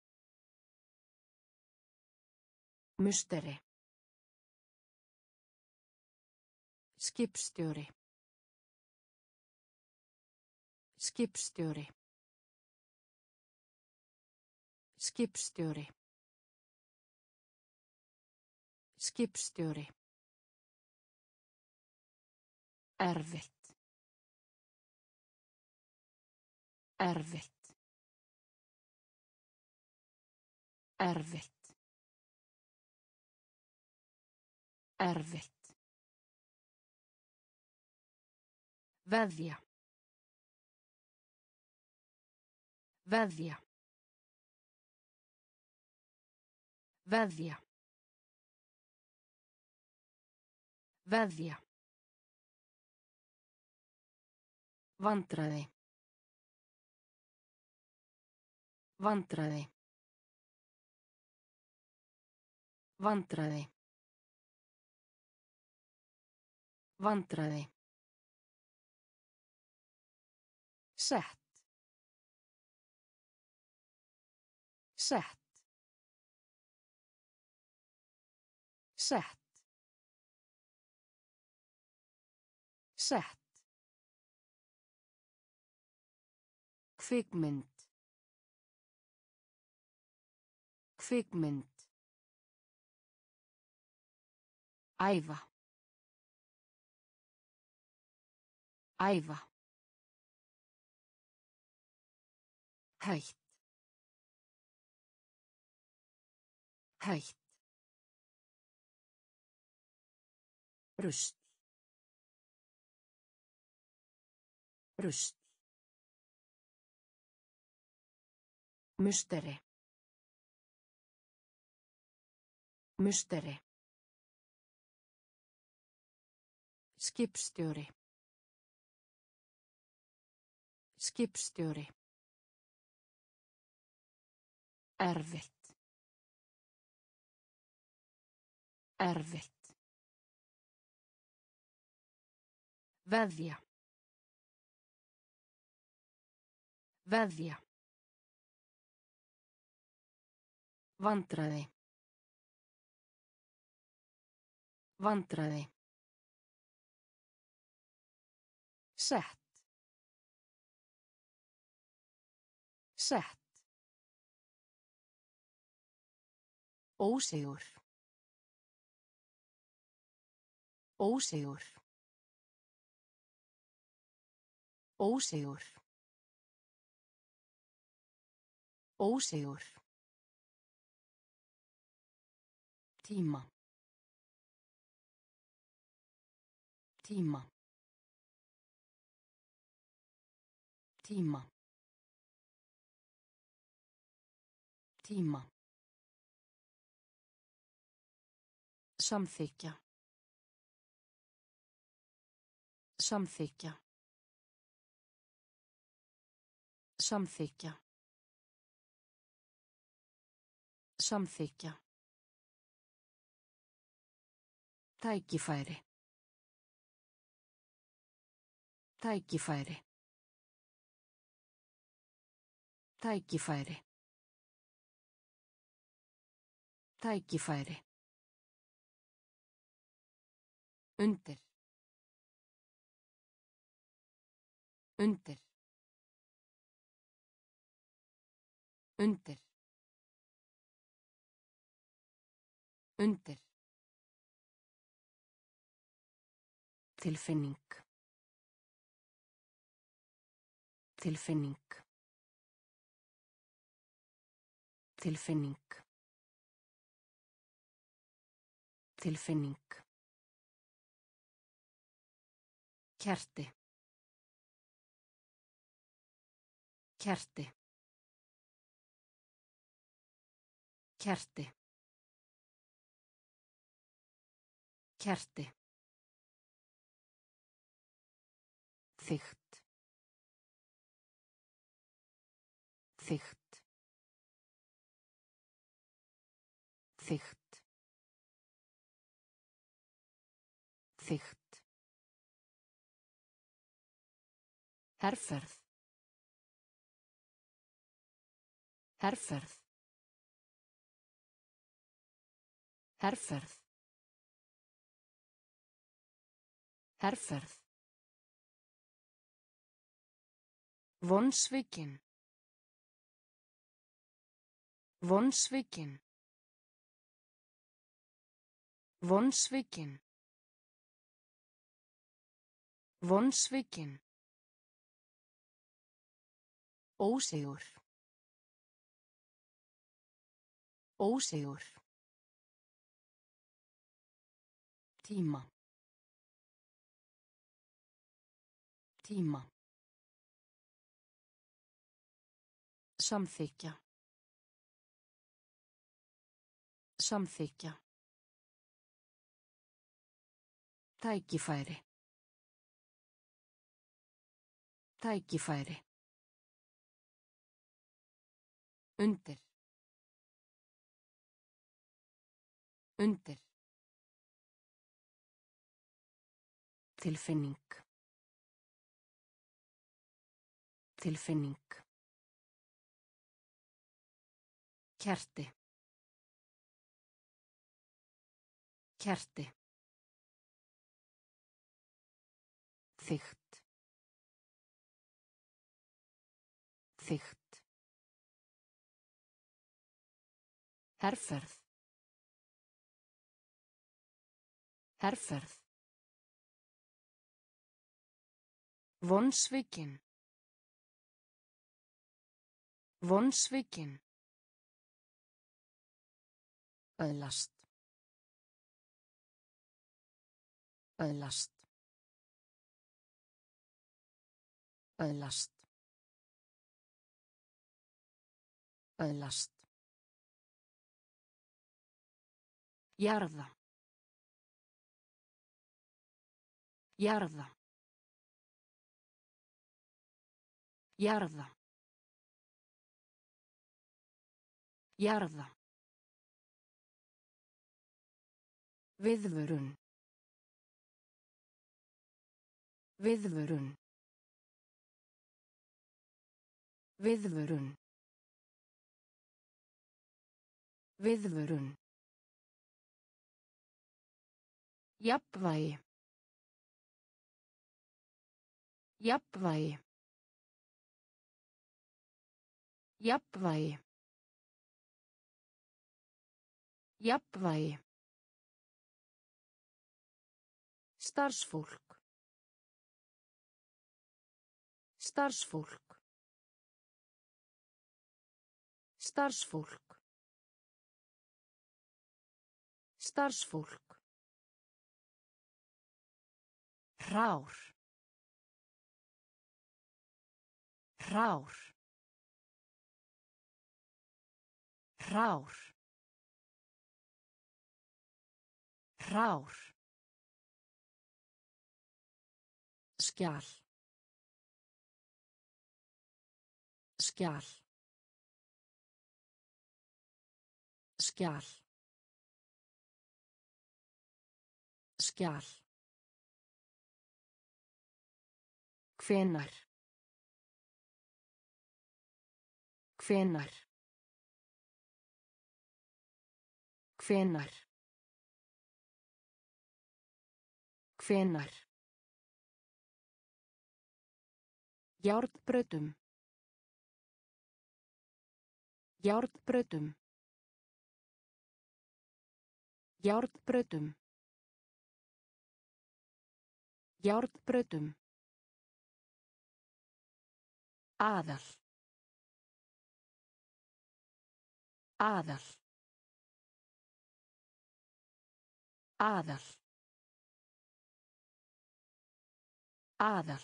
Musteri. Skipstjóri. Skipstjóri. Skipstjóri. Skipstjóri. Erfitt. Erfitt. Erfitt. Erfitt. Veðja. Veðja. Veðja. Veðja. Vandræði. Vandræði.
Vandræði. Vandræði. Sett. Sett. Sett. Sett. Kvikmynd. Kvikmynd. Æfa. Æfa. Hætt. Hætt. Rusl. Rusl. Musteri. Musteri. Skipstjóri. Skipstjóri. Erfitt. Erfitt.
Veðja. Veðja.
Vandræði. Vandræði. Sett. Sett. Ósigur. Ósigur. Ósigur. Ósigur. Tíma. Tíma. Tíma. Tíma. Samþykkja. Samþykkja. Samþykkja. Samþykkja. Tækifæri. Tækifæri. Tækifæri. Tækifæri. Undir. Undir. Undir. Undir. Tilfinning. Tilfinning. Tilfinning. Tilfinning. Kerti. Kerti. Kerti. Kerti. Þykkt. Þykkt. Þykkt. Þykkt. Herferð. Herferð. Herferð. Herferð. Vonsvikinn. Vonsvikinn. Vonsvikinn. Vonsvikinn. Ósigur. Ósigur. Tíma. Tíma. Samþykkja. Samþykkja. Tækifæri. Tækifæri. Undir. Undir. Tilfinning. Tilfinning. Kerti. Kerti. Þykkt. Þykkt. Herferð. Herferð. Vonsvikinn. Vonsvikinn. Öðlast. Öðlast. Öðlast. Öðlast. Jarða. Jarða. Jarða. Jarða. Viðvörun. Viðvörun. Viðvörun. Viðvörun. Jafnvægi. Jafnvægi. Jafnvægi. Jafnvægi. Starfsfólk. Starfsfólk. Starfsfólk. Starfsfólk. Hrár. Hrár. Hrár. Hrár. Skjal. Skjal. Skjal. Skjal. Hvenær. Hvenær. Hvenær. Hvenær. Járnbrautum. Járnbrautum. Járnbrautum. Járnbrautum. Aðal. Aðal. Aðal. Aðal.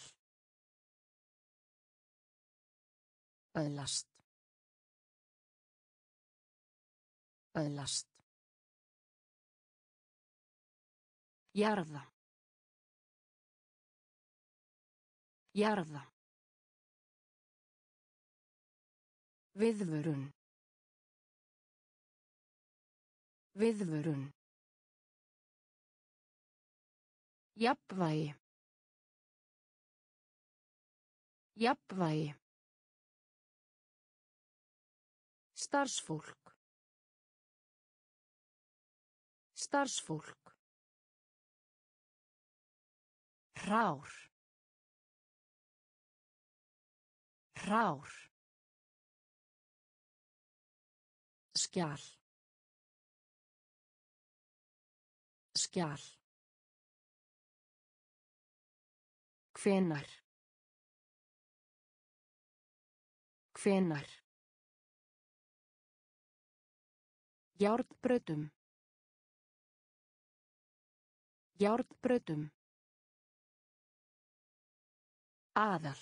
Öðlast. Öðlast. Jarða. Jarða. Viðvörun. Viðvörun. Jafnvægi. Jafnvægi. Starfsfólk. Starfsfólk. Hrár. Hrár. Skjal. Skjal. Hvenær. Hvenær. Járnbrautum. Járnbrautum. Aðal.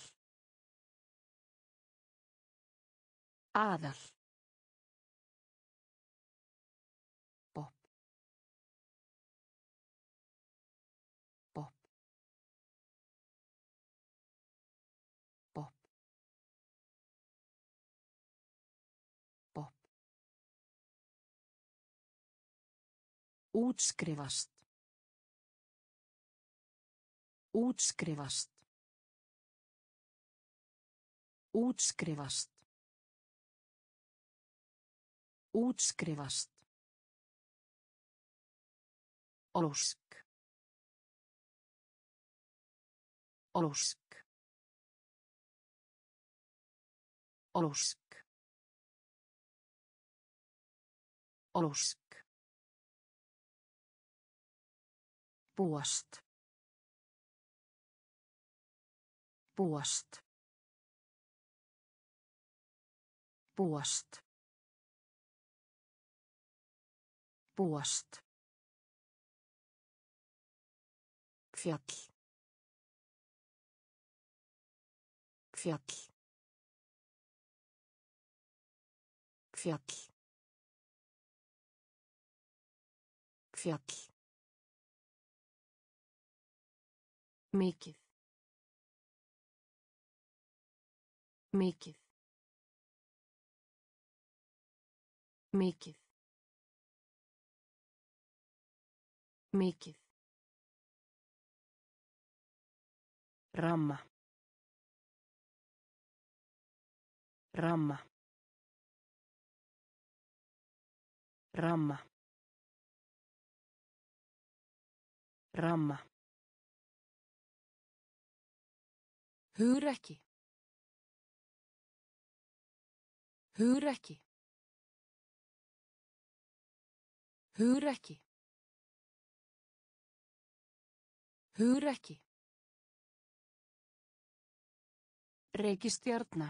Aðal. Bopp. Bopp. Bopp. Bopp. Útskrifast. Útskrifast. Útskrifast. Útskrifast. Ósk. Ósk. Ósk. Ósk. Búast. Búast. Búast. Búast. Fjall. Fjall. Fjall. Fjall. Mikið. Mikið. Mikið. Mikið. Ramma. Ramma. Ramma. Ramma. Hugrekki. Hugrekki. Hugrekki. Hugrekki. Reikistjarna.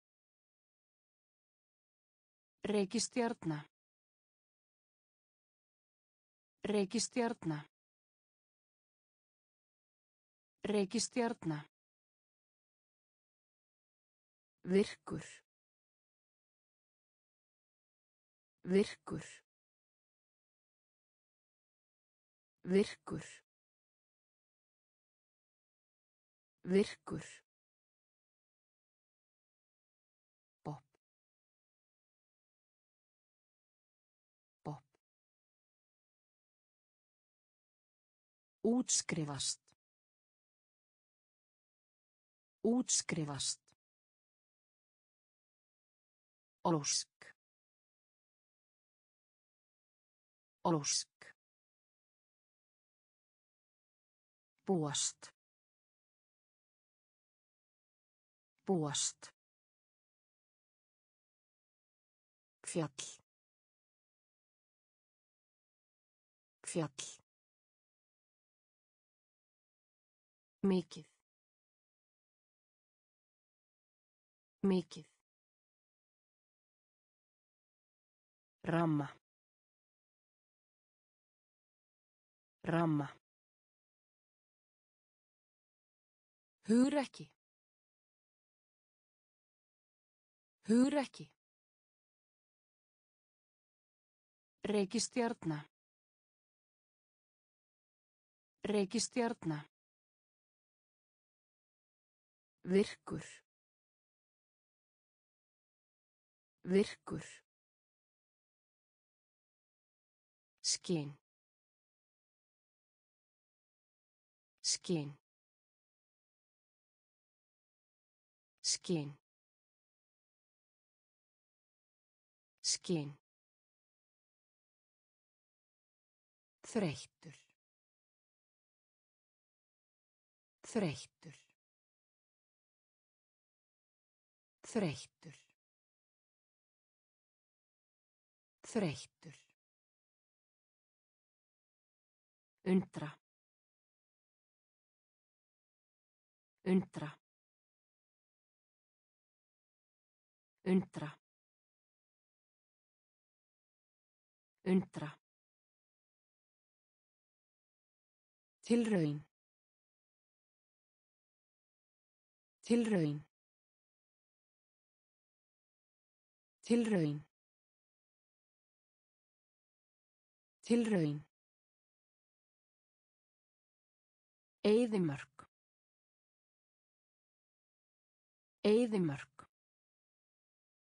Reikistjarna. Reikistjarna. Reikistjarna. Virkur. Virkur. Virkur. Virkur. Pop. Pop. Útskrifast. Útskrifast. Ósk. Ósk. Búast. Búast. Fjall. Fjall. Mikið. Mikið. Ramma. Ramma. Hugrekki. Hugrekki. Reikistjarna. Reikistjarna. Virkur. Virkur. Skinn. Skinn. Skinn. Skinn. Þreyttur. Þreyttur. Þreyttur. Þreyttur. Undra. Undra. Undra. Undra. Tilraun. Tilraun. Tilraun. Tilraun. Eyðimörk. Eyðimörk.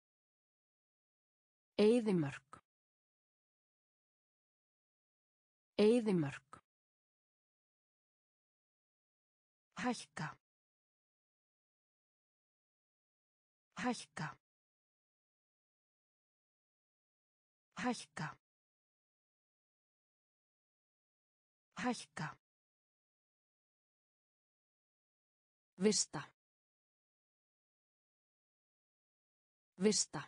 Eyðimörk. Eyðimörk. Hækka. Hækka. Hækka. Hækka. Vista. Vista.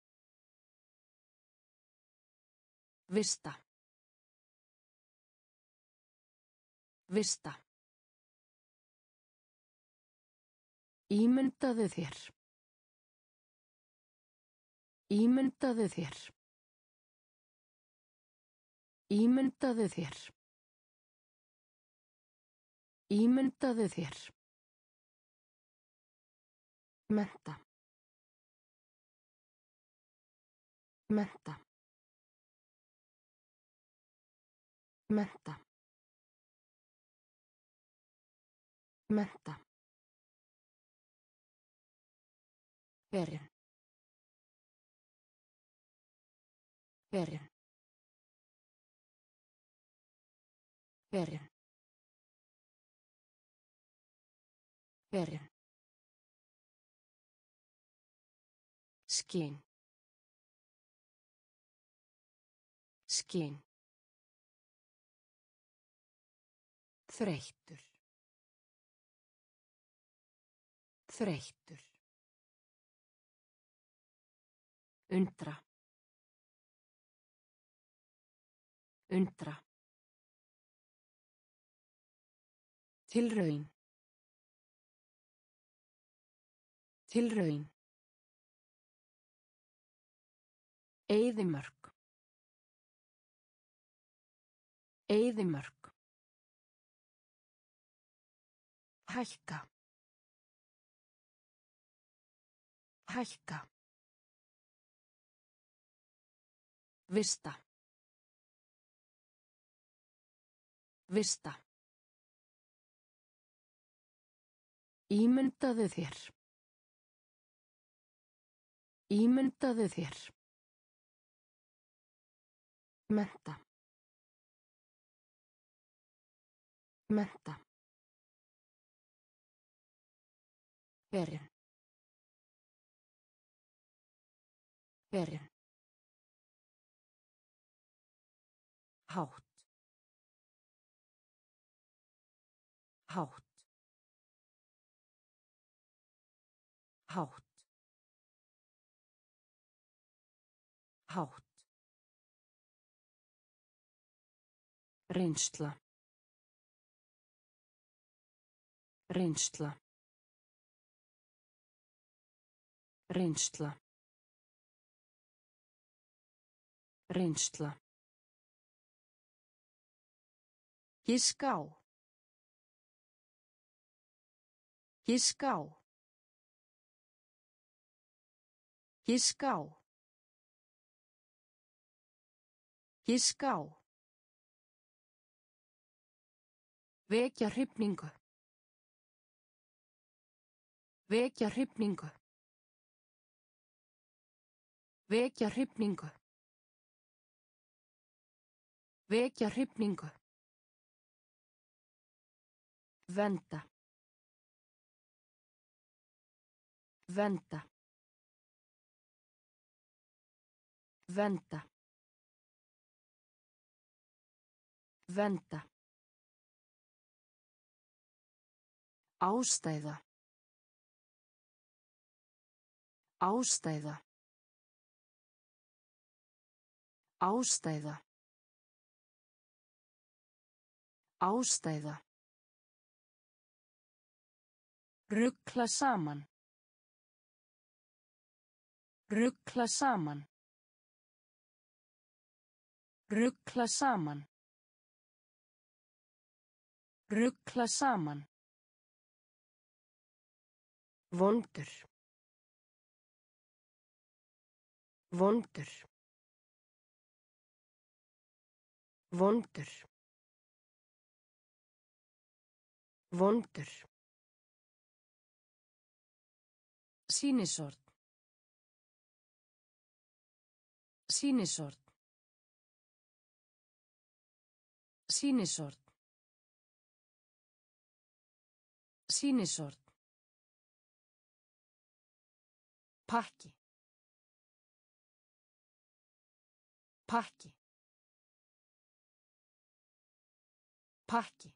Vista. Vista. Ímyndaðu þér. Ímyndaðu þér. Ímyndaðu þér. Ímyndaðu þér. Mennta. Mennta. Mennta. Mennta. Verin. Verin. Verin. Verin. Skinn. Skinn. Þreyttur. Þreyttur. Undra. Undra. Tilraun. Tilraun. Eyðimörk. Eyðimörk. Hækka. Hækka. Vista. Vista. Ímyndaðu þér. Ímyndaðu þér. Mennta. Mennta. Verin. Verin. Hátt. Hátt. Hátt. Hátt. Reynsla. Reynsla. Reynsla. Reynsla. Giska á. Giska á. Giska á. Giska á. Vekja hrifningu. Vekja hrifningu. Vekja hrifningu. Vekja hrifningu. Venda. Venda. Venda. Venda. Ástæða. Ástæða. Ástæða. Ástæða. Rugla saman. Rugla saman. Rugla saman. Rugla saman. Vondur. Vondur. Vondur. Vondur. Sýnisort. Sýnisort.
Sýnisort. Sýnisort. Pakki. Pakki. Pakki.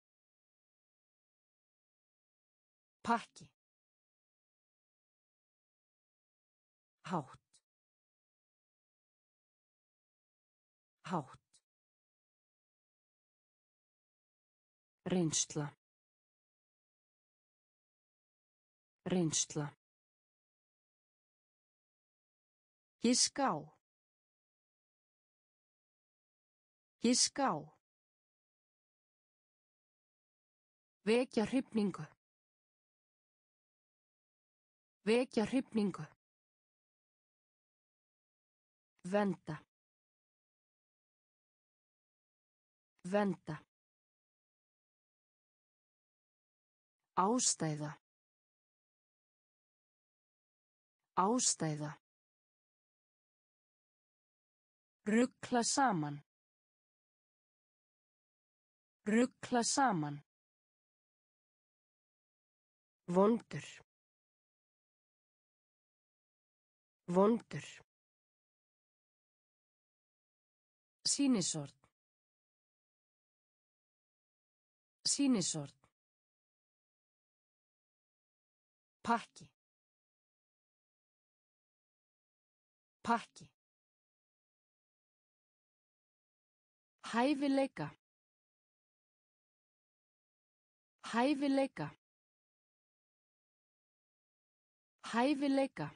Pakki. Hátt. Hátt. Reynsla. Reynsla. Giska á. Giska á. Vekja hrifningu. Vekja hrifningu. Venda. Venda. Ástæða. Ástæða. Rugla saman. Rugla saman.
Vondur. Vondur.
Sýnisort. Sýnisort. Pakki. Pakki. Hæfileika. Hæfileika. Hæfileika.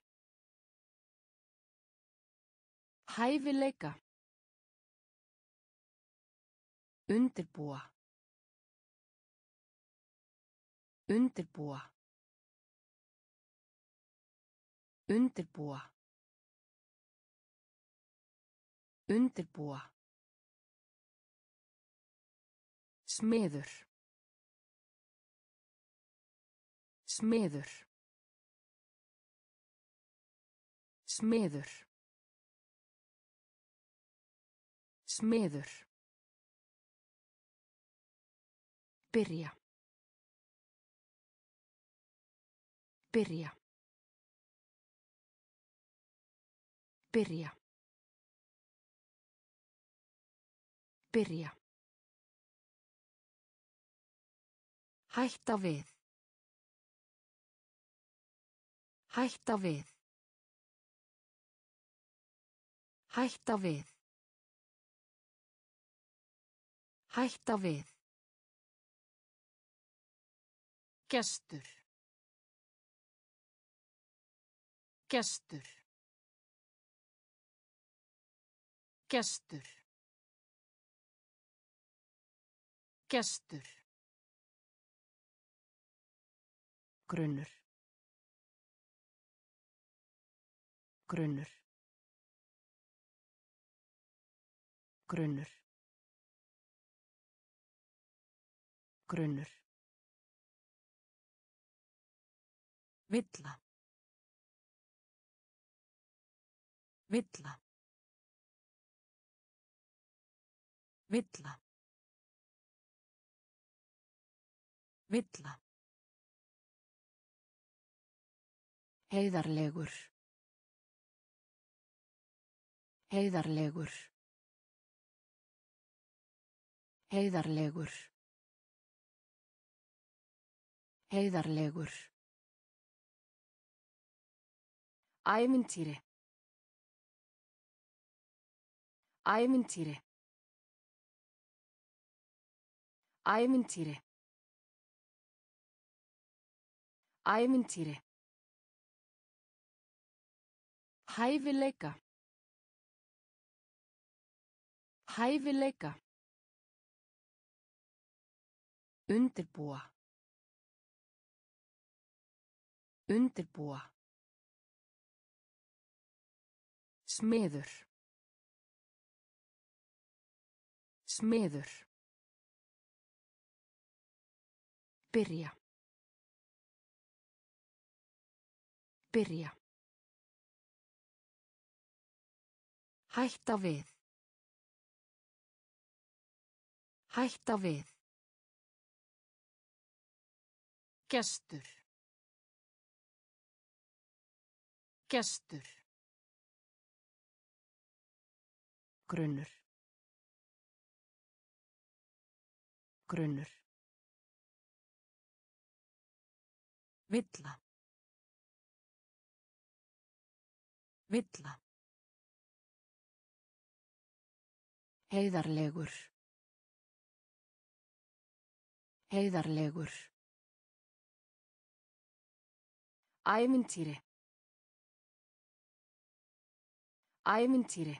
Hæfileika. Undirbúa. Undirbúa. Undirbúa. Undirbúa. Smiður. Smiður. Smiður. Smiður. Byrja. Byrja. Byrja. Byrja. Hætta við. Hætta við. Hætta við. Hætta við. Gestur. Gestur. Gestur. Gestur. Grunnur. Grunnur. Grunnur. Grunnur. Villa. Villa. Villa. Villa. Heiðarlegur. Heiðarlegur. Heiðarlegur. Heiðarlegur. Ævintýri. Ævintýri. Ævintýri. Ævintýri. Hæfileika. Hæfileika. Undirbúa. Undirbúa. Smiður. Smiður. Byrja. Byrja. Hætta við. Hætta við. Gestur. Gestur. Grunnur. Grunnur. Villa. Villa. Heiðarlegur. Heiðarlegur. Ævintýri. Ævintýri.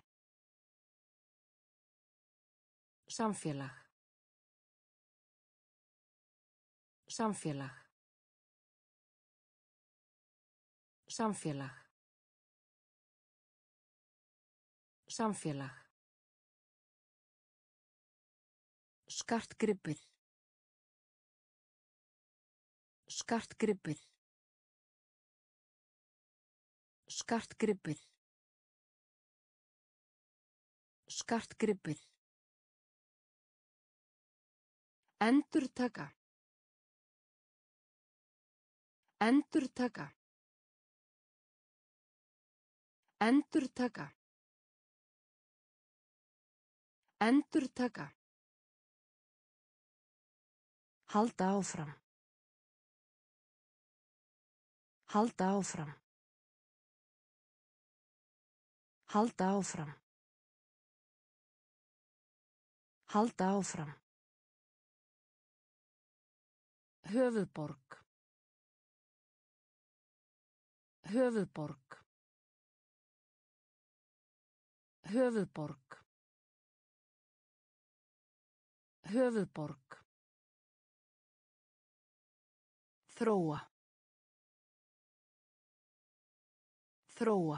Samfélag. Samfélag. Samfélag. Samfélag. Skartgripur. Skartgripur. Skartgripur. Skartgripur. Endurtaka. Endurtaka. Endurtaka. Endurtaka. Halda áfram. Halda áfram. Halda áfram. Halda áfram. Höfuðborg. Höfuðborg. Höfuðborg. Höfuðborg. Þróa. Þróa.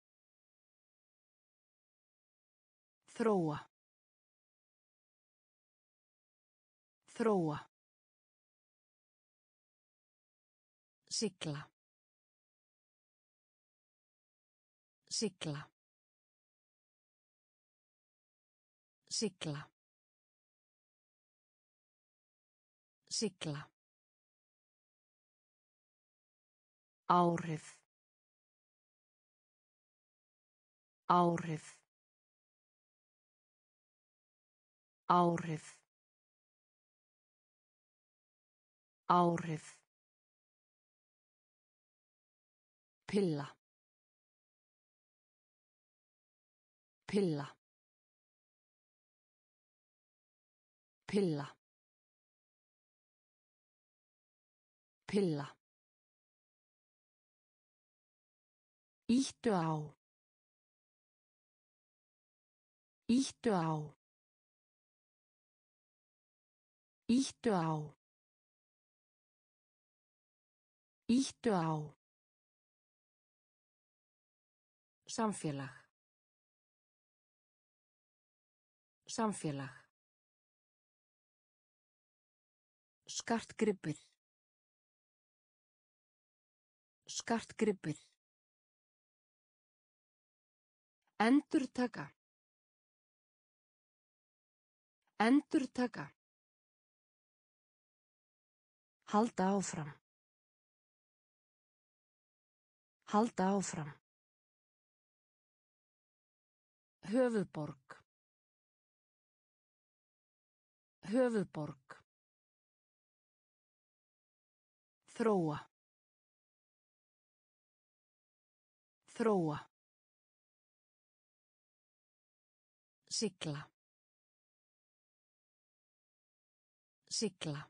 Þróa. Þróa. Sigla. Sigla. Sigla. Sigla. Áhrif. Áhrif. Áhrif. Áhrif. Pilla. Pilla. Pilla. Pilla. Íttu á. Íttu á. Íttu á. Íttu á. Samfélag. Samfélag. Skartgripur. Skartgripur. Endurtaka. Endurtaka. Halda áfram. Halda áfram. Höfuðborg. Höfuðborg. Þróa. Þróa. Sigla. Sigla.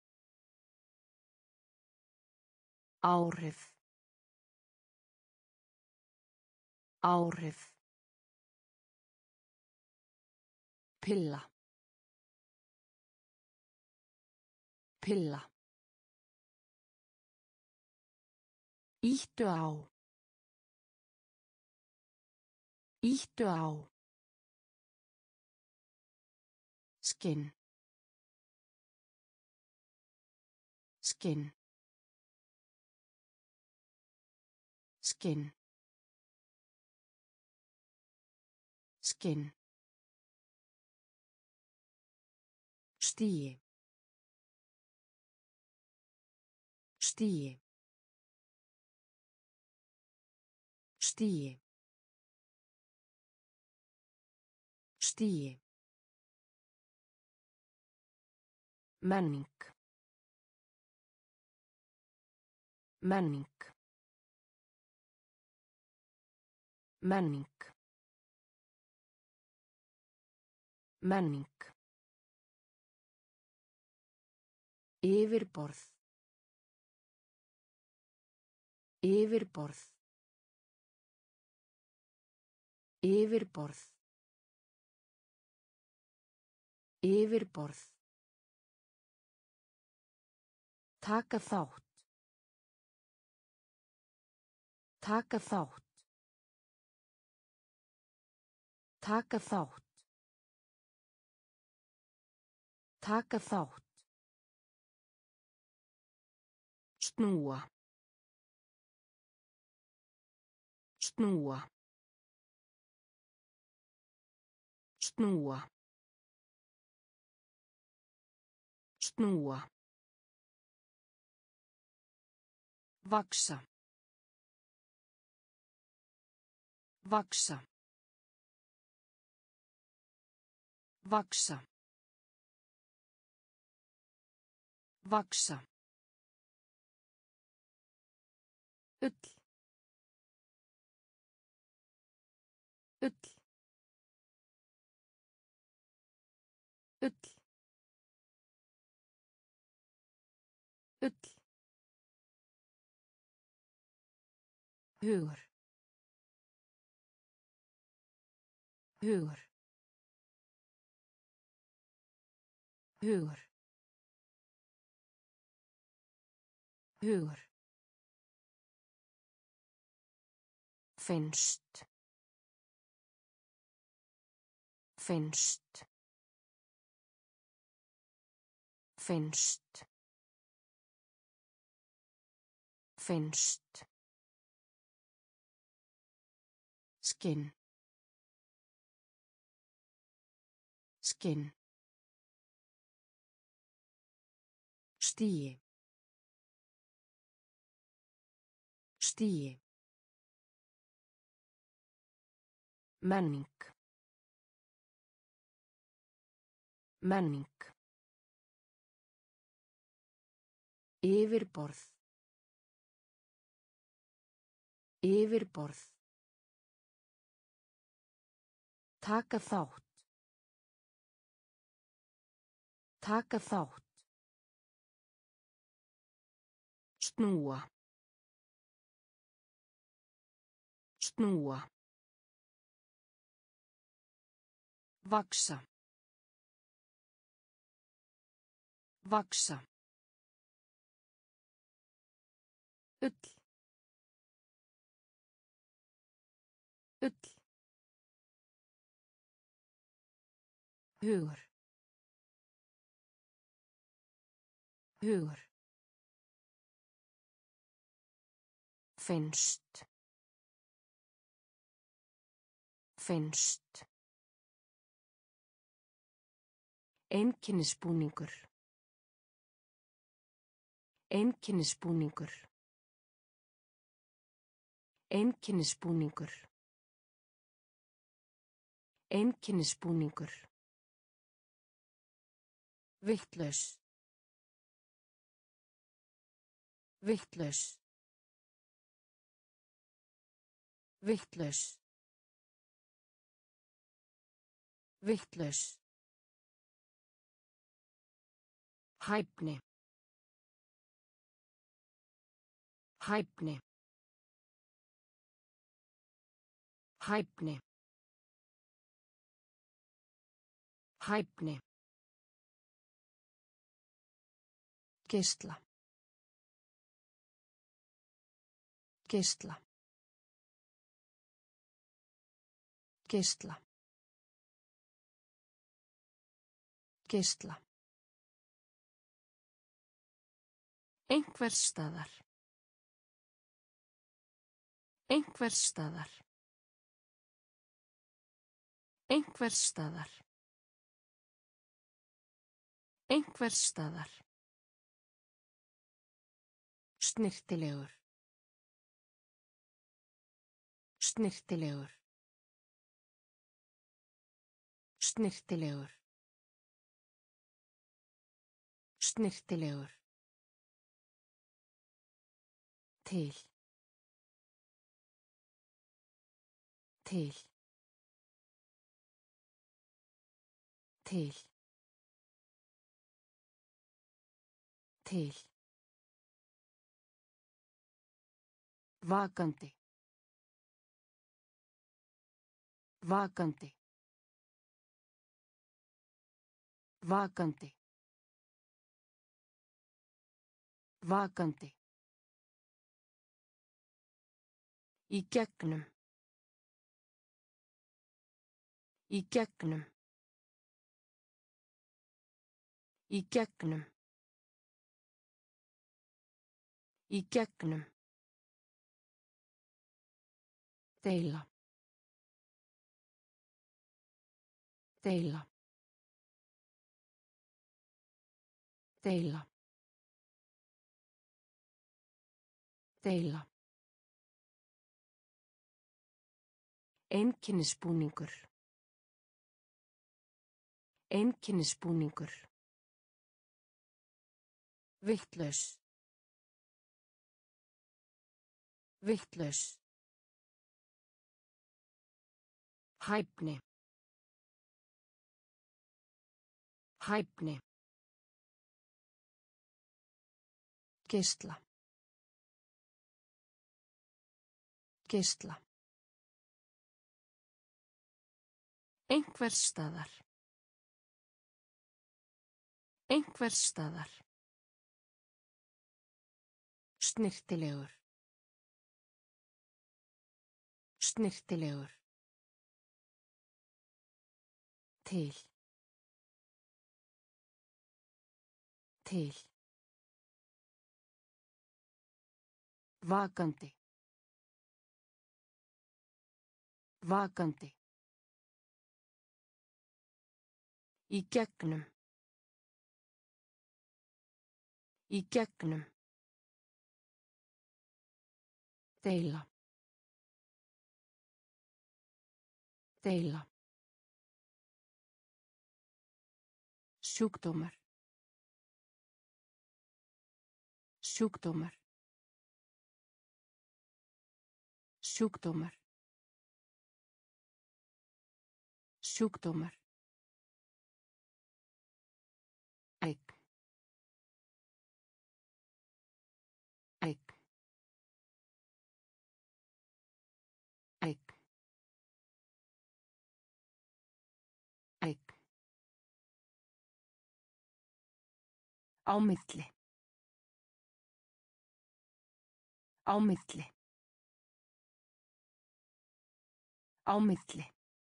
Áhrif. Áhrif. Pilla. Pilla. Íttu á. Íttu á. Skinn. Skinn. Skinn. Skinn. Stigi. Stigi. Stigi. Stigi. Menning. Menning. Menning. Menning. Yfirborð. Yfirborð. Yfirborð. Yfirborð. Taka þátt. Taka þátt. Taka þátt. Taka þátt. Snúa. Snúa. Snúa. Snúa. Vaksa. Vaksa. Vaksa. Vaksa. Ull. Ull. Ull. Ull. Hugur. Hugur. Hugur. Hugur. Finnst. Finnst. Finnst. Finnst. Skinn. Skinn. Stigi. Stigi. Menning. Menning. Yfirborð. Yfirborð. Taka þátt. Taka þátt. Snúa. Snúa. Vaksa. Vaksa. Ull. Ull. Hugur. Hugur. Finnst. Finnst. Einkennisbúningur. Einkennisbúningur. Einkennisbúningur. Einkennisbúningur. Vitlaus. Vitlaus. Vitlaus. Vitlaus. Hæfni. Hæfni. Hæfni. Hæfni. Geisla. Geisla. Geisla. Geisla. Einhvers staðar. Einhvers staðar. Einhvers staðar. Einhvers staðar.
Snyrtilegur. Snyrtilegur. Snyrtilegur. Snyrtilegur. Til. Til. Til. Til. Vakandi. Vakandi. Vakandi. Vakandi. Í gegnum. Í gegnum. Í gegnum. Í gegnum. Deila. Deila. Deila. Deila. Einkennisbúningur. Einkennisbúningur. Vitlaus. Vitlaus. Hæfni. Hæfni. Geisla. Geisla.
Einhvers staðar. Einhvers staðar.
Snyrtilegur. Snyrtilegur. Til. Til. Vakandi. Vakandi. Í gegnum. Í gegnum. Deila. Deila. Sjúkdómar. Sjúkdómar. Sjúkdómar. Sjúkdómar. Egg. Egg. Egg. Egg. Á milli. Á milli. Á milli.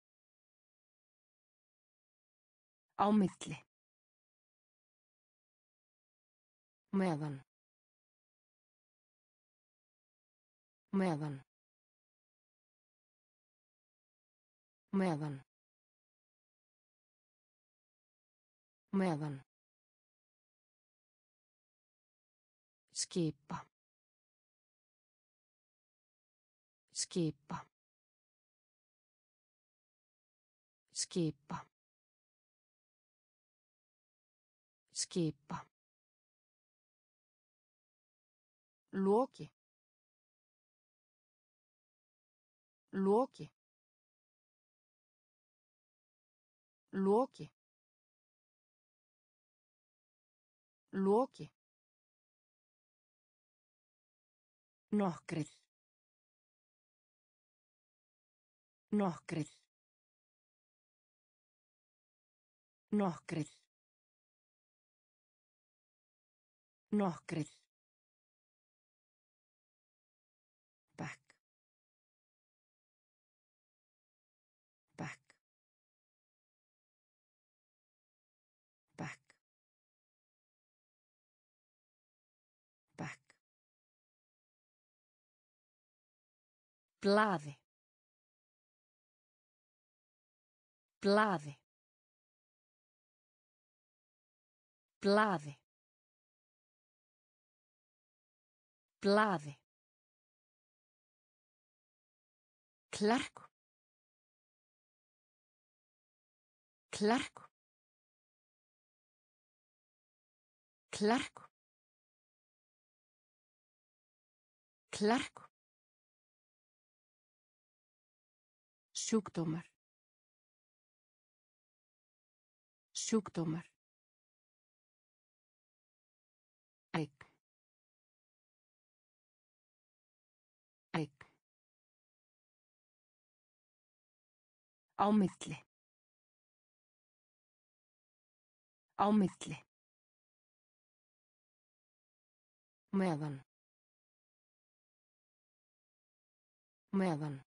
Á milli. Meðan. Meðan. Meðan. Meðan. Skipa. Skipa. Skipa. Skipa. Loki. Loki. Loki. Loki. Nokkrir. Nokkrir. Nokkrir. Nokkrir. Back. Back. Back. Back. Blaði. Blaði.
Blaði. Blaði. Klerk. Klerk. Klerk. Klerk. Sjúkdómar. Sjúkdómar. Eign. Eign. Á milli. Á milli. Meðan. Meðan.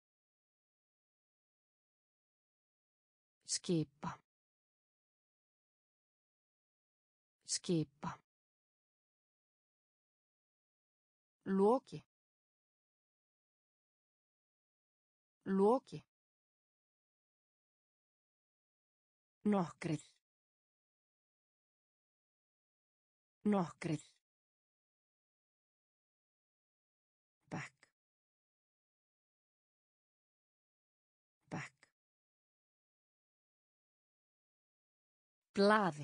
Skipa. Skipa. Loki. Loki. Nokkrir. Nokkrir. Bekk. Bekk. Blaði.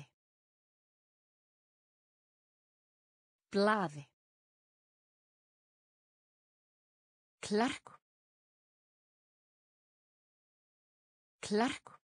Blaði. Klerk. Klerk.